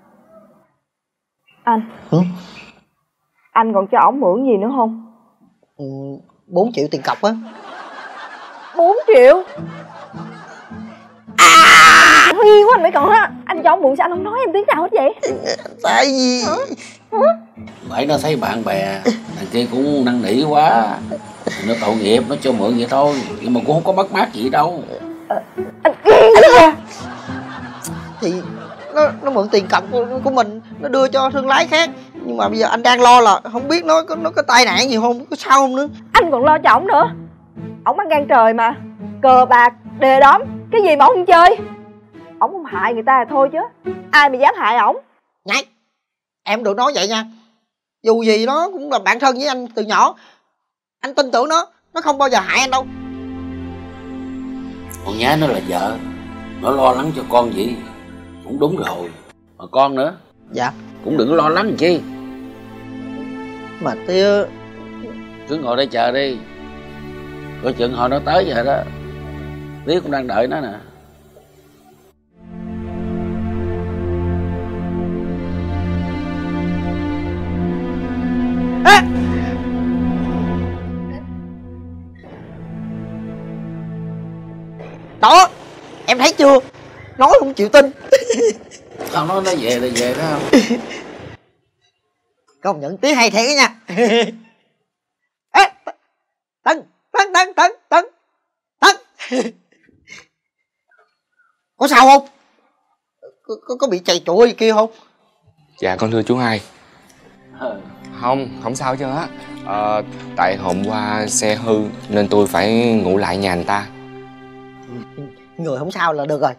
Anh anh còn cho ổng mượn gì nữa không? 4 triệu tiền cọc á. 4 triệu? Huy quá anh Bảy Cò á. Anh cho ổng mượn sao anh không nói em tiếng nào hết vậy? Tại vì Bảy nó thấy bạn bè thằng kia cũng năn nỉ quá, nó tội nghiệp nó cho mượn vậy thôi, nhưng mà cũng không có mất mát gì đâu. Anh ghen quá. Thì nó mượn tiền cọc của mình, nó đưa cho thương lái khác. Nhưng mà bây giờ anh đang lo là không biết nó có tai nạn gì không, có sao không nữa. Anh còn lo cho ổng nữa. Ổng ăn gan trời mà, cờ bạc đề đóm, cái gì mà ổng không chơi. Ổng không hại người ta là thôi chứ ai mà dám hại ổng. Nhảy, em đừng nói vậy nha. Dù gì nó cũng là bạn thân với anh từ nhỏ. Anh tin tưởng nó không bao giờ hại anh đâu. Con Nhái nó là vợ, nó lo lắng cho con gì cũng đúng rồi. Mà con nữa, dạ, cũng đừng lo lắng chi. Mà tía cứ ngồi đây chờ đi, coi chừng hồi nó tới giờ đó. Tía cũng đang đợi nó nè. Đó, em thấy chưa, nói không chịu tin. Tao nói nó về là về đó không? Công nhận tía hay thiệt đó nha. Ê, Tấn có sao không? Có bị chày chùa gì kia không? Dạ con thưa chú Hai. Không sao chứ á. Tại hôm qua xe hư nên tôi phải ngủ lại nhà người ta. Người không sao là được rồi.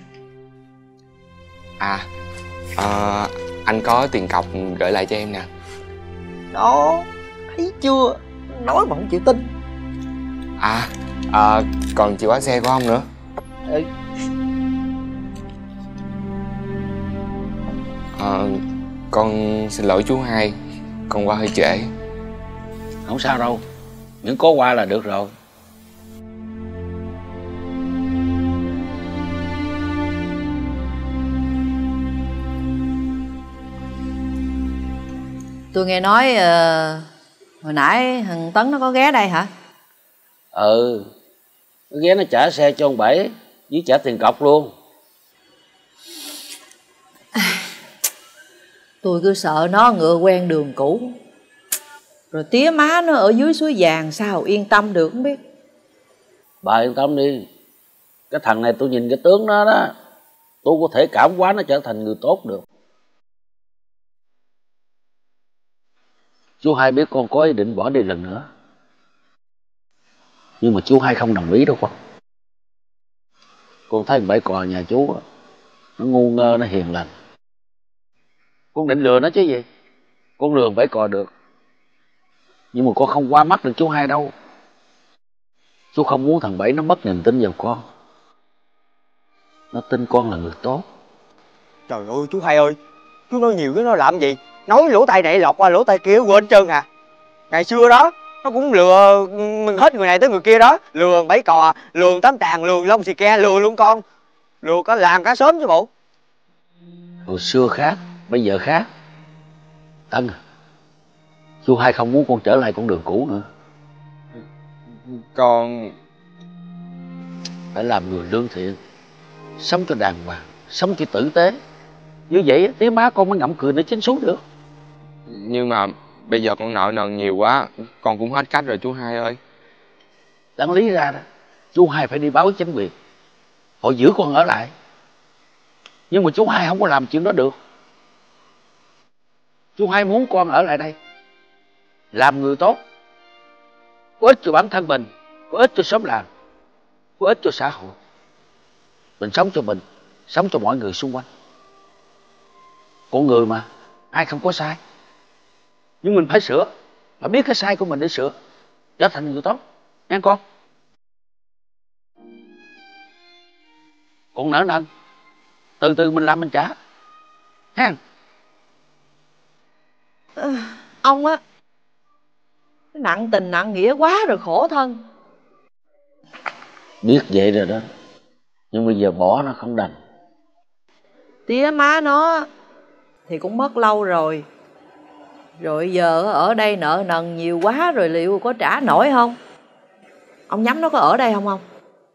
Anh có tiền cọc gửi lại cho em nè. Đó, thấy chưa, nói mà không chịu tin. Còn chìa khóa xe của ông nữa. Con xin lỗi chú Hai, con qua hơi trễ. Không sao đâu, những có qua là được rồi. Tôi nghe nói hồi nãy thằng Tấn nó có ghé đây hả? Nó ghé nó trả xe cho ông Bảy với trả tiền cọc luôn. Tôi cứ sợ nó ngựa quen đường cũ. Rồi tía má nó ở dưới suối vàng sao yên tâm được không biết. Bà yên tâm đi, cái thằng này tôi nhìn cái tướng nó đó, tôi có thể cảm hóa nó trở thành người tốt được. Chú Hai biết con có ý định bỏ đi lần nữa, nhưng mà chú Hai không đồng ý đâu con. Con thấy thằng Bảy Cò nhà chú nó ngu ngơ, nó hiền lành. Con định lừa nó chứ gì. Con lừa Bảy Cò được, nhưng mà con không qua mắt được chú Hai đâu. Chú không muốn thằng Bảy nó mất niềm tin vào con. Nó tin con là người tốt. Trời ơi chú Hai ơi, chú nói nhiều cái nó làm gì. Nói lỗ tai này lọt qua lỗ tai kia quên trơn à. Ngày xưa đó nó cũng lừa hết người này tới người kia đó. Lừa Bảy Cò, lừa Tám Tràng, lừa Long Xì Ke, lừa luôn con. Lừa cả làng cả xóm chứ bộ. Hồi xưa khác, bây giờ khác. Tân, chú Hai không muốn con trở lại con đường cũ nữa. Con phải làm người lương thiện, sống cho đàng hoàng, sống cho tử tế. Như vậy tía má con mới ngậm cười nó chính xuống được. Nhưng mà bây giờ con nợ nần nhiều quá, con cũng hết cách rồi chú Hai ơi. Đáng lý ra đó, chú Hai phải đi báo với chính quyền, họ giữ con ở lại. Nhưng mà chú Hai không có làm chuyện đó được. Chú Hai muốn con ở lại đây, làm người tốt, có ích cho bản thân mình, có ích cho xóm làng, có ích cho xã hội. Mình sống cho mình, sống cho mọi người xung quanh. Con người mà, ai không có sai. Nhưng mình phải sửa, phải biết cái sai của mình để sửa, trở thành người tốt. Nghe con? Con nợ nần, từ từ mình làm mình trả. Ha? Ông á, nặng tình nặng nghĩa quá rồi khổ thân. Biết vậy rồi đó, nhưng bây giờ bỏ nó không đành. Tía má nó thì cũng mất lâu rồi. Rồi giờ ở đây nợ nần nhiều quá rồi liệu có trả nổi không? Ông nhắm nó có ở đây không?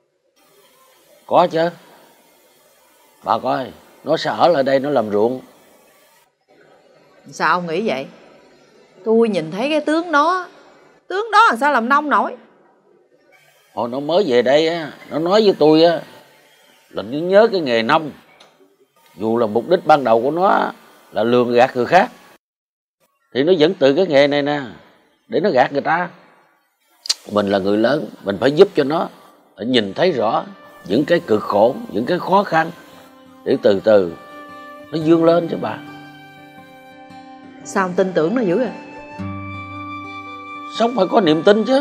Có chứ. Bà coi, nó sẽ ở lại đây nó làm ruộng. Sao ông nghĩ vậy? Tôi nhìn thấy cái tướng đó làm sao làm nông nổi. Hồi nó mới về đây á, nó nói với tôi á là nó nhớ cái nghề nông. dù là mục đích ban đầu của nó là lường gạt người khác, thì nó vẫn từ cái nghề này nè để nó gạt người ta. Mình là người lớn, mình phải giúp cho nó nhìn thấy rõ những cái cực khổ, những cái khó khăn, để từ từ nó vươn lên chứ bà. Sao ông tin tưởng nó dữ à? Sống phải có niềm tin chứ.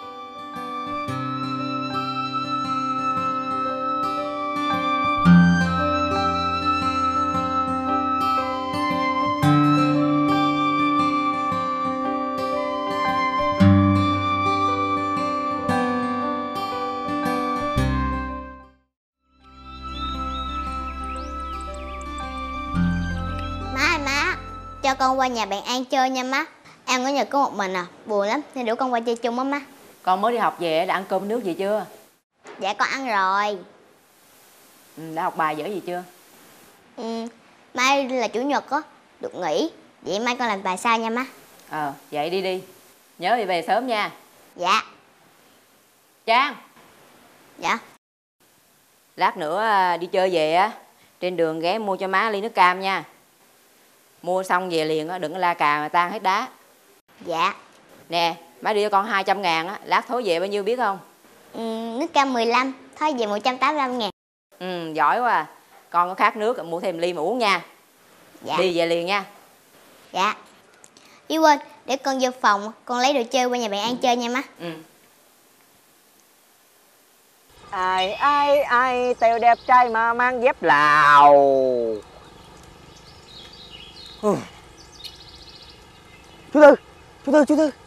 Má, cho con qua nhà bạn An chơi nha má. An ở nhà có một mình à, buồn lắm nên rủ con qua chơi chung á má. Con mới đi học về đã ăn cơm nước gì chưa? Dạ con ăn rồi. Đã học bài dở gì chưa? Mai là chủ nhật á, được nghỉ. Vậy mai con làm bài sao nha má. Vậy đi. Nhớ đi về sớm nha. Dạ. Trang. Dạ. Lát nữa đi chơi về á, trên đường ghé mua cho má ly nước cam nha. Mua xong về liền á, đừng có la cà mà tan hết đá. Dạ. Nè, má đưa cho con 200.000 á, lát thối về bao nhiêu biết không? Nước cam 15, thôi về 185.000. Giỏi quá à. Con có khát nước mua thêm ly mà uống nha. Dạ. Đi về liền nha. Dạ. Ý quên, để con vô phòng, con lấy đồ chơi qua nhà bạn An chơi nha má. Ai tèo đẹp trai mà mang dép Lào. Chú Tư.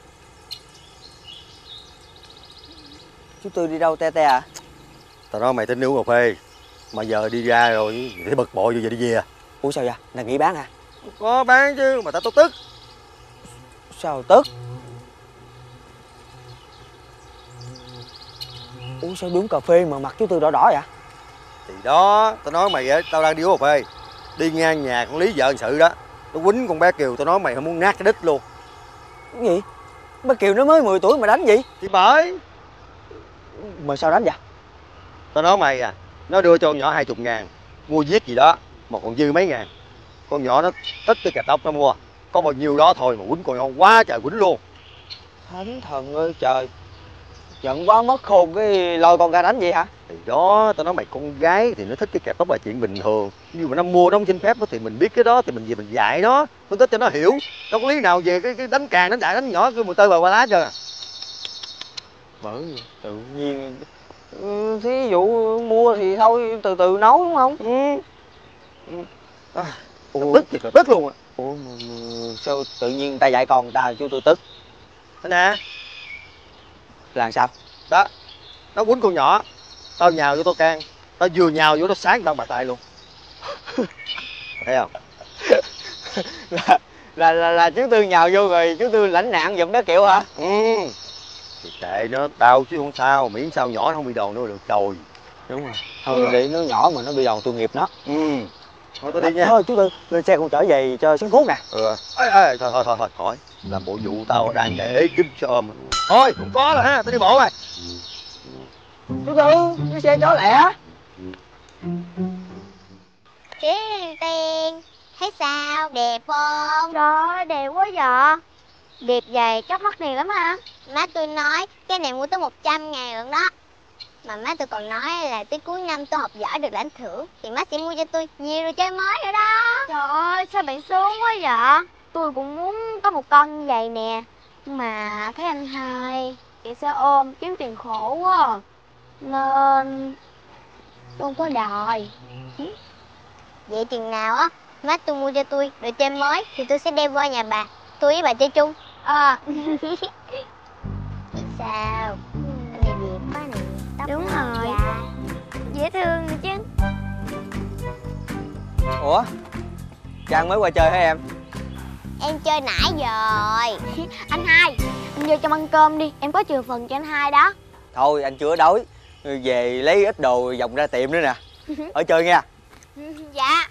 Chú Tư đi đâu te à? Tao nói mày tính đi uống cà phê mà giờ đi ra rồi thấy bực bội rồi, giờ đi về. Ủa sao vậy? Là nghỉ bán hả? Có bán chứ mà tao tức. Sao tức? Ủa sao đứng cà phê mà mặt chú Tư đỏ đỏ vậy? Thì đó, tao nói mày á, tao đang đi uống cà phê, đi ngang nhà con Lý vợ hành sự đó, nó quýnh con bé Kiều, tao nói mày không muốn nát cái đít luôn. Cái gì? Bé Kiều nó mới 10 tuổi mà đánh gì? Thì bởi. Mà sao đánh vậy? Tao nói mày à, nó đưa cho con nhỏ 20.000 mua viết gì đó mà còn dư mấy ngàn. Con nhỏ nó tất cái cà tóc nó mua, có bao nhiêu đó thôi mà quýnh con nhỏ quá trời quýnh luôn. Thánh thần ơi trời, giận quá mất khôn cái lôi con ra đánh vậy hả? Thì đó, tao nói mày con gái thì nó thích cái kẹp tóc là chuyện bình thường, nhưng mà nó mua nó không xin phép đó, thì mình biết cái đó thì mình về mình dạy nó, phân tích cho nó hiểu. Đâu có lý nào về cái đánh càng đánh đại đánh nhỏ cái mùi tơi bà qua lá chưa à. Bởi tự nhiên thí dụ mua thì thôi từ từ nấu đúng không? Tức luôn à. Ủa sao tự nhiên ta dạy con ta chú Tư tức? Thế nè. Là sao? Đó, nó quýnh con nhỏ, tao nhào vô tao can, tao vừa nhào vô tao sáng tao bà tay luôn. Thấy không? là chú Tư nhào vô rồi chú Tư lãnh nạn giùm bé Kiều hả? Thì kệ nó, tao chứ không sao, miễn sao nhỏ nó không bị đòn nữa được rồi. Đúng rồi. Thôi để nó nhỏ mà nó bị đòn tội nghiệp nó. Thôi tao đi nha. Thôi chú Tư, lên xe con trở về cho sướng thuốc nè. Thôi, khỏi. Làm bộ vụ tao đang để kiếm cho mà. Thôi, không có rồi ha, tao đi bộ rồi. Chú Tư, cái xe chó lẹ. Tiền, thấy sao? Đẹp không? Trời ơi, đẹp quá vậy. Đẹp vậy, chắc mắc tiền lắm hả? Má tôi nói, cái này mua tới 100.000 lận đó. Mà má tôi còn nói là tới cuối năm tôi học giỏi được lãnh thưởng thì má sẽ mua cho tôi nhiều đồ chơi mới nữa đó. Trời ơi, sao bạn sướng quá vậy? Tôi cũng muốn có một con như vậy nè. Mà thấy anh hai chị sẽ ôm kiếm tiền khổ quá, nên tôi không có đòi. Vậy chừng nào á má tôi mua cho tôi đồ chơi mới thì tôi sẽ đem qua nhà bà, tôi với bà chơi chung. Sao? Anh này đẹp quá nè. Đúng rồi. Dễ thương nữa chứ. Ủa? Trang mới qua chơi hả em? Em chơi nãy rồi. Anh hai, anh vô trong ăn cơm đi, em có trừ phần cho anh hai đó. Thôi anh chưa đói, về lấy ít đồ vòng ra tiệm nữa nè. Ở chơi nha. Dạ.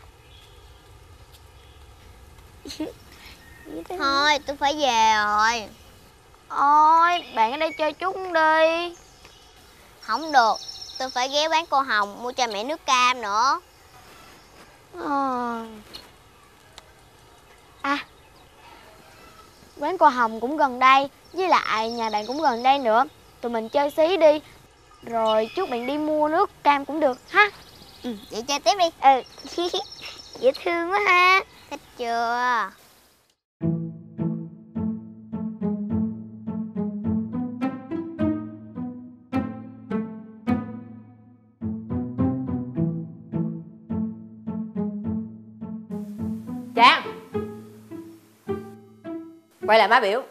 Thôi tôi phải về rồi. Ôi bạn ở đây chơi chung đi. Không được, tôi phải ghé quán cô Hồng mua cho mẹ nước cam nữa. À, quán cô Hồng cũng gần đây, với lại nhà bạn cũng gần đây nữa. Tụi mình chơi xí đi, rồi chút bạn đi mua nước cam cũng được ha. Vậy chơi tiếp đi. Dễ thương quá ha. Thích chưa? Trang, quay lại má biểu.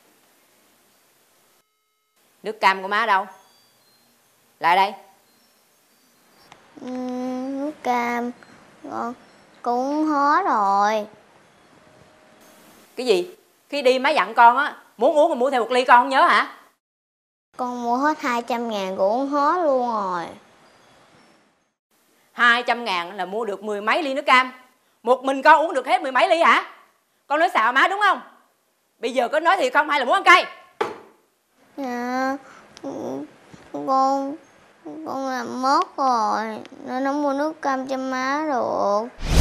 Nước cam của má đâu? Lại đây. Nước cam cũng hết rồi. Cái gì? Khi đi má dặn con á, muốn uống thì mua theo một ly, con không nhớ hả? Con mua hết 200.000 cũng uống hết luôn rồi. 200.000 là mua được 10 mấy ly nước cam. Một mình con uống được hết 10 mấy ly hả? Con nói xạo má đúng không? Bây giờ có nói thiệt không hay là muốn ăn cay? Dạ, con làm mất rồi nên không mua nước cam cho má được.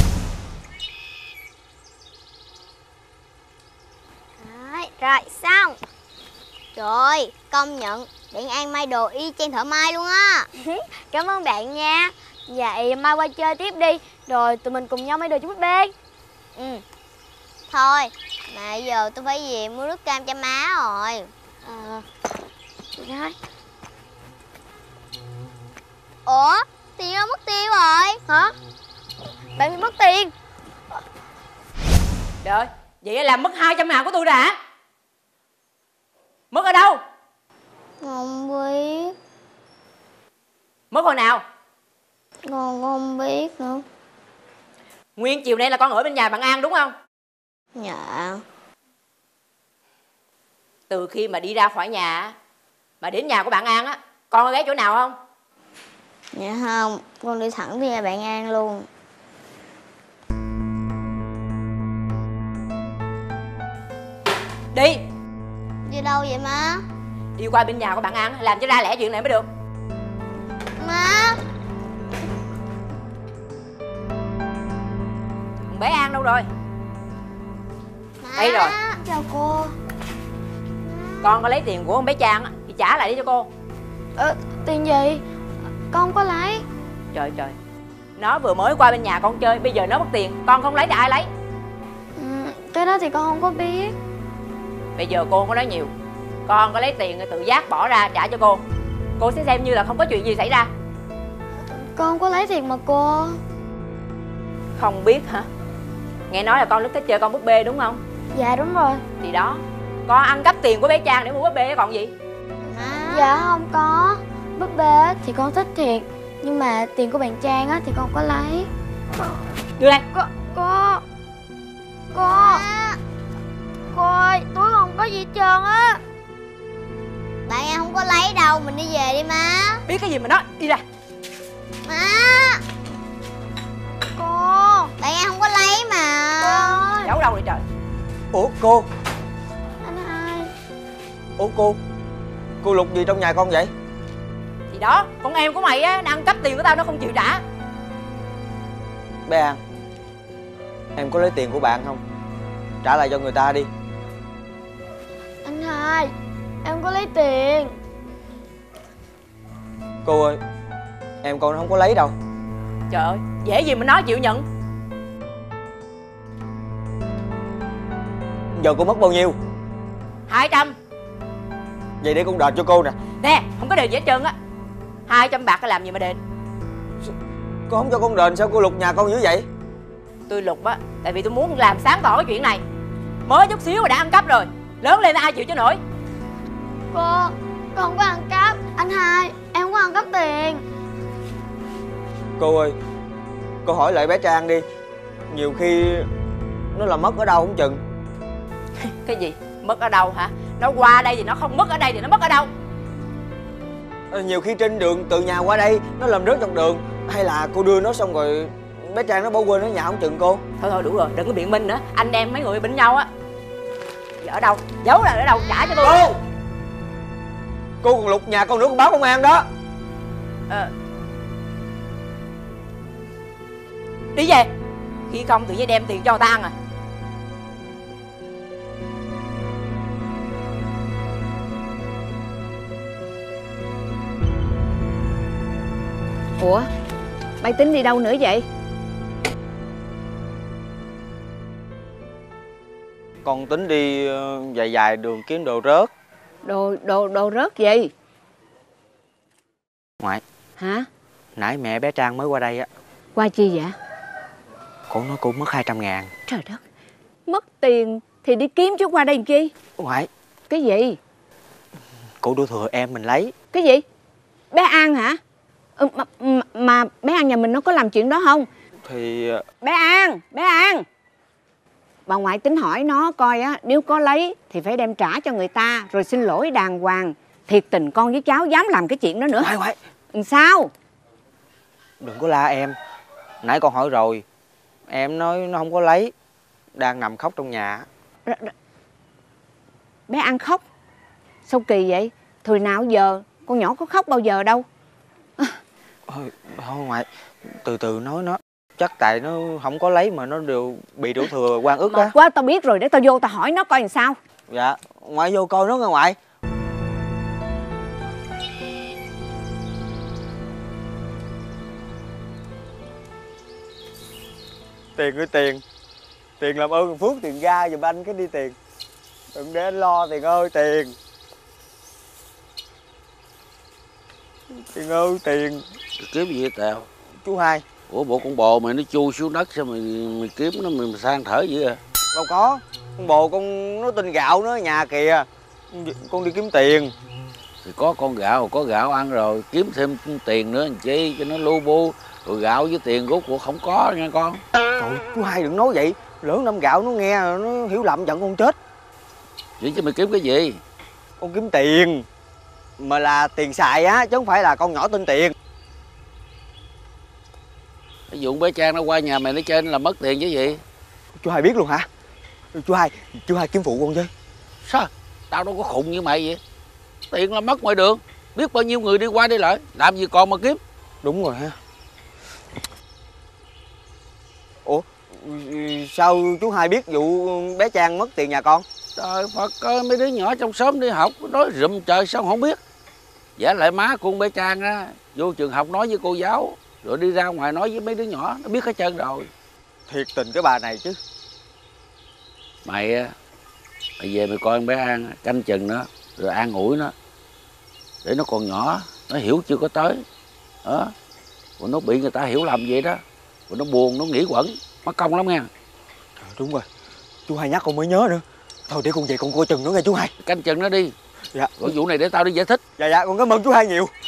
Rồi xong. Trời ơi, công nhận bạn An may đồ y chang thợ may luôn á. Cảm ơn bạn nha. Vậy mai qua chơi tiếp đi, rồi tụi mình cùng nhau may đồ cho búp bê. Thôi, mà giờ tôi phải về mua nước cam cho má rồi. Rồi. Ủa, tiền đâu mất tiêu rồi? Hả? Bạn bị mất tiền? Trời ơi, vậy làm mất 200.000 của tôi rồi hả? Mất ở đâu? Không biết. Mất hồi nào? Con không biết nữa. Nguyên chiều nay là con ở bên nhà bạn An đúng không? Dạ. Từ khi mà đi ra khỏi nhà mà đến nhà của bạn An á, con có ghé chỗ nào không? Dạ không, con đi thẳng đi nhà bạn An luôn. Đi. Đi đâu vậy má? Đi qua bên nhà của bạn An, làm cho ra lẽ chuyện này mới được. Má. Bé An đâu rồi? Đây rồi. Chào cô. Con có lấy tiền của ông bé Trang á thì trả lại đi cho cô. Tiền gì? Con không có lấy. Trời trời, nó vừa mới qua bên nhà con chơi, bây giờ nó mất tiền, con không lấy thì ai lấy? Cái đó thì con không có biết. Bây giờ cô không có nói nhiều, con có lấy tiền thì tự giác bỏ ra trả cho cô sẽ xem như là không có chuyện gì xảy ra. Con không có lấy tiền mà cô. Không biết hả? Nghe nói là con rất thích chơi con búp bê đúng không? Dạ đúng rồi. Thì đó, con ăn cắp tiền của bé Trang để mua búp bê còn gì? Dạ không có. Búp bê thì con thích thiệt, nhưng mà tiền của bạn Trang á thì con không có lấy. Đưa đây. Cô ơi, túi con không có gì hết trơn á. Bạn em không có lấy đâu, mình đi về đi má. Biết cái gì mà nói, đi ra. Má. Cô, bạn em không có lấy mà. Cô. Giấu đâu rồi trời? Ủa cô? Anh hai. Ủa cô lục gì trong nhà con vậy? Thì đó, con em của mày á, nó ăn cắp tiền của tao nó không chịu trả. Bé An, em có lấy tiền của bạn không? Trả lại cho người ta đi. Anh hai, em có lấy tiền. Cô ơi, em con không có lấy đâu. Trời ơi, dễ gì mà nó chịu nhận. Giờ cô mất bao nhiêu? 200. Vậy để con đền cho cô nè. Nè, không có đền gì hết trơn á. 200 bạc làm gì mà đền? Cô không cho con đền sao cô lục nhà con dữ vậy? Tôi lục á, tại vì tôi muốn làm sáng tỏ cái chuyện này. Mới chút xíu mà đã ăn cắp rồi, lớn lên ai chịu cho nổi. Cô không có ăn cắp. Anh hai, em không có ăn cắp tiền. Cô ơi, cô hỏi lại bé Trang đi. Nhiều khi nó là mất ở đâu không chừng. Cái gì? Mất ở đâu hả? Nó qua đây thì nó không mất ở đây thì nó mất ở đâu? Nhiều khi trên đường từ nhà qua đây nó làm rớt trong đường. Hay là cô đưa nó xong rồi bé Trang nó bỏ quên ở nhà không chừng cô. Thôi đủ rồi, đừng có biện minh nữa. Anh em mấy người bên nhau á. Giờ ở đâu? Giấu là ở đâu? Trả cho tôi. Cô còn lục nhà con nữa, con báo công an đó. Đi về. Khi không tự nhiên đem tiền cho người ta ăn à. Ủa, bay tính đi đâu nữa vậy? Con tính đi dài dài đường kiếm đồ rớt. Đồ rớt gì? Ngoại. Hả? Nãy mẹ bé Trang mới qua đây á. Qua chi vậy? Cổ nói cô mất 200.000. Trời đất, mất tiền thì đi kiếm chứ qua đây làm chi? Ngoại. Cái gì? Cổ đổ thừa em mình lấy. Cái gì? Bé An hả? Mà bé An nhà mình nó có làm chuyện đó không? Thì... Bé An! Bà ngoại tính hỏi nó coi á, nếu có lấy thì phải đem trả cho người ta, rồi xin lỗi đàng hoàng. Thiệt tình con với cháu dám làm cái chuyện đó nữa. Ngoại. Sao? Đừng có la em. Nãy con hỏi rồi, em nói nó không có lấy, đang nằm khóc trong nhà. Bé An khóc? Sao kỳ vậy? Thời nào giờ con nhỏ có khóc bao giờ đâu. Thôi ngoại, từ từ nói nó. Chắc tại nó không có lấy mà nó đều bị đổ thừa oan ức á. Quá, tao biết rồi, để tao vô tao hỏi nó coi làm sao. Dạ, ngoại vô coi nó nghe ngoại. Tiền ơi tiền. Tiền làm ơn phước tiền ra giùm anh cái đi tiền. Đừng để anh lo tiền ơi tiền. Tiền ơi tiền. Kiếm gì vậy Tèo? Chú Hai. Ủa bộ con bò mày nó chui xuống đất sao mày kiếm nó mày sang thở vậy à? Đâu có. Con bồ con nó tin gạo nó ở nhà kìa. Con đi kiếm tiền. Thì có con gạo, có gạo ăn rồi, kiếm thêm tiền nữa làm chi cho nó lu bu. Rồi gạo với tiền rốt cuộc không có nha con. Trời, chú Hai đừng nói vậy. Lỡ năm gạo nó nghe nó hiểu lầm giận con chết. Vậy chứ mày kiếm cái gì? Con kiếm tiền. Mà là tiền xài á, chứ không phải là con nhỏ tin tiền. Ví dụ bé Trang nó qua nhà mày nó chơi là mất tiền chứ gì? Chú Hai biết luôn hả? Chú Hai kiếm phụ con với. Sao? Tao đâu có khùng như mày vậy. Tiền là mất ngoài đường. Biết bao nhiêu người đi qua đi lại. Làm gì còn mà kiếm. Đúng rồi ha. Ủa, sao chú Hai biết vụ bé Trang mất tiền nhà con? Trời Phật ơi, mấy đứa nhỏ trong xóm đi học nói rùm trời sao không biết. Giả lại má của con bé Trang á, vô trường học nói với cô giáo, rồi đi ra ngoài nói với mấy đứa nhỏ, nó biết hết trơn rồi. Thiệt tình cái bà này chứ. Mày về mày coi con bé An, canh chừng nó, rồi an ủi nó. Để nó còn nhỏ, nó hiểu chưa có tới. Đó. Rồi nó bị người ta hiểu lầm vậy đó. Rồi nó buồn, nó nghĩ quẩn, mất công lắm nha. Trời, đúng rồi, chú Hai nhắc con mới nhớ nữa. Thôi để con về con coi chừng nó nghe chú Hai. Canh chừng nó đi. Dạ. Rồi vụ này để tao đi giải thích. Dạ, con cảm ơn chú Hai nhiều.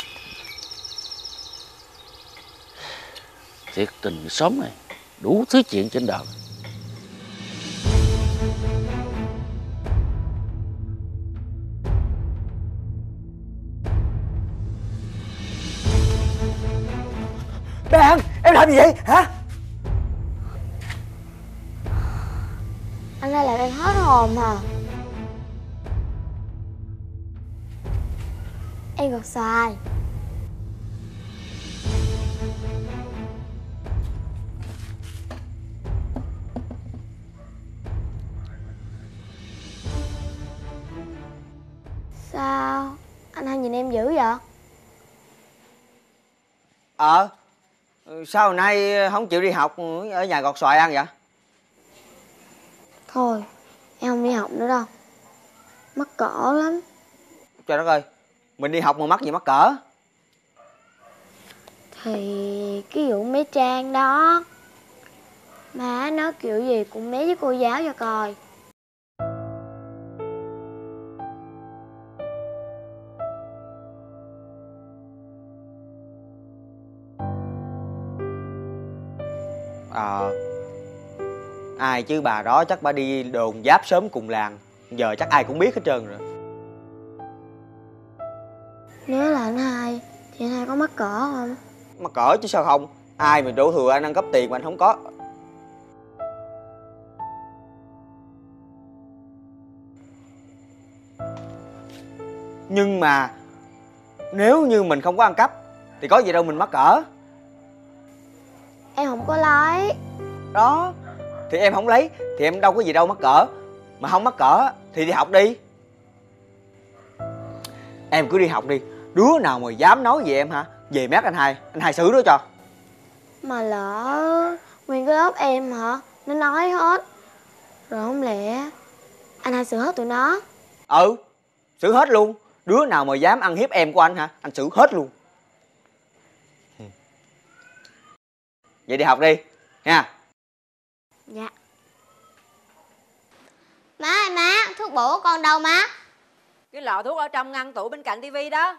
Thiệt tình sống này, đủ thứ chuyện trên đời. Bé An, em làm gì vậy hả? Anh đây làm em hết hồn hả? Em gọt xoài. Sao? Anh hay nhìn em dữ vậy? Sao hồi nay không chịu đi học ở nhà gọt xoài ăn vậy? Thôi, em không đi học nữa đâu. Mắc cỡ lắm. Trời đất ơi, mình đi học mà mắc gì mắc cỡ? Thì cái vụ mấy Trang đó, má nói kiểu gì cũng mé với cô giáo cho coi. Ai chứ bà đó chắc bà đi đồn giáp sớm cùng làng. Giờ chắc ai cũng biết hết trơn rồi. Nếu là anh Hai thì anh Hai có mắc cỡ không? Mắc cỡ chứ sao không. Ai mà đổ thừa anh ăn cắp tiền mà anh không có. Nhưng mà nếu như mình không có ăn cắp thì có gì đâu mình mắc cỡ. Em không có lấy. Đó, thì em không lấy thì em đâu có gì đâu mắc cỡ. Mà không mắc cỡ thì đi học đi. Em cứ đi học đi. Đứa nào mà dám nói về em hả, về mét anh hai xử đó cho. Mà lỡ nguyên cái lớp em hả, nó nói hết rồi, không lẽ anh hai xử hết tụi nó? Ừ, xử hết luôn. Đứa nào mà dám ăn hiếp em của anh hả, anh xử hết luôn. Vậy đi học đi nha. Dạ. Má ơi má, thuốc bổ của con đâu má? Cái lọ thuốc ở trong ngăn tủ bên cạnh tivi đó.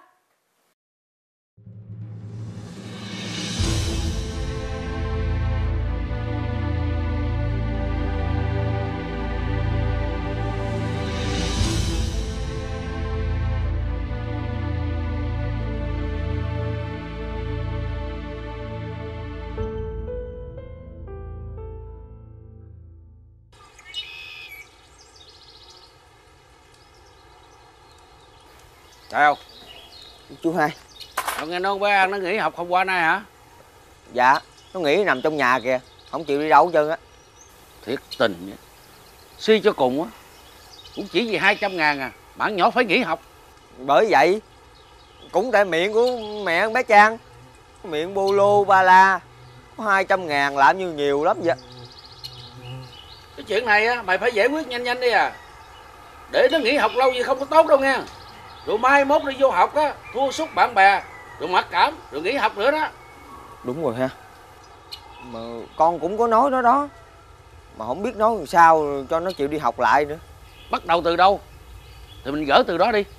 Sao? Chú Hai. Nghe nói bé An nó nghỉ học hôm qua nay hả? Dạ, nó nghỉ nằm trong nhà kìa, không chịu đi đâu hết trơn á. Thiệt tình, suy cho cùng á, cũng chỉ vì 200.000 à, bạn nhỏ phải nghỉ học. Bởi vậy, cũng tại miệng của mẹ con bé Trang. Miệng bô lô ba la, 200.000 làm như nhiều lắm vậy. Cái chuyện này á, mày phải giải quyết nhanh nhanh đi à. Để nó nghỉ học lâu vậy không có tốt đâu nha. Rồi mai mốt đi vô học á, thua sút bạn bè, rồi mặc cảm, rồi nghỉ học nữa đó. Đúng rồi ha. Mà con cũng có nói đó đó, mà không biết nói làm sao cho nó chịu đi học lại nữa. Bắt đầu từ đâu thì mình gỡ từ đó đi.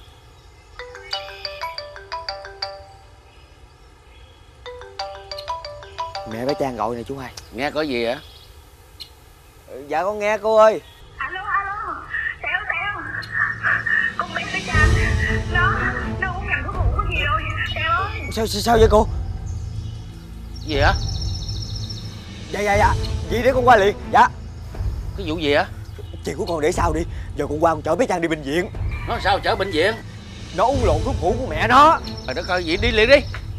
Mẹ bé Trang gọi nè chú Hai. Nghe có gì hả? Dạ con nghe cô ơi. Alo, Teo, con bé Trang nó uống nhầm thuốc ngủ có gì đâu Teo ơi. Sao vậy cô? Gì hả? Dạ vậy để con qua liền. Dạ. Cái vụ gì hả? Chuyện của con để sau đi. Giờ con qua con chở bé Trang đi bệnh viện. Nó sao chở bệnh viện? Nó uống lộn thuốc ngủ của mẹ nó. Trời đất ơi, vậy đi liền đi.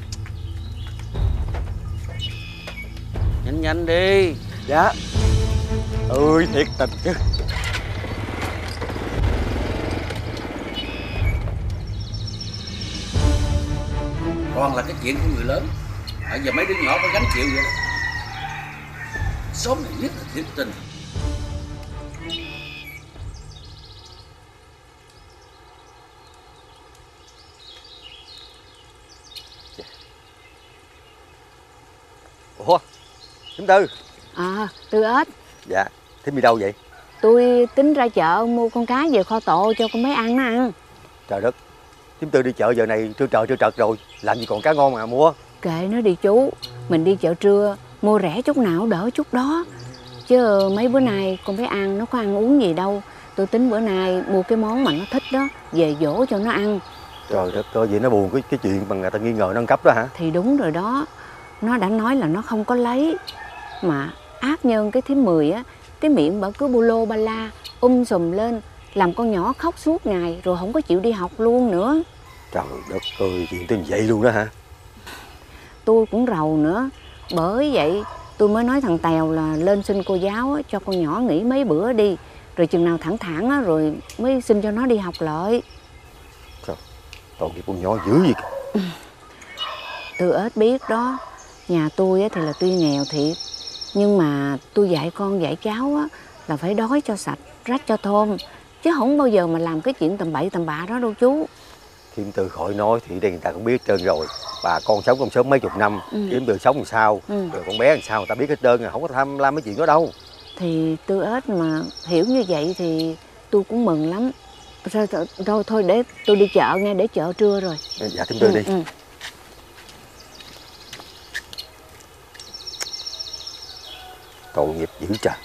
Nhanh đi. Dạ. Ơi thiệt tình chứ. Còn là cái chuyện của người lớn, bây giờ mấy đứa nhỏ phải gánh chịu vậy đó. Xóm này nhất là thiệt tình. Ủa, thím Tư. Tư Ếch. Dạ, thím đi đâu vậy? Tôi tính ra chợ mua con cá về kho tộ cho con bé ăn nó ăn. Trời đất, thím Tư đi chợ giờ này trưa trật rồi, làm gì còn cá ngon mà mua. Kệ nó đi chú, mình đi chợ trưa mua rẻ chút nào đỡ chút đó. Chứ mấy bữa nay con bé An nó có ăn uống gì đâu. Tôi tính bữa nay mua cái món mà nó thích đó, về dỗ cho nó ăn. Trời đất ơi, vậy nó buồn cái chuyện mà người ta nghi ngờ nâng cấp đó hả? Thì đúng rồi đó. Nó đã nói là nó không có lấy. Mà ác nhân cái thím Mười á, cái miệng bà cứ bu lô ba la, sùm lên, làm con nhỏ khóc suốt ngày rồi không có chịu đi học luôn nữa. Trời đất ơi, chuyện tới vậy luôn đó hả? Tôi cũng rầu nữa. Bởi vậy tôi mới nói thằng Tèo là lên xin cô giáo á, cho con nhỏ nghỉ mấy bữa đi. Rồi chừng nào thẳng thẳng á, rồi mới xin cho nó đi học lại. Trời, tội nghiệp con nhỏ dữ gì kìa. Tư Ếch biết đó. Nhà tôi á, thì là tuy nghèo thiệt, nhưng mà tôi dạy con dạy cháu á, là phải đói cho sạch, rách cho thơm. Chứ không bao giờ mà làm cái chuyện tầm bậy tầm bạ đó đâu chú. Thím Tư khỏi nói thì đây người ta cũng biết hết trơn rồi. Bà con sống trong xóm mấy chục năm, Thím Tư sống làm sao, rồi con bé làm sao người ta biết hết trơn rồi, không có tham lam mấy chuyện đó đâu. Thì Tư Ếch mà hiểu như vậy thì tôi cũng mừng lắm. Thôi để tôi đi chợ nghe, để chợ trưa rồi. Dạ thím Tư đi. Tội nghiệp dữ trời.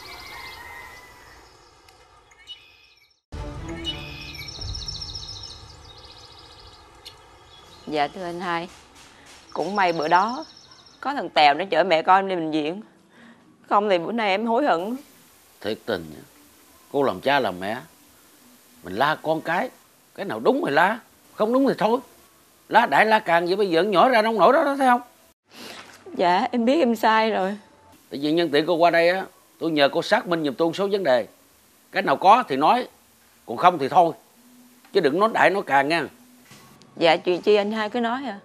Dạ thưa anh hai, cũng may bữa đó có thằng Tèo nó chở mẹ con em đi bệnh viện. Không thì bữa nay em hối hận. Thiệt tình, cô làm cha làm mẹ, mình la con cái nào đúng thì la, không đúng thì thôi. La đại la càng vậy, bây giờ nhỏ ra nông nổi đó thấy không? Dạ em biết em sai rồi. Tại vì nhân tiện cô qua đây á, tôi nhờ cô xác minh giùm tôi một số vấn đề. Cái nào có thì nói, còn không thì thôi. Chứ đừng nói đại nói càng nha. Dạ chuyện chi anh hai cứ nói à.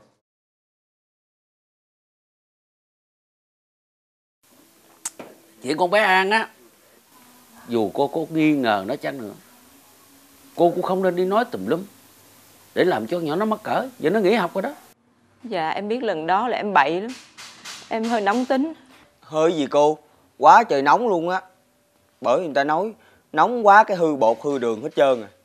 Chuyện con bé An á, dù cô có nghi ngờ nó chăng nữa, cô cũng không nên đi nói tùm lum để làm cho nhỏ nó mắc cỡ. Giờ nó nghỉ học rồi đó. Dạ em biết lần đó là em bậy lắm. Em hơi nóng tính. Hơi gì cô? Quá trời nóng luôn á. Bởi người ta nói nóng quá cái hư bột hư đường hết trơn à.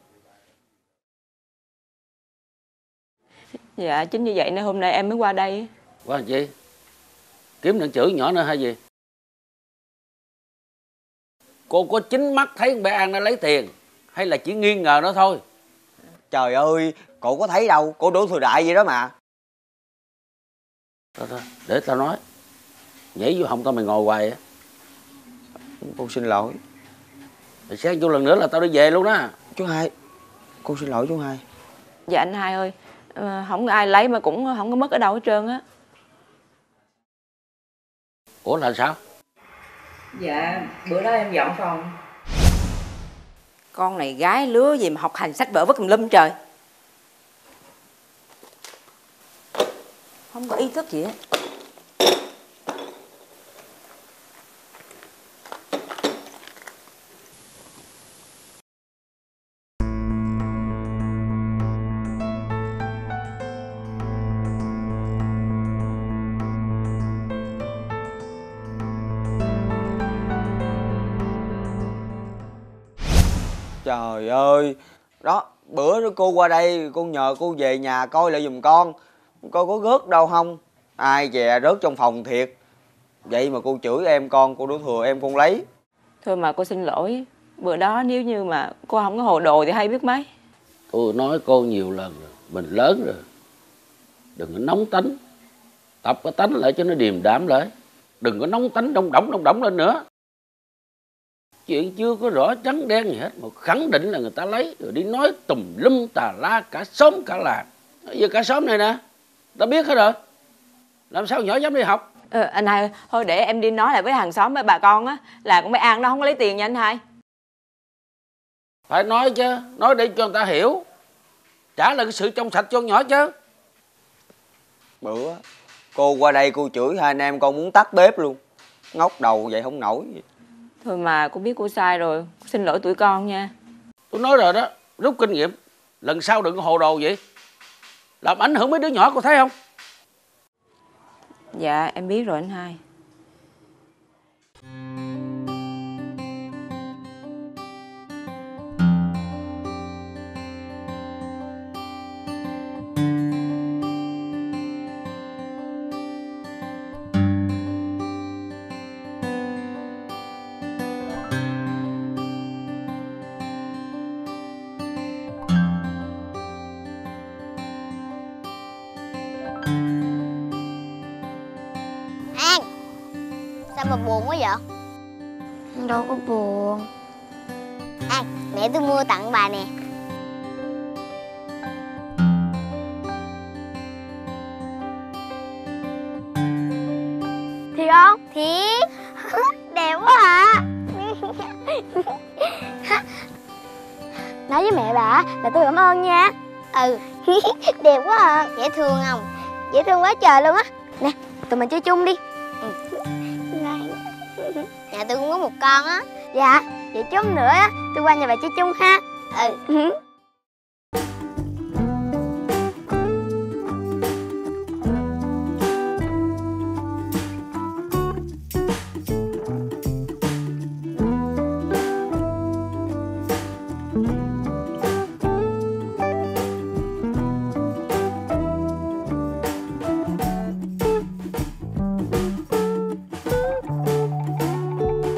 Dạ chính như vậy nên hôm nay em mới qua đây. Qua làm chi? Kiếm đặng chửi nhỏ nữa hay gì? Cô có chính mắt thấy con bé An nó lấy tiền hay là chỉ nghi ngờ nó thôi? Trời ơi, cô có thấy đâu, cô Đỗ Thừa Đại vậy đó mà. Thôi, để tao nói. Nhảy vô hông tao mày ngồi hoài á. Cô xin lỗi. Rồi sáng vô lần nữa là tao đi về luôn đó. Chú Hai, cô xin lỗi chú Hai. Dạ anh hai ơi, không có ai lấy mà cũng không có mất ở đâu hết trơn á. Ủa là sao? Dạ, bữa đó em dọn phòng. Con này gái lứa gì mà học hành sách vở vất tùm lum trời. Không có ý thức gì hết. Trời ơi, đó, bữa đó cô qua đây, cô nhờ cô về nhà coi lại giùm con. Coi có rớt đâu không. Ai dè rớt trong phòng thiệt. Vậy mà cô chửi em cô Đỗ Thừa em con lấy. Thôi mà cô xin lỗi. Bữa đó nếu như mà cô không có hồ đồ thì hay biết mấy. Tôi nói cô nhiều lần rồi, mình lớn rồi. Đừng có nóng tánh. Tập cái tánh lại cho nó điềm đạm lại. Đừng có nóng tánh đông động lên nữa. Chuyện chưa có rõ trắng đen gì hết mà khẳng định là người ta lấy rồi đi nói tùm lum tà la cả xóm cả làng. Giờ cả xóm này nè, ta biết hết rồi. Làm sao nhỏ dám đi học? Anh hai, thôi để em đi nói lại với hàng xóm với bà con á là con bé An nó không có lấy tiền nha anh hai. Phải nói chứ, nói để cho người ta hiểu. Trả lại cái sự trong sạch cho con nhỏ chứ. Bữa cô qua đây cô chửi hai anh em con muốn tắt bếp luôn. Ngóc đầu vậy không nổi gì. Thôi mà cô biết cô sai rồi, xin lỗi tụi con nha. Tôi nói rồi đó, rút kinh nghiệm. Lần sau đừng có hồ đồ vậy. Làm ảnh hưởng mấy đứa nhỏ cô thấy không? Dạ em biết rồi anh hai. Sao mà buồn quá vậy? Đâu có buồn. Mẹ tôi mua tặng bà nè. Thiệt không? Thiệt. Đẹp quá à. Nói với mẹ bà là tôi cảm ơn nha. Ừ. Đẹp quá à. Dễ thương không? Dễ thương quá trời luôn á. Nè, tụi mình chơi chung đi. Nhà tôi cũng có một con á. Dạ, vậy chút nữa á tôi qua nhà bà chơi chung ha. Ừ.